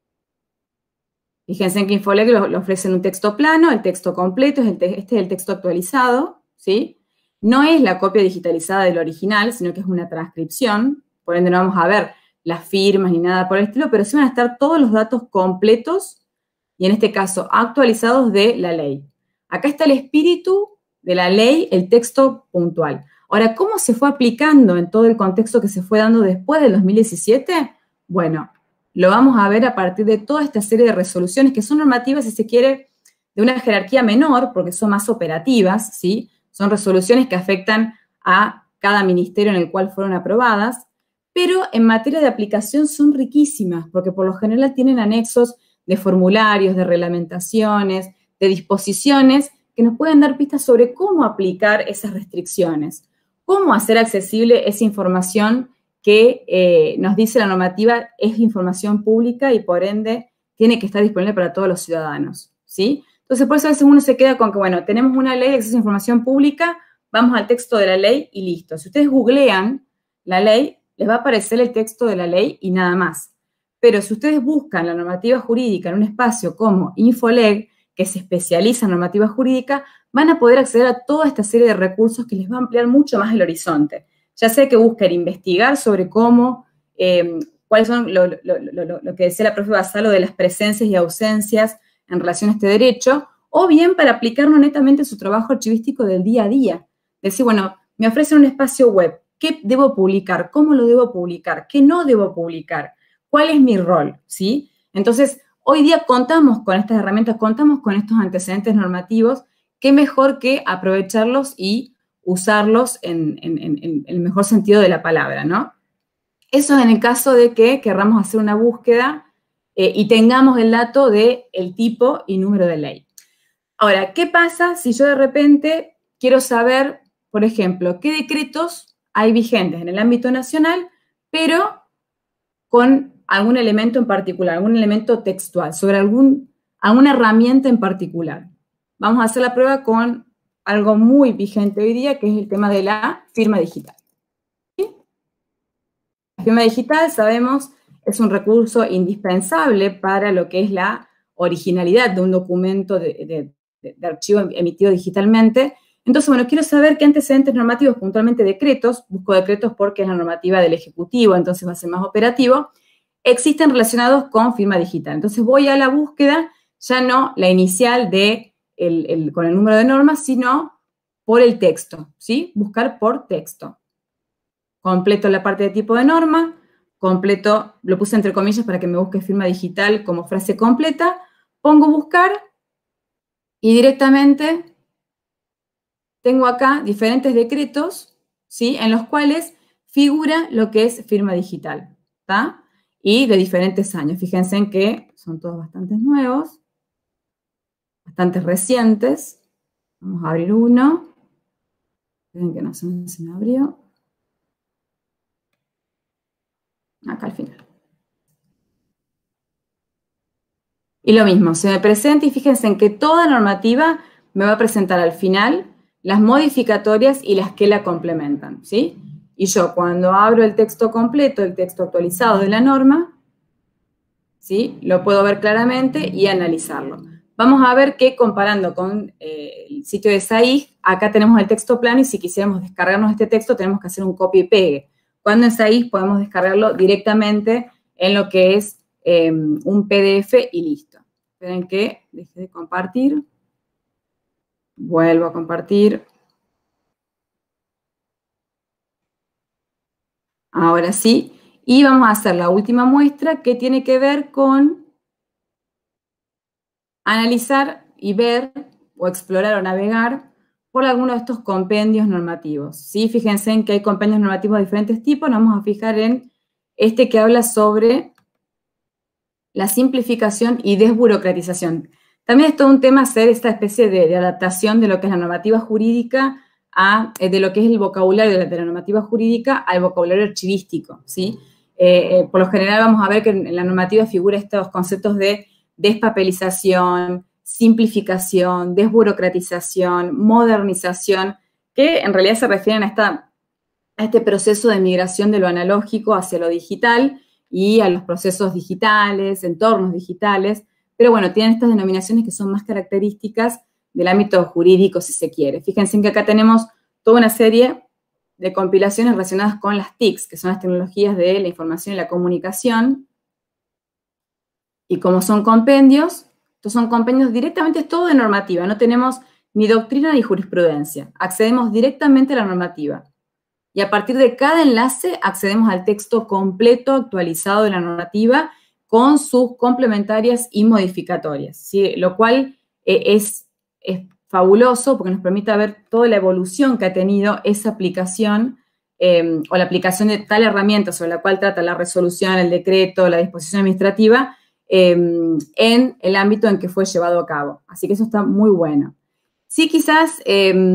Fíjense en que Infoleg lo ofrece en un texto plano, el texto completo, este es el texto actualizado, ¿sí? No es la copia digitalizada del original, sino que es una transcripción, por ende no vamos a ver las firmas ni nada por el estilo, pero sí van a estar todos los datos completos y en este caso actualizados de la ley. Acá está el espíritu de la ley, el texto puntual. Ahora, ¿cómo se fue aplicando en todo el contexto que se fue dando después del 2017? Bueno, lo vamos a ver a partir de toda esta serie de resoluciones que son normativas, si se quiere, de una jerarquía menor, porque son más operativas, ¿sí? Son resoluciones que afectan a cada ministerio en el cual fueron aprobadas, pero en materia de aplicación son riquísimas, porque por lo general tienen anexos de formularios, de reglamentaciones, de disposiciones que nos pueden dar pistas sobre cómo aplicar esas restricciones, cómo hacer accesible esa información que nos dice la normativa es información pública y por ende tiene que estar disponible para todos los ciudadanos, ¿sí? Entonces, por eso a veces uno se queda con que, bueno, tenemos una ley de acceso a información pública, vamos al texto de la ley y listo. Si ustedes googlean la ley, les va a aparecer el texto de la ley y nada más. Pero si ustedes buscan la normativa jurídica en un espacio como Infoleg, que se especializa en normativa jurídica, van a poder acceder a toda esta serie de recursos que les va a ampliar mucho más el horizonte. Ya sea que busquen investigar sobre cómo, cuáles son lo que decía la profe Basalo de las presencias y ausencias en relación a este derecho, o bien para aplicarlo netamente a su trabajo archivístico del día a día. Decir, bueno, me ofrecen un espacio web, ¿qué debo publicar? ¿Cómo lo debo publicar? ¿Qué no debo publicar? ¿Cuál es mi rol? ¿Sí? Entonces, hoy día contamos con estas herramientas, contamos con estos antecedentes normativos, qué mejor que aprovecharlos y usarlos en el mejor sentido de la palabra, ¿no? Eso en el caso de que querramos hacer una búsqueda y tengamos el dato del tipo y número de ley. Ahora, ¿qué pasa si yo de repente quiero saber, por ejemplo, qué decretos hay vigentes en el ámbito nacional, pero con algún elemento en particular, algún elemento textual, sobre alguna herramienta en particular? Vamos a hacer la prueba con algo muy vigente hoy día, que es el tema de la firma digital. ¿Sí? La firma digital, sabemos, es un recurso indispensable para lo que es la originalidad de un documento de archivo emitido digitalmente. Entonces, bueno, quiero saber qué antecedentes normativos, puntualmente decretos, busco decretos porque es la normativa del Ejecutivo, entonces va a ser más operativo, existen relacionados con firma digital. Entonces voy a la búsqueda, ya no la inicial con el número de normas, sino por el texto, ¿sí? Buscar por texto. Completo la parte de tipo de norma, completo, lo puse entre comillas para que me busque firma digital como frase completa, pongo buscar y directamente tengo acá diferentes decretos, ¿sí? En los cuales figura lo que es firma digital, ¿está? Y de diferentes años. Fíjense en que son todos bastante nuevos, bastante recientes. Vamos a abrir uno. Miren que no se me abrió. Acá al final. Y lo mismo, se me presenta y fíjense en que toda normativa me va a presentar al final las modificatorias y las que la complementan, ¿sí? Y yo cuando abro el texto completo, el texto actualizado de la norma, ¿sí? Lo puedo ver claramente y analizarlo. Vamos a ver que comparando con el sitio de SAIG, acá tenemos el texto plano y si quisiéramos descargarnos este texto tenemos que hacer un copia y pegue. Cuando en SAIG podemos descargarlo directamente en lo que es un PDF y listo. Esperen que deje de compartir. Vuelvo a compartir. Ahora sí. Y vamos a hacer la última muestra que tiene que ver con analizar y ver o explorar o navegar por alguno de estos compendios normativos, ¿sí? Fíjense en que hay compendios normativos de diferentes tipos, nos vamos a fijar en este que habla sobre la simplificación y desburocratización. También es todo un tema hacer esta especie de adaptación de lo que es la normativa jurídica de lo que es el vocabulario de la normativa jurídica al vocabulario archivístico, ¿sí? Por lo general vamos a ver que en la normativa figura estos conceptos de despapelización, simplificación, desburocratización, modernización, que en realidad se refieren a este proceso de migración de lo analógico hacia lo digital y a los procesos digitales, entornos digitales, pero bueno, tienen estas denominaciones que son más características del ámbito jurídico, si se quiere. Fíjense en que acá tenemos toda una serie de compilaciones relacionadas con las TICs, que son las tecnologías de la información y la comunicación, y como son compendios, estos son compendios directamente, todo de normativa, no tenemos ni doctrina ni jurisprudencia, accedemos directamente a la normativa. Y a partir de cada enlace accedemos al texto completo, actualizado de la normativa, con sus complementarias y modificatorias, ¿sí? Lo cual es fabuloso porque nos permite ver toda la evolución que ha tenido esa aplicación o la aplicación de tal herramienta sobre la cual trata la resolución, el decreto, la disposición administrativa, en el ámbito en que fue llevado a cabo. Así que eso está muy bueno. Sí, quizás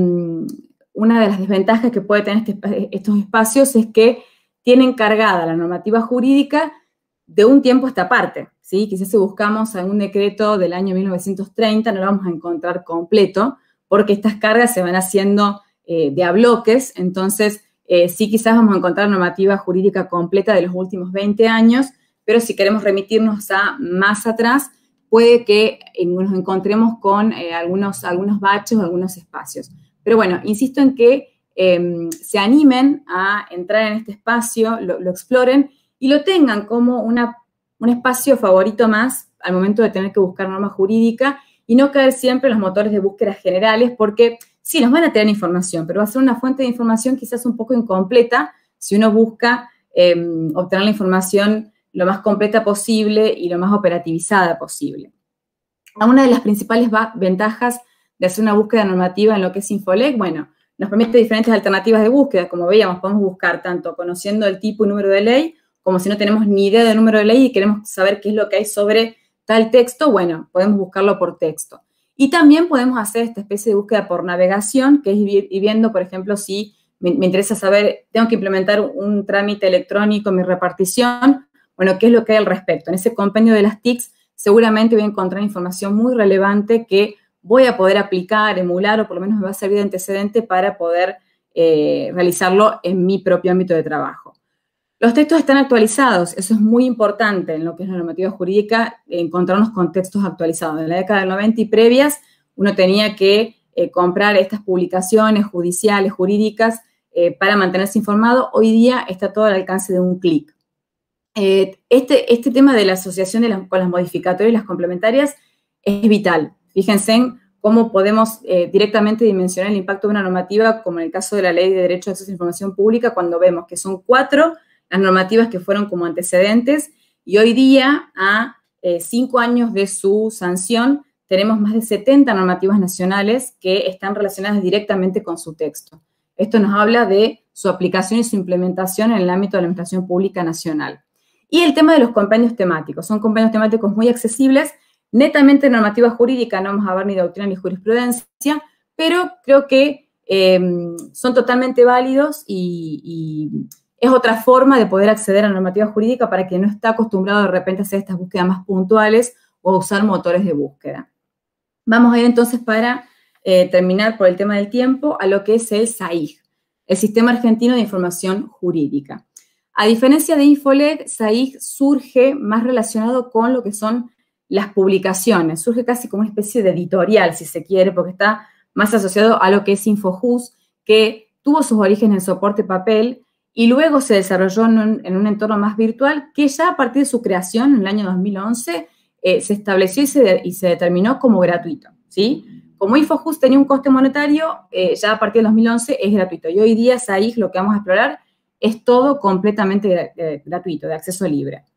una de las desventajas que puede tener estos espacios es que tienen cargada la normativa jurídica de un tiempo a esta parte, ¿sí? Quizás si buscamos algún decreto del año 1930 no lo vamos a encontrar completo porque estas cargas se van haciendo de a bloques, entonces sí quizás vamos a encontrar normativa jurídica completa de los últimos 20 años, pero si queremos remitirnos a más atrás, puede que nos encontremos con algunos baches o algunos espacios. Pero bueno, insisto en que se animen a entrar en este espacio, lo exploren y lo tengan como un espacio favorito más al momento de tener que buscar norma jurídica y no caer siempre en los motores de búsqueda generales porque sí, nos van a tener información, pero va a ser una fuente de información quizás un poco incompleta si uno busca obtener la información lo más completa posible y lo más operativizada posible. Una de las principales ventajas de hacer una búsqueda normativa en lo que es Infolec, bueno, nos permite diferentes alternativas de búsqueda. Como veíamos, podemos buscar tanto conociendo el tipo y número de ley, como si no tenemos ni idea del número de ley y queremos saber qué es lo que hay sobre tal texto, bueno, podemos buscarlo por texto. Y también podemos hacer esta especie de búsqueda por navegación, que es ir viendo, por ejemplo, si me interesa saber, tengo que implementar un trámite electrónico en mi repartición, bueno, qué es lo que hay al respecto. En ese compendio de las TICs seguramente voy a encontrar información muy relevante que voy a poder aplicar, emular, o por lo menos me va a servir de antecedente para poder realizarlo en mi propio ámbito de trabajo. Los textos están actualizados, eso es muy importante en lo que es la normativa jurídica, encontrarnos con textos actualizados. En la década del 90 y previas, uno tenía que comprar estas publicaciones judiciales, jurídicas, para mantenerse informado. Hoy día está todo al alcance de un clic. Este tema de la asociación con las modificatorias y las complementarias es vital. Fíjense en cómo podemos directamente dimensionar el impacto de una normativa, como en el caso de la Ley de Derecho de Acceso a la Información Pública, cuando vemos que son 4 las normativas que fueron como antecedentes y hoy día, a 5 años de su sanción, tenemos más de 70 normativas nacionales que están relacionadas directamente con su texto. Esto nos habla de su aplicación y su implementación en el ámbito de la administración pública nacional. Y el tema de los compendios temáticos. Son compendios temáticos muy accesibles, netamente normativa jurídica, no vamos a ver ni doctrina ni jurisprudencia, pero creo que son totalmente válidos y es otra forma de poder acceder a la normativa jurídica para quien no está acostumbrado de repente a hacer estas búsquedas más puntuales o a usar motores de búsqueda. Vamos a ir entonces para terminar por el tema del tiempo a lo que es el SAIJ, el Sistema Argentino de Información Jurídica. A diferencia de Infolec, SAIJ surge más relacionado con lo que son las publicaciones, surge casi como una especie de editorial, si se quiere, porque está más asociado a lo que es Infojus, que tuvo sus orígenes en soporte papel y luego se desarrolló en un entorno más virtual, que ya a partir de su creación en el año 2011 se estableció y se determinó como gratuito, ¿sí? Como Infojus tenía un coste monetario, ya a partir del 2011 es gratuito. Y hoy día SAIJ lo que vamos a explorar es todo completamente gratuito, de acceso libre.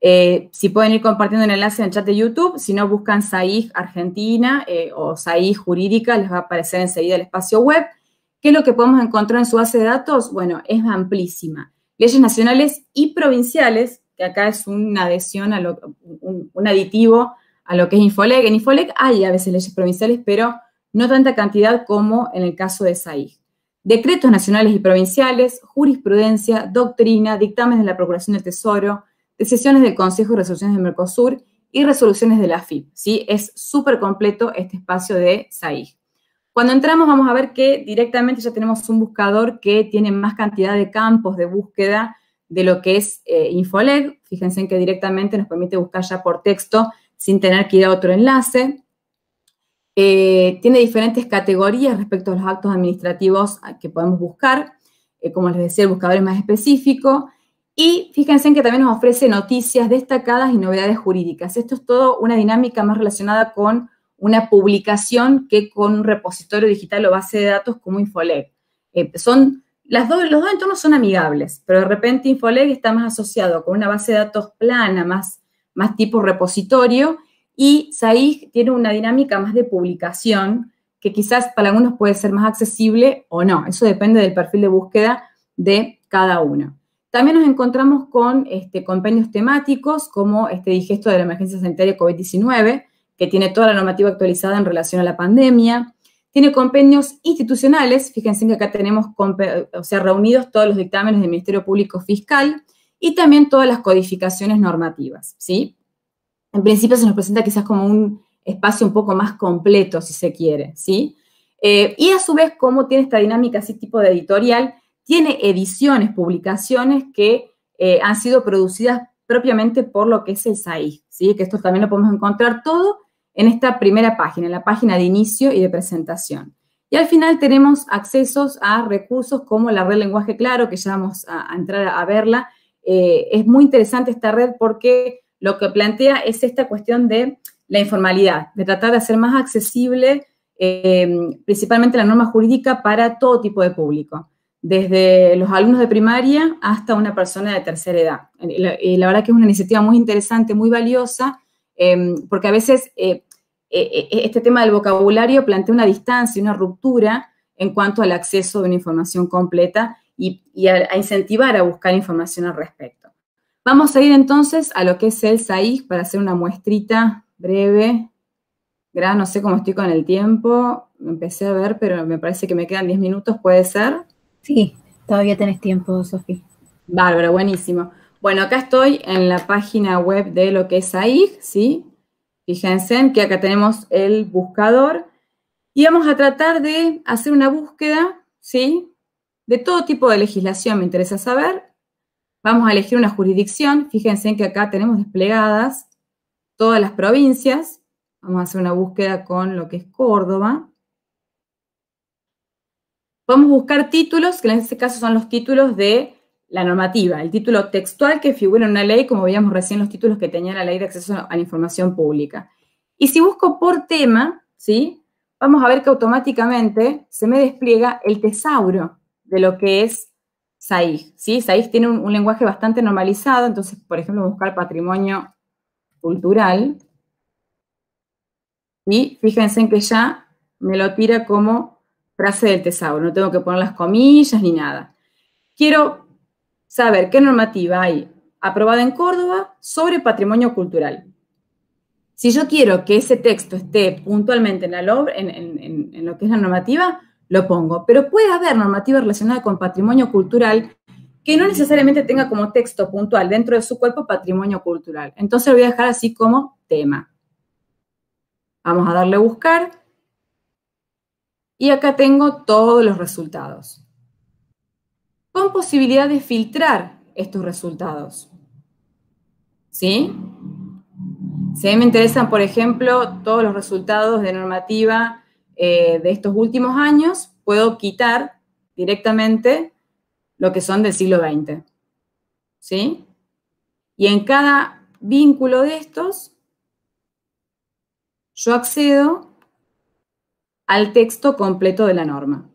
Si pueden ir compartiendo el enlace en el chat de YouTube, si no buscan SAIG Argentina o SAIG Jurídica, les va a aparecer enseguida el espacio web. ¿Qué es lo que podemos encontrar en su base de datos? Bueno, es amplísima. Leyes nacionales y provinciales, que acá es una adhesión, un aditivo a lo que es Infoleg. En Infoleg hay a veces leyes provinciales, pero no tanta cantidad como en el caso de SAIG. Decretos nacionales y provinciales, jurisprudencia, doctrina, dictámenes de la Procuración del Tesoro, decisiones del Consejo y resoluciones del Mercosur y resoluciones de la AFIP, ¿sí? Es súper completo este espacio de SAIG. Cuando entramos vamos a ver que directamente ya tenemos un buscador que tiene más cantidad de campos de búsqueda de lo que es Infoleg. Fíjense en que directamente nos permite buscar ya por texto sin tener que ir a otro enlace. Tiene diferentes categorías respecto a los actos administrativos que podemos buscar. Como les decía, el buscador es más específico. Y fíjense en que también nos ofrece noticias destacadas y novedades jurídicas. Esto es todo una dinámica más relacionada con una publicación que con un repositorio digital o base de datos como Infoleg. Los dos entornos son amigables, pero de repente Infoleg está más asociado con una base de datos plana, más tipo repositorio, y SAIG tiene una dinámica más de publicación que quizás para algunos puede ser más accesible o no. Eso depende del perfil de búsqueda de cada uno. También nos encontramos con compendios temáticos como este digesto de la emergencia sanitaria COVID-19, que tiene toda la normativa actualizada en relación a la pandemia. Tiene compendios institucionales, fíjense que acá tenemos reunidos todos los dictámenes del Ministerio Público Fiscal y también todas las codificaciones normativas, ¿sí? En principio se nos presenta quizás como un espacio un poco más completo, si se quiere, ¿sí? Y a su vez, como tiene esta dinámica así tipo de editorial, tiene ediciones, publicaciones que han sido producidas propiamente por lo que es el SAIG, ¿sí? Que esto también lo podemos encontrar todo en esta primera página, en la página de inicio y de presentación. Y al final tenemos accesos a recursos como la red Lenguaje Claro, que ya vamos a entrar a verla. Es muy interesante esta red porque lo que plantea es esta cuestión de la informalidad, de tratar de hacer más accesible principalmente la norma jurídica para todo tipo de público, desde los alumnos de primaria hasta una persona de tercera edad. Y la verdad que es una iniciativa muy interesante, muy valiosa, porque a veces este tema del vocabulario plantea una distancia, una ruptura en cuanto al acceso de una información completa y a incentivar a buscar información al respecto. Vamos a ir entonces a lo que es el SAIG para hacer una muestrita breve. No sé cómo estoy con el tiempo, empecé a ver, pero me parece que me quedan 10 minutos, ¿puede ser? Sí, todavía tenés tiempo, Sofía. Bárbaro, buenísimo. Bueno, acá estoy en la página web de lo que es SAIG, ¿sí? Fíjense que acá tenemos el buscador y vamos a tratar de hacer una búsqueda, ¿sí? De todo tipo de legislación, me interesa saber. Vamos a elegir una jurisdicción. Fíjense que acá tenemos desplegadas todas las provincias. Vamos a hacer una búsqueda con lo que es Córdoba. Vamos a buscar títulos, que en este caso son los títulos de la normativa, el título textual que figura en una ley, como veíamos recién los títulos que tenía la Ley de Acceso a la Información Pública. Y si busco por tema, ¿sí? Vamos a ver que automáticamente se me despliega el tesauro de lo que es SAIG, ¿sí? SAIG tiene un lenguaje bastante normalizado, entonces, por ejemplo, buscar patrimonio cultural, y fíjense en que ya me lo tira como frase del tesauro, no tengo que poner las comillas ni nada. Quiero saber qué normativa hay aprobada en Córdoba sobre patrimonio cultural. Si yo quiero que ese texto esté puntualmente en lo que es la normativa, lo pongo. Pero puede haber normativa relacionada con patrimonio cultural que no necesariamente tenga como texto puntual dentro de su cuerpo patrimonio cultural. Entonces lo voy a dejar así como tema. Vamos a darle a buscar. Y acá tengo todos los resultados, con posibilidad de filtrar estos resultados. ¿Sí? Si a mí me interesan, por ejemplo, todos los resultados de normativa de estos últimos años, puedo quitar directamente lo que son del siglo XX. ¿Sí? Y en cada vínculo de estos, yo accedo al texto completo de la norma.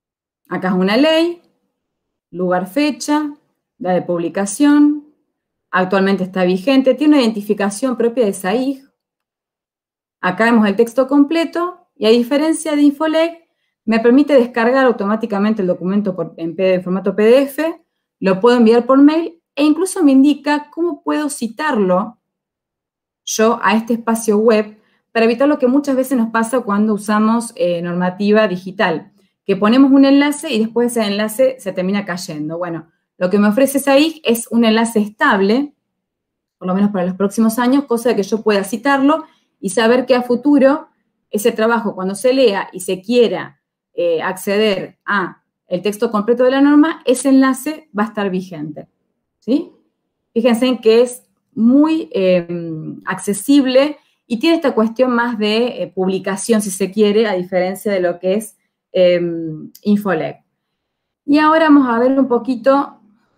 Acá es una ley, lugar, fecha, la de publicación, actualmente está vigente, tiene una identificación propia de SAIG. Acá vemos el texto completo y a diferencia de Infoleg, me permite descargar automáticamente el documento en formato PDF, lo puedo enviar por mail e incluso me indica cómo puedo citarlo yo a este espacio web para evitar lo que muchas veces nos pasa cuando usamos normativa digital, que ponemos un enlace y después ese enlace se termina cayendo. Bueno, lo que me ofrece SAIG es un enlace estable, por lo menos para los próximos años, cosa de que yo pueda citarlo y saber que a futuro ese trabajo, cuando se lea y se quiera acceder a el texto completo de la norma, ese enlace va a estar vigente, ¿sí? Fíjense en que es muy accesible y tiene esta cuestión más de publicación, si se quiere, a diferencia de lo que es Infoleg. Y ahora vamos a ver un poquito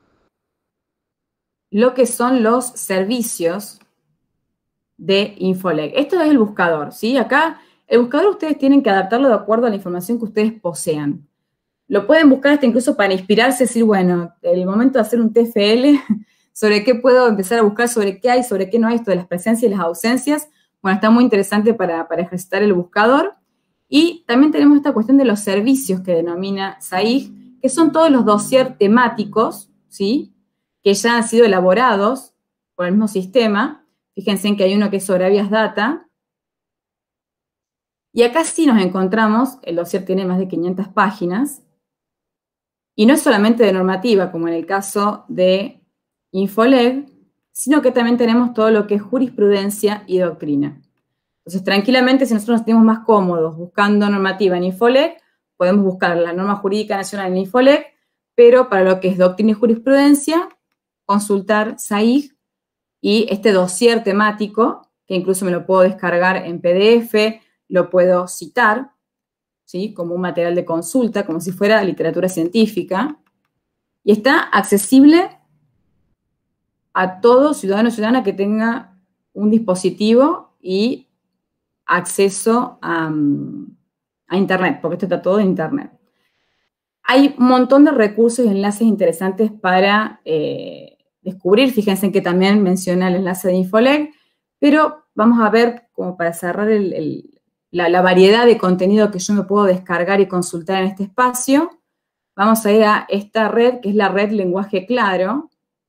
lo que son los servicios de Infoleg. Esto es el buscador, ¿sí? Acá, el buscador ustedes tienen que adaptarlo de acuerdo a la información que ustedes posean. Lo pueden buscar hasta incluso para inspirarse, decir, bueno, el momento de hacer un TFL, sobre qué puedo empezar a buscar, sobre qué hay, sobre qué no hay, esto de las presencias y las ausencias. Bueno, está muy interesante para ejercitar el buscador. Y también tenemos esta cuestión de los servicios que denomina SAIG, que son todos los dossiers temáticos, ¿sí? Que ya han sido elaborados por el mismo sistema. Fíjense en que hay uno que es sobre Habeas Data. Y acá sí nos encontramos, el dossier tiene más de 500 páginas, y no es solamente de normativa, como en el caso de Infoleg, sino que también tenemos todo lo que es jurisprudencia y doctrina. Entonces, tranquilamente, si nosotros nos sentimos más cómodos buscando normativa en Infoleg, podemos buscar la norma jurídica nacional en Infoleg, pero para lo que es doctrina y jurisprudencia, consultar SAIG y este dossier temático, que incluso me lo puedo descargar en PDF, lo puedo citar, ¿sí? Como un material de consulta, como si fuera literatura científica, y está accesible a todo ciudadano o ciudadana que tenga un dispositivo y acceso a Internet, porque esto está todo en Internet. Hay un montón de recursos y enlaces interesantes para descubrir. Fíjense que también menciona el enlace de Infoleg, pero vamos a ver, como para cerrar la variedad de contenido que yo me puedo descargar y consultar en este espacio. Vamos a ir a esta red, que es la red Lenguaje Claro.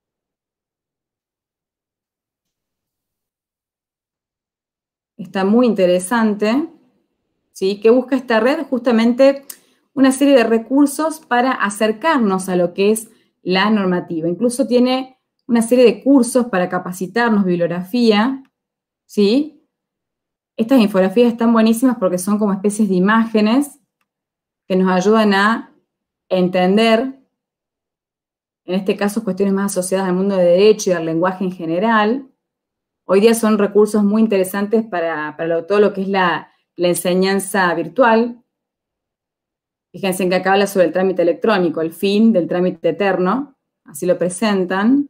Está muy interesante, ¿sí? Que busca esta red justamente una serie de recursos para acercarnos a lo que es la normativa. Incluso tiene una serie de cursos para capacitarnos, bibliografía, ¿sí? Estas infografías están buenísimas porque son como especies de imágenes que nos ayudan a entender, en este caso, cuestiones más asociadas al mundo de derecho y al lenguaje en general. Hoy día son recursos muy interesantes para todo lo que es la enseñanza virtual. Fíjense en que acá habla sobre el trámite electrónico, el fin del trámite eterno, así lo presentan,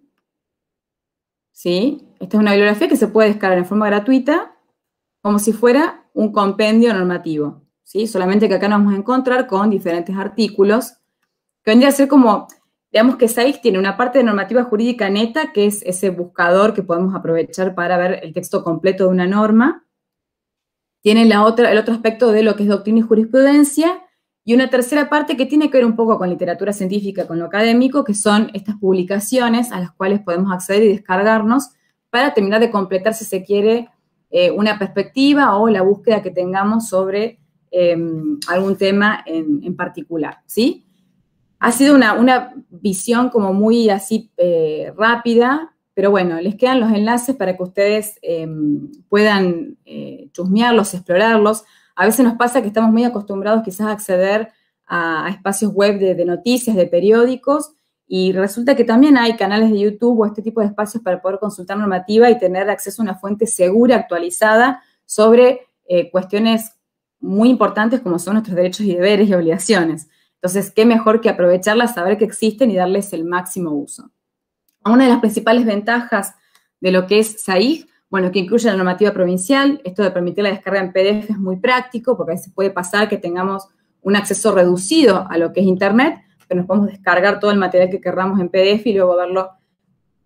¿sí? Esta es una bibliografía que se puede descargar en forma gratuita, como si fuera un compendio normativo, ¿sí? Solamente que acá nos vamos a encontrar con diferentes artículos, que vendría a ser como, digamos que SAIG tiene una parte de normativa jurídica neta, que es ese buscador que podemos aprovechar para ver el texto completo de una norma. Tiene el otro aspecto de lo que es doctrina y jurisprudencia, y una tercera parte que tiene que ver un poco con literatura científica, con lo académico, que son estas publicaciones a las cuales podemos acceder y descargarnos para terminar de completar, si se quiere, una perspectiva o la búsqueda que tengamos sobre algún tema en particular, ¿sí? Ha sido una visión como muy así rápida, pero bueno, les quedan los enlaces para que ustedes puedan chusmearlos, explorarlos. A veces nos pasa que estamos muy acostumbrados quizás a acceder a espacios web de noticias, de periódicos, y resulta que también hay canales de YouTube o este tipo de espacios para poder consultar normativa y tener acceso a una fuente segura, actualizada, sobre cuestiones muy importantes como son nuestros derechos y deberes y obligaciones. Entonces, qué mejor que aprovecharlas, saber que existen y darles el máximo uso. Una de las principales ventajas de lo que es SAIG, bueno, que incluye la normativa provincial, esto de permitir la descarga en PDF es muy práctico, porque a veces puede pasar que tengamos un acceso reducido a lo que es Internet, pero nos podemos descargar todo el material que querramos en PDF y luego verlo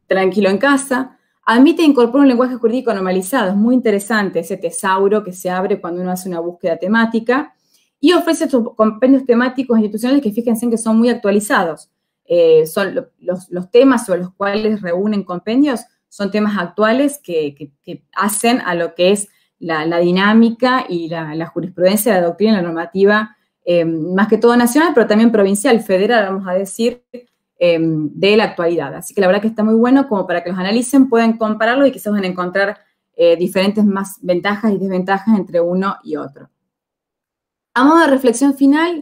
tranquilo en casa. Admite incorporar un lenguaje jurídico normalizado, es muy interesante ese tesauro que se abre cuando uno hace una búsqueda temática, y ofrece estos compendios temáticos institucionales que fíjense en que son muy actualizados. Son los temas sobre los cuales reúnen compendios son temas actuales que hacen a lo que es la dinámica y la jurisprudencia, la doctrina y la normativa, más que todo nacional, pero también provincial, federal, vamos a decir, de la actualidad. Así que la verdad que está muy bueno como para que los analicen, puedan compararlo y quizás van a encontrar diferentes más ventajas y desventajas entre uno y otro. A modo de reflexión final,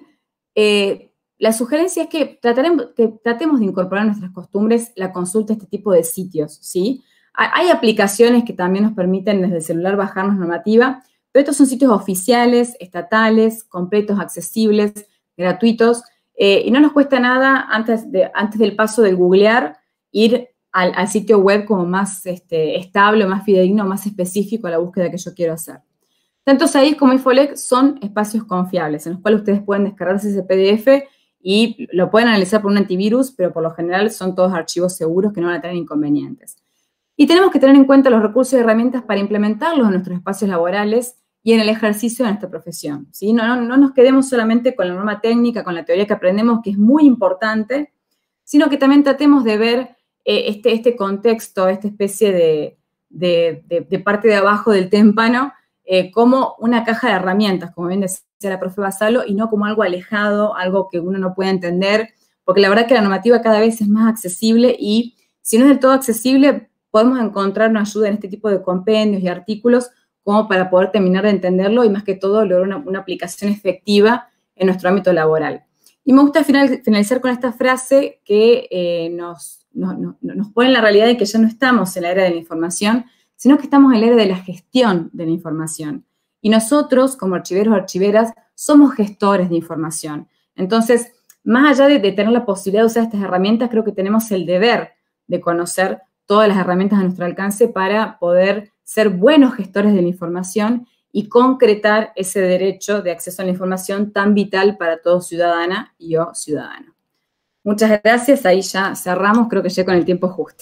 la sugerencia es que tratemos de incorporar en nuestras costumbres la consulta a este tipo de sitios, ¿sí? Hay aplicaciones que también nos permiten desde el celular bajarnos normativa, pero estos son sitios oficiales, estatales, completos, accesibles, gratuitos, y no nos cuesta nada antes del paso del googlear ir al sitio web como más estable, más fidedigno, más específico a la búsqueda que yo quiero hacer. Tanto SAIS como Infolec son espacios confiables en los cuales ustedes pueden descargarse ese PDF y lo pueden analizar por un antivirus, pero por lo general son todos archivos seguros que no van a tener inconvenientes. Y tenemos que tener en cuenta los recursos y herramientas para implementarlos en nuestros espacios laborales y en el ejercicio de nuestra profesión, ¿sí? No nos quedemos solamente con la norma técnica, con la teoría que aprendemos, que es muy importante, sino que también tratemos de ver este contexto, esta especie de parte de abajo del témpano, como una caja de herramientas, como bien decía la profe Basalo, y no como algo alejado, algo que uno no puede entender, porque la verdad que la normativa cada vez es más accesible y si no es del todo accesible, podemos encontrar una ayuda en este tipo de compendios y artículos como para poder terminar de entenderlo y más que todo lograr una aplicación efectiva en nuestro ámbito laboral. Y me gusta finalizar con esta frase que nos pone en la realidad de que ya no estamos en la era de la información, sino que estamos en la era de la gestión de la información. Y nosotros, como archiveros o archiveras, somos gestores de información. Entonces, más allá de tener la posibilidad de usar estas herramientas, creo que tenemos el deber de conocer todas las herramientas a nuestro alcance para poder ser buenos gestores de la información y concretar ese derecho de acceso a la información tan vital para todo ciudadana y o ciudadano. Muchas gracias, ahí ya cerramos, creo que llegué con el tiempo justo.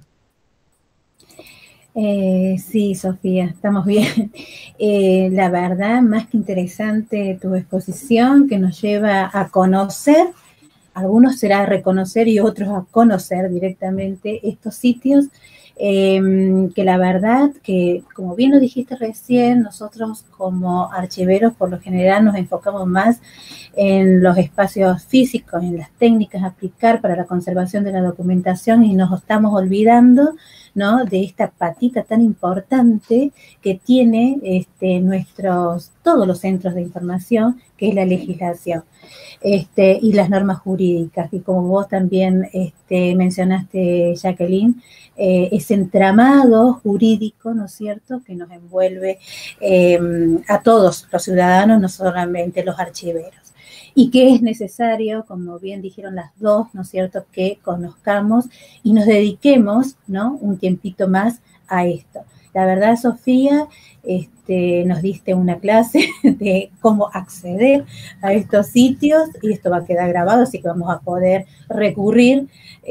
Sí, Sofía, estamos bien. La verdad, más que interesante tu exposición que nos lleva a conocer, algunos será reconocer y otros a conocer directamente estos sitios, que la verdad que, como bien lo dijiste recién, nosotros como archiveros por lo general nos enfocamos más en los espacios físicos, en las técnicas a aplicar para la conservación de la documentación y nos estamos olvidando, ¿no?, de esta patita tan importante que tiene todos los centros de información, que es la legislación y las normas jurídicas. Y como vos también mencionaste, Jacqueline, ese entramado jurídico, ¿no es cierto?, que nos envuelve a todos los ciudadanos, no solamente los archiveros. Y que es necesario, como bien dijeron las dos, ¿no es cierto?, que conozcamos y nos dediquemos, ¿no?, un tiempito más a esto. La verdad, Sofía, nos diste una clase de cómo acceder a estos sitios y esto va a quedar grabado, así que vamos a poder recurrir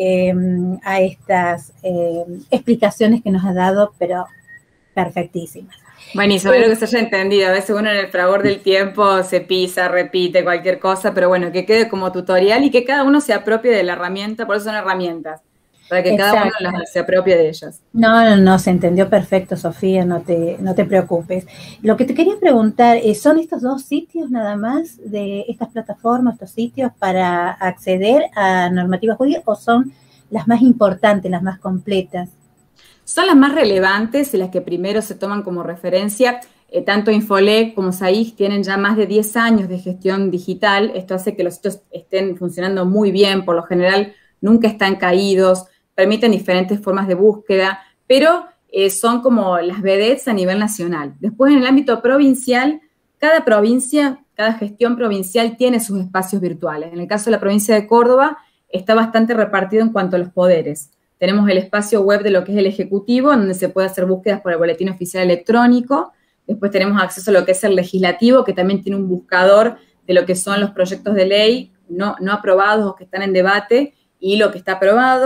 a estas explicaciones que nos ha dado, pero perfectísimas. Buenísimo, espero que se haya entendido. A veces uno en el fragor del tiempo se pisa, repite cualquier cosa, pero bueno, que quede como tutorial y que cada uno se apropie de la herramienta, por eso son herramientas, para que cada uno se apropie de ellas. No, se entendió perfecto, Sofía, no te preocupes. Lo que te quería preguntar, ¿son estos dos sitios nada más de estas plataformas, estos sitios para acceder a normativa jurídica o son las más importantes, las más completas? Son las más relevantes y las que primero se toman como referencia. Tanto Infolec como SAIS tienen ya más de 10 años de gestión digital. Esto hace que los sitios estén funcionando muy bien, por lo general nunca están caídos, permiten diferentes formas de búsqueda, pero son como las vedettes a nivel nacional. Después, en el ámbito provincial, cada provincia, cada gestión provincial tiene sus espacios virtuales. En el caso de la provincia de Córdoba, está bastante repartido en cuanto a los poderes. Tenemos el espacio web de lo que es el Ejecutivo, donde se puede hacer búsquedas por el Boletín Oficial Electrónico. Después tenemos acceso a lo que es el Legislativo, que también tiene un buscador de lo que son los proyectos de ley no aprobados o que están en debate y lo que está aprobado.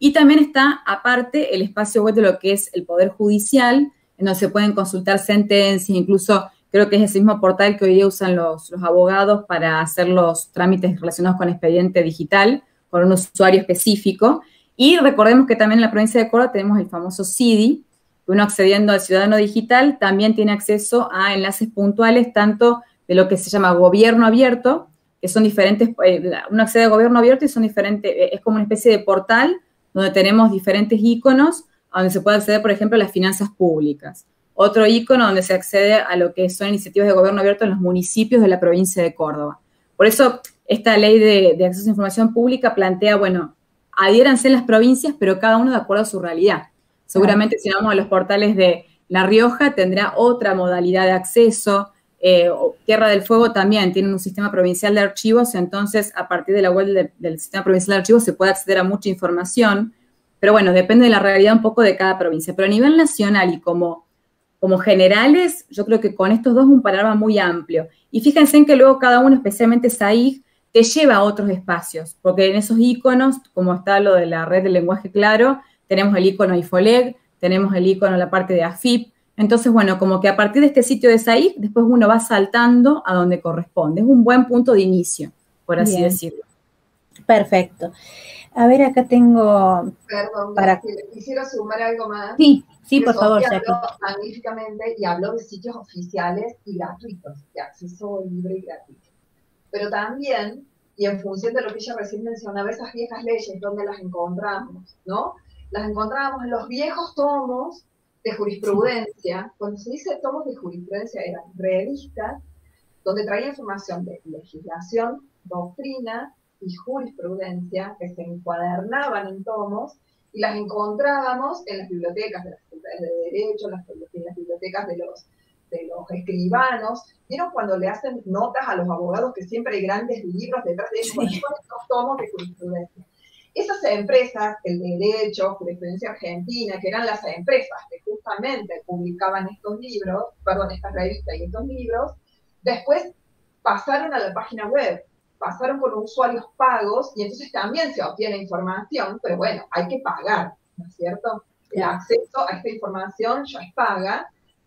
Y también está, aparte, el espacio web de lo que es el Poder Judicial, en donde se pueden consultar sentencias, incluso creo que es ese mismo portal que hoy día usan los abogados para hacer los trámites relacionados con expediente digital, con un usuario específico. Y recordemos que también en la provincia de Córdoba tenemos el famoso CIDI, que uno accediendo al Ciudadano Digital también tiene acceso a enlaces puntuales, tanto de lo que se llama gobierno abierto, que son diferentes, uno accede a gobierno abierto y son diferentes, es como una especie de portal donde tenemos diferentes iconos, a donde se puede acceder, por ejemplo, a las finanzas públicas. Otro icono donde se accede a lo que son iniciativas de gobierno abierto en los municipios de la provincia de Córdoba. Por eso, esta ley de acceso a información pública plantea, bueno, adhiéranse en las provincias, pero cada uno de acuerdo a su realidad. Seguramente si vamos a los portales de La Rioja, tendrá otra modalidad de acceso. Tierra del Fuego también tiene un sistema provincial de archivos, entonces a partir de la web del sistema provincial de archivos se puede acceder a mucha información, pero bueno, depende de la realidad un poco de cada provincia. Pero a nivel nacional y como generales, yo creo que con estos dos es un panorama muy amplio. Y fíjense en que luego cada uno, especialmente SAIG, te lleva a otros espacios, porque en esos iconos, como está lo de la red del lenguaje claro, tenemos el icono IFOLEG, tenemos el icono la parte de AFIP. Entonces, bueno, como que a partir de este sitio de SAIG, después uno va saltando a donde corresponde. Es un buen punto de inicio, por así decirlo. Perfecto. A ver, acá tengo... Perdón, quisiera sumar algo más. Sí, por favor, Jackie. Habló magníficamente y habló de sitios oficiales y gratuitos, de acceso libre y gratuito. Pero también, y en función de lo que ella recién mencionaba, esas viejas leyes, ¿dónde las encontramos? ¿No? Las encontrábamos en los viejos tomos de jurisprudencia. Cuando se dice tomos de jurisprudencia, eran revistas donde traía información de legislación, doctrina y jurisprudencia que se encuadernaban en tomos y las encontrábamos en las bibliotecas de las facultades de Derecho, en las bibliotecas de los escribanos. ¿Vieron cuando le hacen notas a los abogados que siempre hay grandes libros detrás de ellos? Son estos tomos de jurisprudencia. Esas empresas, el Derecho, Jurisprudencia Argentina, que eran las empresas que justamente publicaban estos libros, estas revistas y estos libros, después pasaron a la página web, pasaron por usuarios pagos y entonces también se obtiene información, pero bueno, hay que pagar, ¿no es cierto? El acceso a esta información ya es paga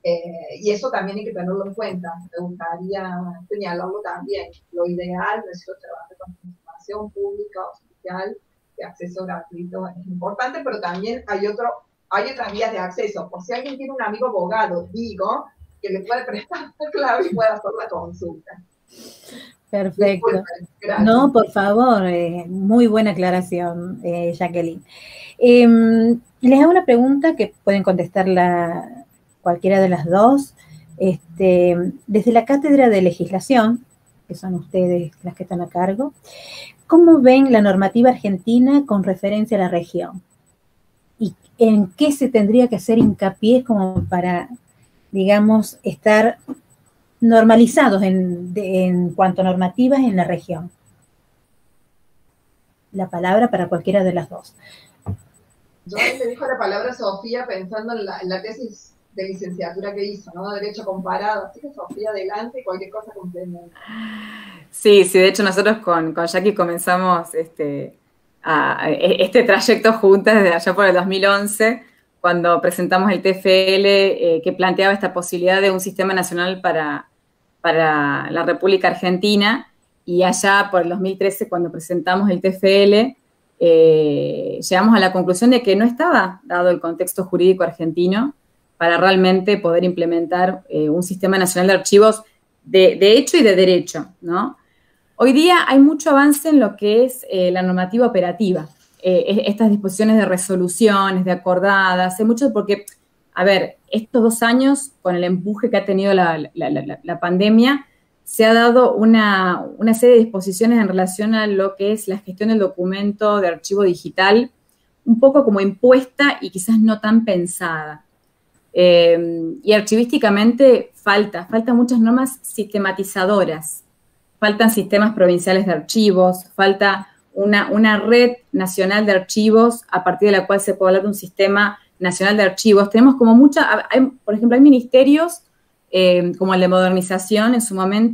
y eso también hay que tenerlo en cuenta. Me gustaría señalarlo también. Lo ideal no es trabajar con información pública, oficial, de acceso gratuito es importante, pero también hay otras vías de acceso. Por si alguien tiene un amigo abogado, digo, que le puede prestar la clave y puede hacer la consulta. Perfecto. No, por favor, muy buena aclaración, Jacqueline. Les hago una pregunta que pueden contestarla cualquiera de las dos. Desde la Cátedra de Legislación, que son ustedes las que están a cargo, ¿cómo ven la normativa argentina con referencia a la región? ¿Y en qué se tendría que hacer hincapié como para, digamos, estar normalizados en cuanto a normativas en la región? La palabra para cualquiera de las dos. Yo le dejo la palabra a Sofía pensando en la tesis de licenciatura que hizo, ¿no? Derecho comparado. Así que Sofía, adelante, cualquier cosa complementa. Sí, de hecho nosotros con Jackie comenzamos este trayecto juntas desde allá por el 2011, cuando presentamos el TFL que planteaba esta posibilidad de un sistema nacional para la República Argentina, y allá por el 2013, cuando presentamos el TFL, llegamos a la conclusión de que no estaba dado el contexto jurídico argentino para realmente poder implementar un sistema nacional de archivos de hecho y de derecho, ¿no? Hoy día hay mucho avance en lo que es la normativa operativa, estas disposiciones de resoluciones, de acordadas, hay mucho porque, a ver, estos 2 años, con el empuje que ha tenido la pandemia, se ha dado una serie de disposiciones en relación a lo que es la gestión del documento de archivo digital, un poco como impuesta y quizás no tan pensada. Y archivísticamente faltan muchas normas sistematizadoras, faltan sistemas provinciales de archivos, falta una red nacional de archivos a partir de la cual se puede hablar de un sistema nacional de archivos. Tenemos como por ejemplo, hay ministerios como el de modernización en su momento,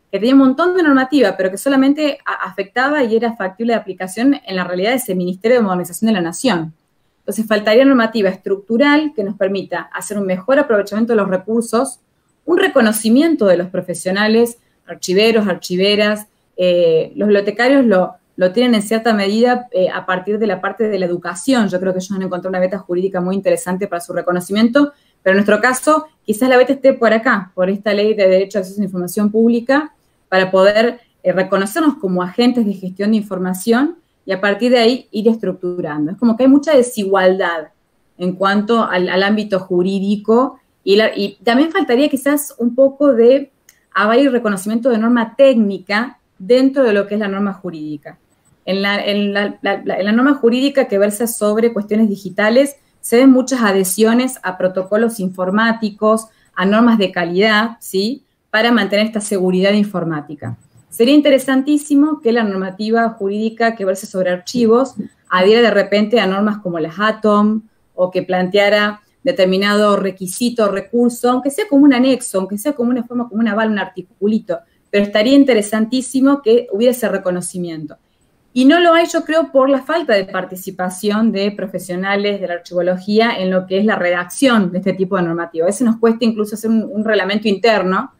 que tenía un montón de normativa, pero que solamente afectaba y era factible de aplicación en la realidad de ese Ministerio de Modernización de la Nación. Entonces, faltaría normativa estructural que nos permita hacer un mejor aprovechamiento de los recursos, un reconocimiento de los profesionales, archiveros, archiveras, los bibliotecarios lo tienen en cierta medida a partir de la parte de la educación. Yo creo que ellos han encontrado una beta jurídica muy interesante para su reconocimiento, pero en nuestro caso, quizás la beta esté por acá, por esta ley de derecho a acceso a información pública, para poder reconocernos como agentes de gestión de información y a partir de ahí ir estructurando. Es como que hay mucha desigualdad en cuanto al ámbito jurídico y también faltaría quizás un poco de aval y reconocimiento de norma técnica dentro de lo que es la norma jurídica. En la norma jurídica que versa sobre cuestiones digitales se ven muchas adhesiones a protocolos informáticos, a normas de calidad, ¿sí?, para mantener esta seguridad informática. Sería interesantísimo que la normativa jurídica que verse sobre archivos adhiera de repente a normas como las ATOM o que planteara determinado requisito o recurso, aunque sea como un anexo, aunque sea como una forma, como un aval, un articulito, pero estaría interesantísimo que hubiera ese reconocimiento. Y no lo hay, yo creo, por la falta de participación de profesionales de la archivología en lo que es la redacción de este tipo de normativa. A veces nos cuesta incluso hacer un reglamento interno,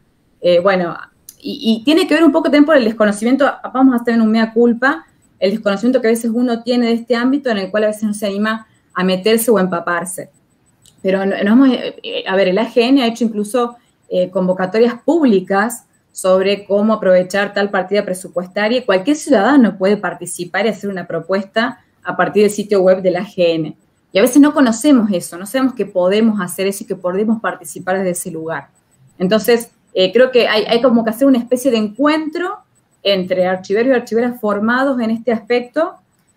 y tiene que ver un poco también por el desconocimiento, vamos a tener un mea culpa, el desconocimiento que a veces uno tiene de este ámbito en el cual a veces no se anima a meterse o a empaparse. Pero el AGN ha hecho incluso convocatorias públicas sobre cómo aprovechar tal partida presupuestaria. Cualquier ciudadano puede participar y hacer una propuesta a partir del sitio web del AGN. Y a veces no conocemos eso, no sabemos que podemos hacer eso y que podemos participar desde ese lugar. Entonces, creo que hay como que hacer una especie de encuentro entre archiveros y archiveras formados en este aspecto,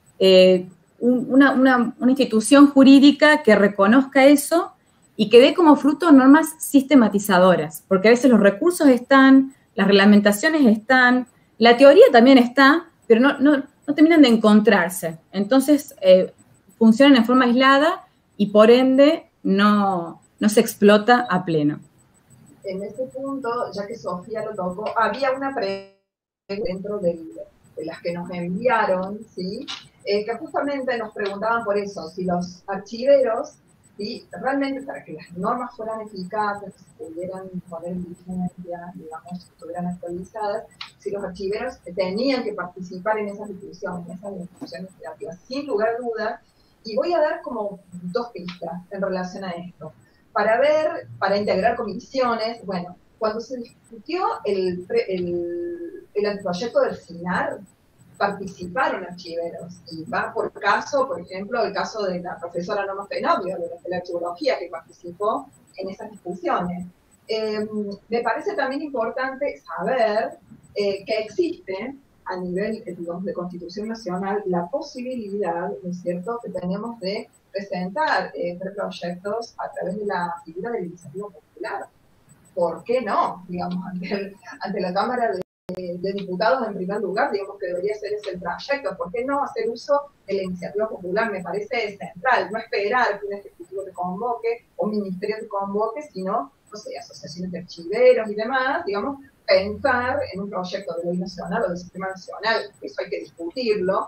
una institución jurídica que reconozca eso y que dé como fruto normas sistematizadoras, porque a veces los recursos están, las reglamentaciones están, la teoría también está, pero no terminan de encontrarse. Entonces, funcionan en forma aislada y por ende no se explota a pleno. En este punto, ya que Sofía lo tocó, había una pregunta dentro de las que nos enviaron, ¿sí? Que justamente nos preguntaban por eso, si los archiveros, ¿sí?, realmente para que las normas fueran eficaces, que se pudieran poner en vigencia, digamos, que estuvieran actualizadas, si los archiveros tenían que participar en esas discusiones creativas, sin lugar a dudas, y voy a dar como dos pistas en relación a esto. Para integrar comisiones, bueno, cuando se discutió el anteproyecto del SINAR, participaron archiveros, y va por caso, por ejemplo, el caso de la profesora Norma Fenobio, de la archivología, que participó en esas discusiones. Me parece también importante saber que existe, a nivel, digamos, de Constitución Nacional, la posibilidad, ¿no es cierto?, que tenemos de presentar proyectos a través de la figura de la iniciativa popular. ¿Por qué no? Digamos, ante la Cámara de Diputados, en primer lugar, digamos que debería ser ese el trayecto. ¿Por qué no hacer uso de la iniciativa popular? Me parece central. No esperar que un ejecutivo te convoque o un ministerio te convoque, sino, no sé, asociaciones de archiveros y demás, digamos, pensar en un proyecto de ley nacional o de sistema nacional. Eso hay que discutirlo.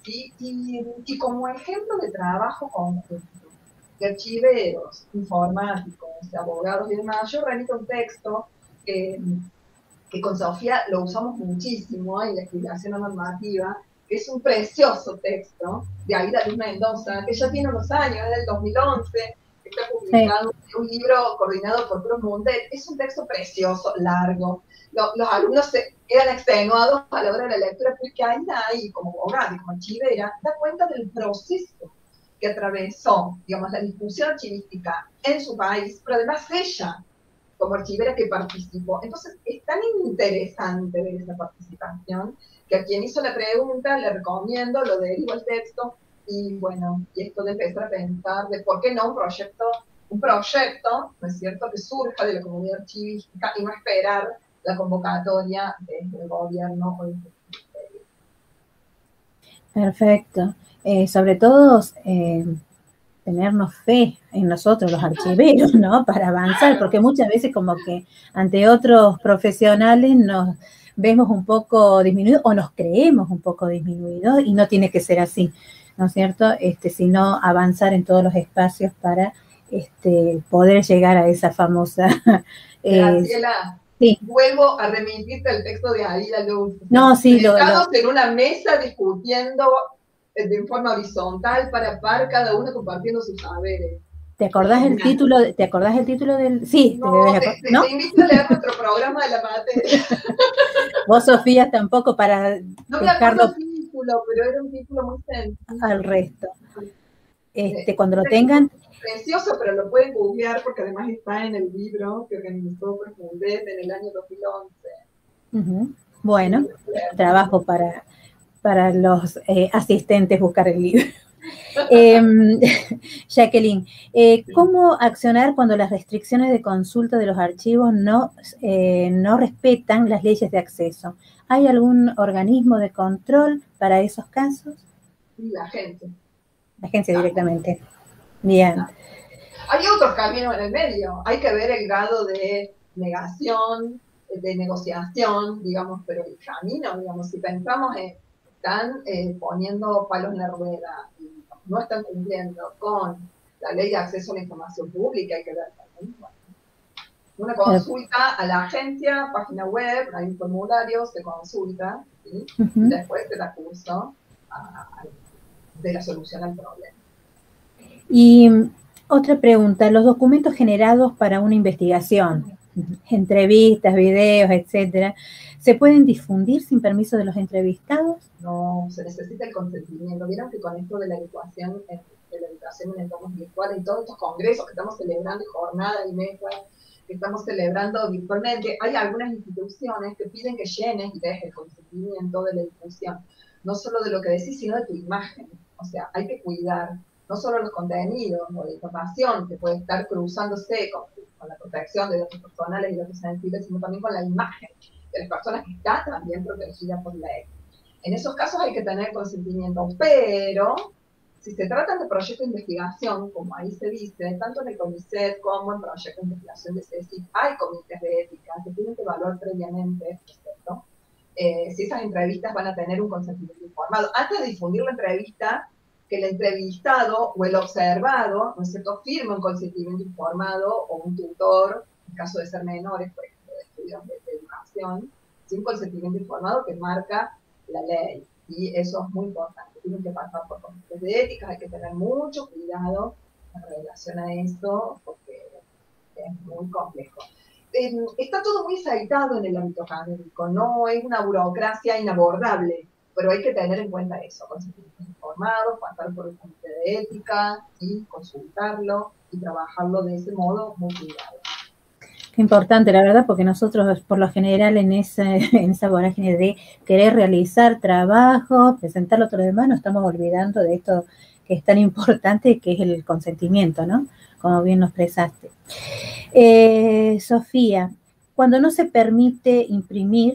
Y como ejemplo de trabajo conjunto de archiveros, informáticos, de abogados y demás, yo remito un texto que con Sofía lo usamos muchísimo en la explicación normativa, que es un precioso texto de Aida Luz Mendoza, que ya tiene unos años, es del 2011, que está publicado en un libro coordinado por Cruz Mundet. Es un texto precioso, largo. Los alumnos se quedan extenuados a la hora de la lectura, porque ahí, como abogada y como archivera, da cuenta del proceso que atravesó, digamos, la discusión archivística en su país, pero además ella, como archivera que participó. Entonces, es tan interesante ver esa participación, que a quien hizo la pregunta le recomiendo, lo derivo el texto, y bueno, y esto de empezar a pensar de por qué no un proyecto, ¿no es cierto?, que surja de la comunidad archivística y no esperar la convocatoria del gobierno o del ministerio. Perfecto. Sobre todo, tenernos fe en nosotros, los archiveros, ¿no?, para avanzar, porque muchas veces como que ante otros profesionales vemos un poco disminuido o nos creemos un poco disminuidos y no tiene que ser así, ¿no es cierto? Sino avanzar en todos los espacios para poder llegar a esa famosa... Graciela, sí. Vuelvo a remitirte al texto de Aida Luz. No, sí, Sentados en una mesa discutiendo de forma horizontal, para par, cada uno compartiendo sus saberes. ¿Te acordás el título? ¿Te acordás el título del...? Sí, no, te invito a leer nuestro programa de la materia. Vos, Sofía, tampoco para no me acuerdo el título, pero era un título muy sencillo. Al resto. Cuando lo tengan... Precioso, pero lo pueden googlear porque además está en el libro que organizó Profundet en el año 2011. Bueno, trabajo para los asistentes buscar el libro. Jacqueline, ¿cómo accionar cuando las restricciones de consulta de los archivos no respetan las leyes de acceso? ¿Hay algún organismo de control para esos casos? La agencia. La agencia directamente. Bien. Hay otros caminos en el medio. Hay que ver el grado de negación, de negociación, digamos, pero el camino, digamos, si pensamos están poniendo palos en la rueda y no están cumpliendo con la ley de acceso a la información pública, hay que ver también. Bueno, una consulta a la agencia, página web, hay un formulario, se consulta, ¿sí? Y después te da curso de la solución al problema. Y otra pregunta, los documentos generados para una investigación, entrevistas, videos, etcétera, ¿se pueden difundir sin permiso de los entrevistados? No, se necesita el consentimiento. Vieron que con esto de la educación en entornos virtuales y todos estos congresos que estamos celebrando, jornadas y mesas que estamos celebrando virtualmente, hay algunas instituciones que piden que llenes y dejes el consentimiento de la difusión, no solo de lo que decís, sino de tu imagen. O sea, hay que cuidar no solo los contenidos o la información que puede estar cruzándose con la protección de datos personales y datos sensibles, sino también con la imagen de las personas que está también protegida por ley. En esos casos hay que tener consentimiento, pero si se tratan de proyectos de investigación, como ahí se dice, tanto en el CONICET como en proyectos de investigación de CSIC, hay comités de ética que tienen que evaluar previamente, ¿cierto? Si esas entrevistas van a tener un consentimiento informado. Antes de difundir la entrevista, que el entrevistado o el observado, ¿no es cierto?, firme un consentimiento informado o un tutor, en caso de ser menores, por ejemplo, de estudios de educación, sin un consentimiento informado que marca la ley. Y eso es muy importante. Tienen que pasar por comités de ética, hay que tener mucho cuidado en relación a eso, porque es muy complejo. Está todo muy aceitado en el ámbito académico, no es una burocracia inabordable, pero hay que tener en cuenta eso, consentimientos informados, pasar por el comité de ética y consultarlo y trabajarlo de ese modo muy cuidado. Qué importante, la verdad, porque nosotros por lo general en esa vorágine de querer realizar trabajo, presentarlo todo lo demás, nos estamos olvidando de esto que es tan importante, que es el consentimiento, ¿no? Como bien nos expresaste. Sofía, cuando no se permite imprimir,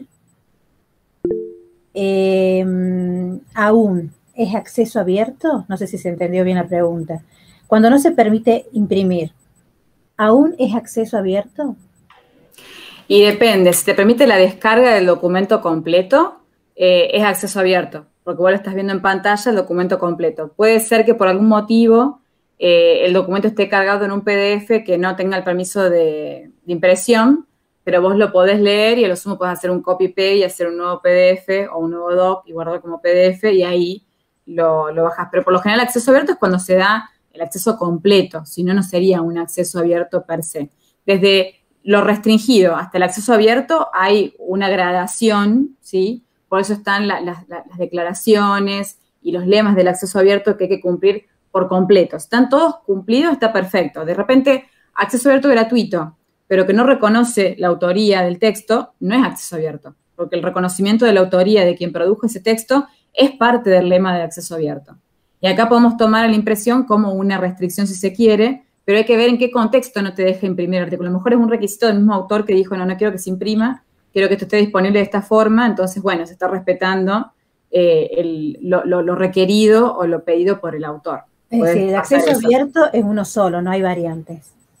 aún es acceso abierto, no sé si se entendió bien la pregunta. Cuando no se permite imprimir, ¿aún es acceso abierto? Y depende, si te permite la descarga del documento completo, es acceso abierto, porque vos lo estás viendo en pantalla el documento completo. Puede ser que por algún motivo el documento esté cargado en un PDF que no tenga el permiso de impresión, pero vos lo podés leer y a lo sumo podés hacer un copy-paste y hacer un nuevo PDF o un nuevo doc y guardarlo como PDF y ahí lo bajás. Pero por lo general el acceso abierto es cuando se da el acceso completo, si no, no sería un acceso abierto per se. Desde lo restringido hasta el acceso abierto hay una gradación, ¿sí? Por eso están las declaraciones y los lemas del acceso abierto que hay que cumplir por completo. Si están todos cumplidos, está perfecto. De repente, acceso abierto gratuito, pero que no reconoce la autoría del texto, no es acceso abierto, porque el reconocimiento de la autoría de quien produjo ese texto es parte del lema de acceso abierto. Y acá podemos tomar la impresión como una restricción si se quiere, pero hay que ver en qué contexto no te deja imprimir el artículo. A lo mejor es un requisito del mismo autor que dijo, no quiero que se imprima, quiero que esto esté disponible de esta forma, entonces, bueno, se está respetando lo requerido o lo pedido por el autor. Es decir, el acceso abierto es uno solo, no hay variantes.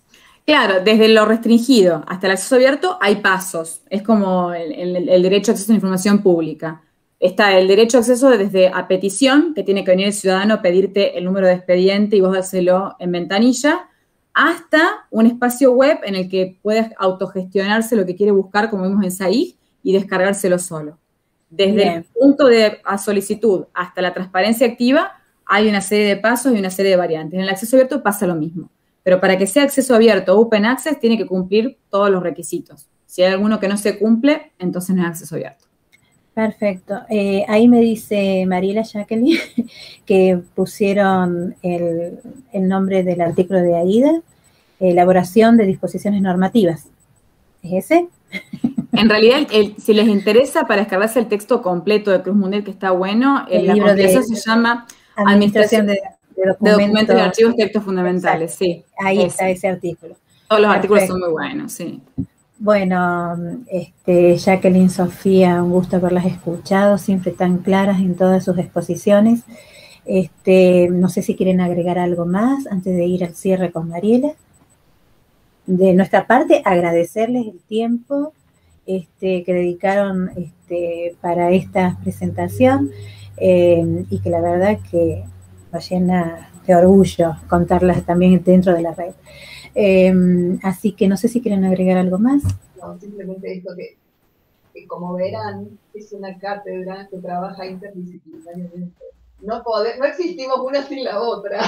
Claro, desde lo restringido hasta el acceso abierto hay pasos. Es como el derecho a acceso a la información pública. Está el derecho a acceso desde a petición, que tiene que venir el ciudadano a pedirte el número de expediente y vos dárselo en ventanilla, hasta un espacio web en el que puedes autogestionarse lo que quiere buscar, como vimos en SAIG, y descargárselo solo. Desde el punto de a solicitud hasta la transparencia activa, hay una serie de pasos y una serie de variantes. En el acceso abierto pasa lo mismo. Pero para que sea acceso abierto o Open Access, tiene que cumplir todos los requisitos. Si hay alguno que no se cumple, entonces no es acceso abierto. Perfecto. Ahí me dice Mariela Jacqueline que pusieron el nombre del artículo de AIDA, elaboración de disposiciones normativas. ¿Es ese? En realidad, si les interesa para descargarse el texto completo de Cruz Mundial, que está bueno, la libro compilación se llama Administración de documentos y archivos, textos fundamentales. Sí, ahí está ese artículo. Todos los artículos son muy buenos, sí. Bueno, Jacqueline, Sofía, un gusto haberlas escuchado, siempre tan claras en todas sus exposiciones. No sé si quieren agregar algo más antes de ir al cierre con Mariela. De nuestra parte, agradecerles el tiempo que dedicaron para esta presentación y que la verdad que nos llena de orgullo contarlas también dentro de la red. Así que no sé si quieren agregar algo más. No, simplemente esto que como verán, es una cátedra que trabaja interdisciplinariamente. No existimos una sin la otra.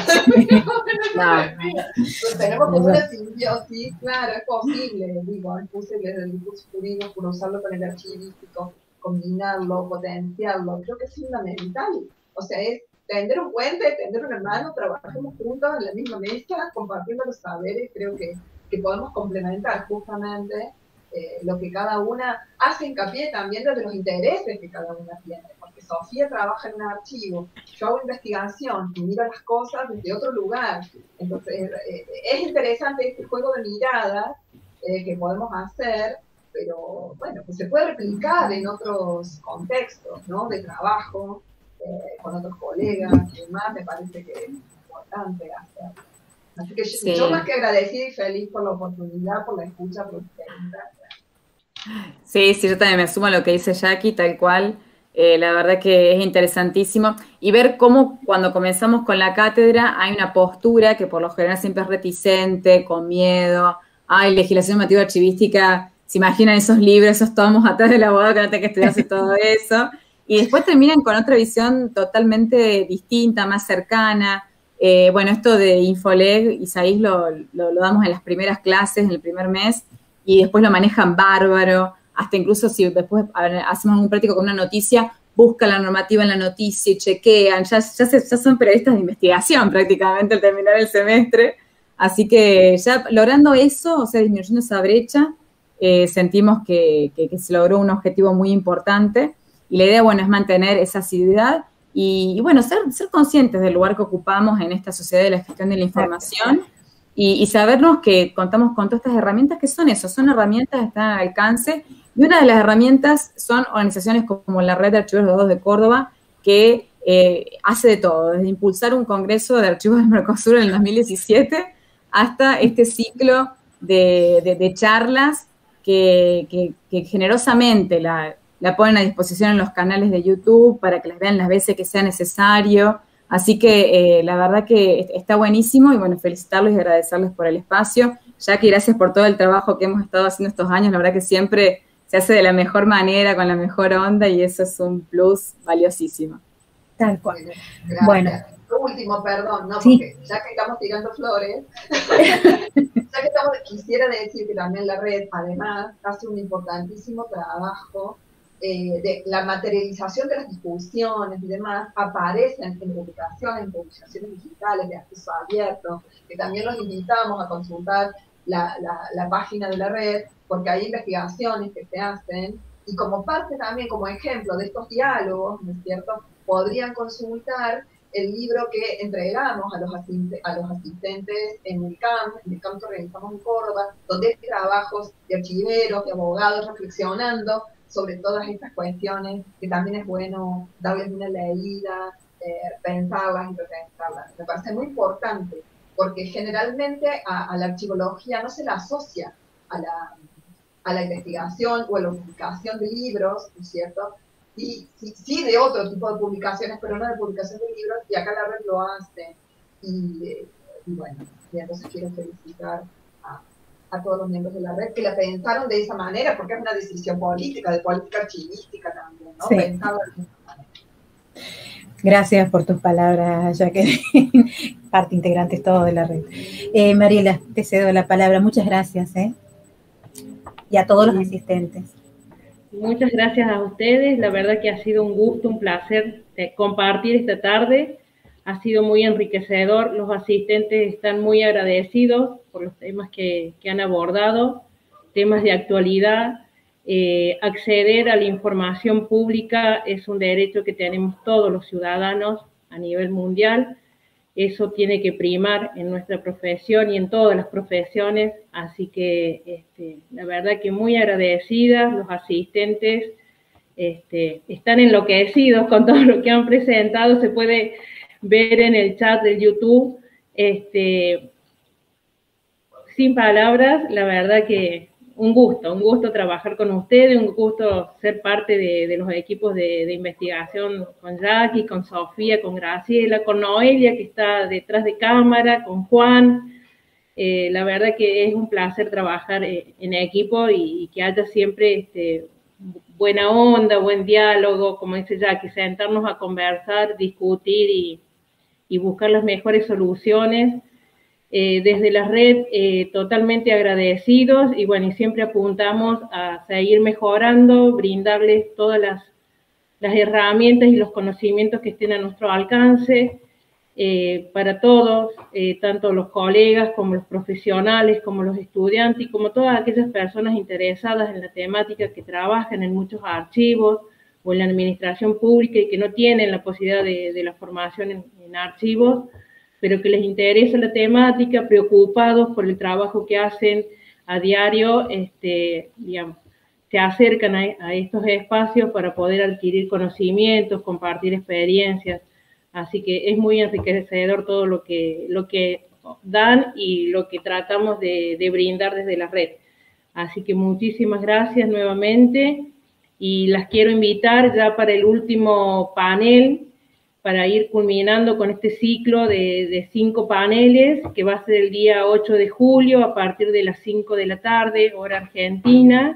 Pues tenemos como una simbiosis, claro, es posible. Digo, puse desde el discurso jurídico, por usarlo con el archivístico, combinarlo, potenciarlo. Creo que es fundamental. O sea, es tender un puente, tender una mano, trabajemos juntos en la misma mesa, compartiendo los saberes. Creo que podemos complementar justamente lo que cada una hace hincapié también desde los intereses que cada una tiene, porque Sofía trabaja en un archivo, yo hago investigación y miro las cosas desde otro lugar. Entonces es interesante este juego de miradas que podemos hacer, pero bueno, que se puede replicar en otros contextos, ¿no? De trabajo, con otros colegas y demás. Me parece que es importante hacerlo. Así que sí, yo más que agradecida y feliz por la oportunidad, por la escucha, por las preguntas. Sí, yo también me sumo a lo que dice Jackie, tal cual. La verdad que es interesantísimo. Y ver cómo cuando comenzamos con la cátedra hay una postura que por lo general siempre es reticente, con miedo. Ay, legislación normativa archivística, se imaginan esos libros, esos tomos atrás del abogado que no tiene que estudiarse todo eso. Y después terminan con otra visión totalmente distinta, más cercana. Bueno, esto de Infoleg y SAIG lo damos en las primeras clases, en el primer mes, y después lo manejan bárbaro, hasta incluso si después hacemos un práctico con una noticia, buscan la normativa en la noticia y chequean, ya son periodistas de investigación prácticamente al terminar el semestre, así que ya logrando eso, o sea, disminuyendo esa brecha, sentimos que se logró un objetivo muy importante, y la idea, bueno, es mantener esa asiduidad y bueno, ser conscientes del lugar que ocupamos en esta sociedad de la gestión de la información. Y sabernos que contamos con todas estas herramientas que son eso, son herramientas que están al alcance. Y una de las herramientas son organizaciones como la Red de Archivos de Datos de Córdoba, que hace de todo, desde impulsar un congreso de archivos del Mercosur en el 2017 hasta este ciclo de charlas que generosamente la ponen a disposición en los canales de YouTube para que las vean las veces que sea necesario. Así que la verdad que está buenísimo y bueno, felicitarlos y agradecerles por el espacio. Jackie, gracias por todo el trabajo que hemos estado haciendo estos años. La verdad que siempre se hace de la mejor manera, con la mejor onda y eso es un plus valiosísimo. Tal cual. Gracias. Bueno. Lo último, perdón, ¿no? Sí. Porque ya que estamos tirando flores, quisiera decir que también la red, además, hace un importantísimo trabajo de la materialización de las discusiones y demás, aparecen en publicaciones, en publicaciones digitales de acceso abierto, que también los invitamos a consultar la página de la red, porque hay investigaciones que se hacen, y como parte también, como ejemplo de estos diálogos, ¿no es cierto?, podrían consultar el libro que entregamos a los asistentes en el camp que organizamos en Córdoba, donde hay trabajos de archiveros, de abogados reflexionando sobre todas estas cuestiones, que también es bueno darles una leída, pensarlas y repensarlas. Me parece muy importante porque generalmente a la archivología no se la asocia a la investigación o a la publicación de libros, ¿no es cierto? Sí de otro tipo de publicaciones, pero no de publicación de libros, y acá la red lo hace. Y bueno, y entonces quiero felicitar a todos los miembros de la red que la pensaron de esa manera, porque es una decisión política, de política archivística también, ¿no? Sí. Pensado de esa manera. Gracias por tus palabras, Jacqueline, parte integrante todo de la red. Mariela, te cedo la palabra. Muchas gracias, y a todos los asistentes. Muchas gracias a ustedes. La verdad que ha sido un gusto, un placer compartir esta tarde. Ha sido muy enriquecedor. Los asistentes están muy agradecidos por los temas que han abordado, temas de actualidad. Acceder a la información pública es un derecho que tenemos todos los ciudadanos a nivel mundial. Eso tiene que primar en nuestra profesión y en todas las profesiones, así que la verdad que muy agradecidas, los asistentes están enloquecidos con todo lo que han presentado, se puede ver en el chat del YouTube, sin palabras, la verdad que un gusto trabajar con ustedes, un gusto ser parte de los equipos de investigación con Jackie, con Sofía, con Graciela, con Noelia, que está detrás de cámara, con Juan. La verdad que es un placer trabajar en equipo y que haya siempre buena onda, buen diálogo, como dice Jackie, sentarnos a conversar, discutir y buscar las mejores soluciones. Desde la red totalmente agradecidos y bueno, y siempre apuntamos a seguir mejorando, brindarles todas las herramientas y los conocimientos que estén a nuestro alcance para todos, tanto los colegas como los profesionales, como los estudiantes y como todas aquellas personas interesadas en la temática que trabajan en muchos archivos o en la administración pública y que no tienen la posibilidad de la formación en archivos, pero que les interesa la temática, preocupados por el trabajo que hacen a diario, digamos, se acercan a estos espacios para poder adquirir conocimientos, compartir experiencias, así que es muy enriquecedor todo lo que dan y lo que tratamos de brindar desde la red. Así que muchísimas gracias nuevamente y las quiero invitar ya para el último panel, para ir culminando con este ciclo de 5 paneles, que va a ser el día 8 de julio a partir de las 5 de la tarde, hora argentina.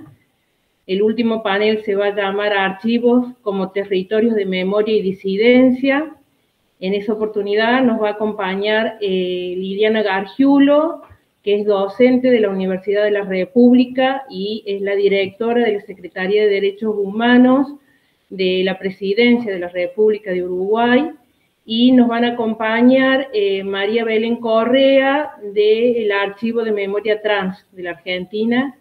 El último panel se va a llamar Archivos como territorios de memoria y disidencia. En esa oportunidad nos va a acompañar Liliana Gargiulo, que es docente de la Universidad de la República y es la directora de la Secretaría de Derechos Humanos de la Presidencia de la República de Uruguay, y nos van a acompañar María Belén Correa del Archivo de Memoria Trans de la Argentina.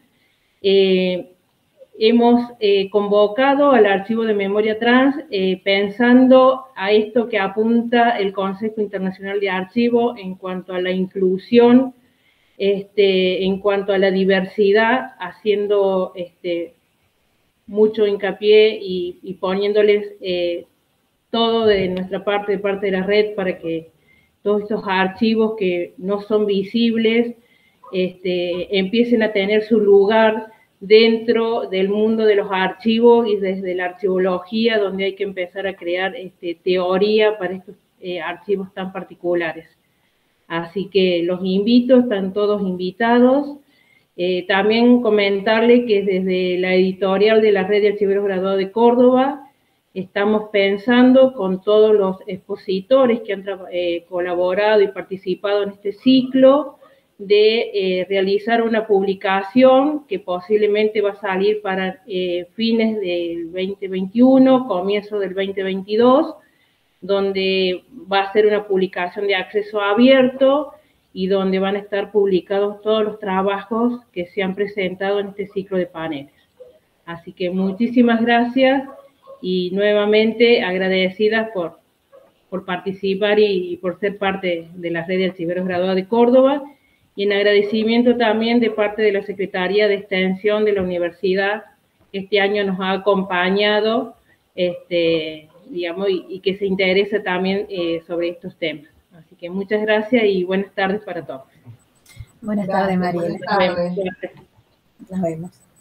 Hemos convocado al Archivo de Memoria Trans pensando a esto que apunta el Consejo Internacional de Archivo en cuanto a la inclusión, en cuanto a la diversidad, haciendo mucho hincapié y poniéndoles todo de nuestra parte, de parte de la red, para que todos estos archivos que no son visibles empiecen a tener su lugar dentro del mundo de los archivos y desde la archivología, donde hay que empezar a crear teoría para estos archivos tan particulares. Así que los invito, están todos invitados. También comentarle que desde la editorial de la Red de Archiveros Graduados de Córdoba estamos pensando con todos los expositores que han colaborado y participado en este ciclo de realizar una publicación que posiblemente va a salir para fines del 2021, comienzo del 2022, donde va a ser una publicación de acceso abierto y donde van a estar publicados todos los trabajos que se han presentado en este ciclo de paneles. Así que muchísimas gracias y nuevamente agradecidas por participar y por ser parte de la Red de Archiveros Graduados de Córdoba, y en agradecimiento también de parte de la Secretaría de Extensión de la Universidad, que este año nos ha digamos, y que se interesa también sobre estos temas. Así que que muchas gracias y buenas tardes para todos. Buenas tardes, Mariela. Buenas tardes. Nos vemos.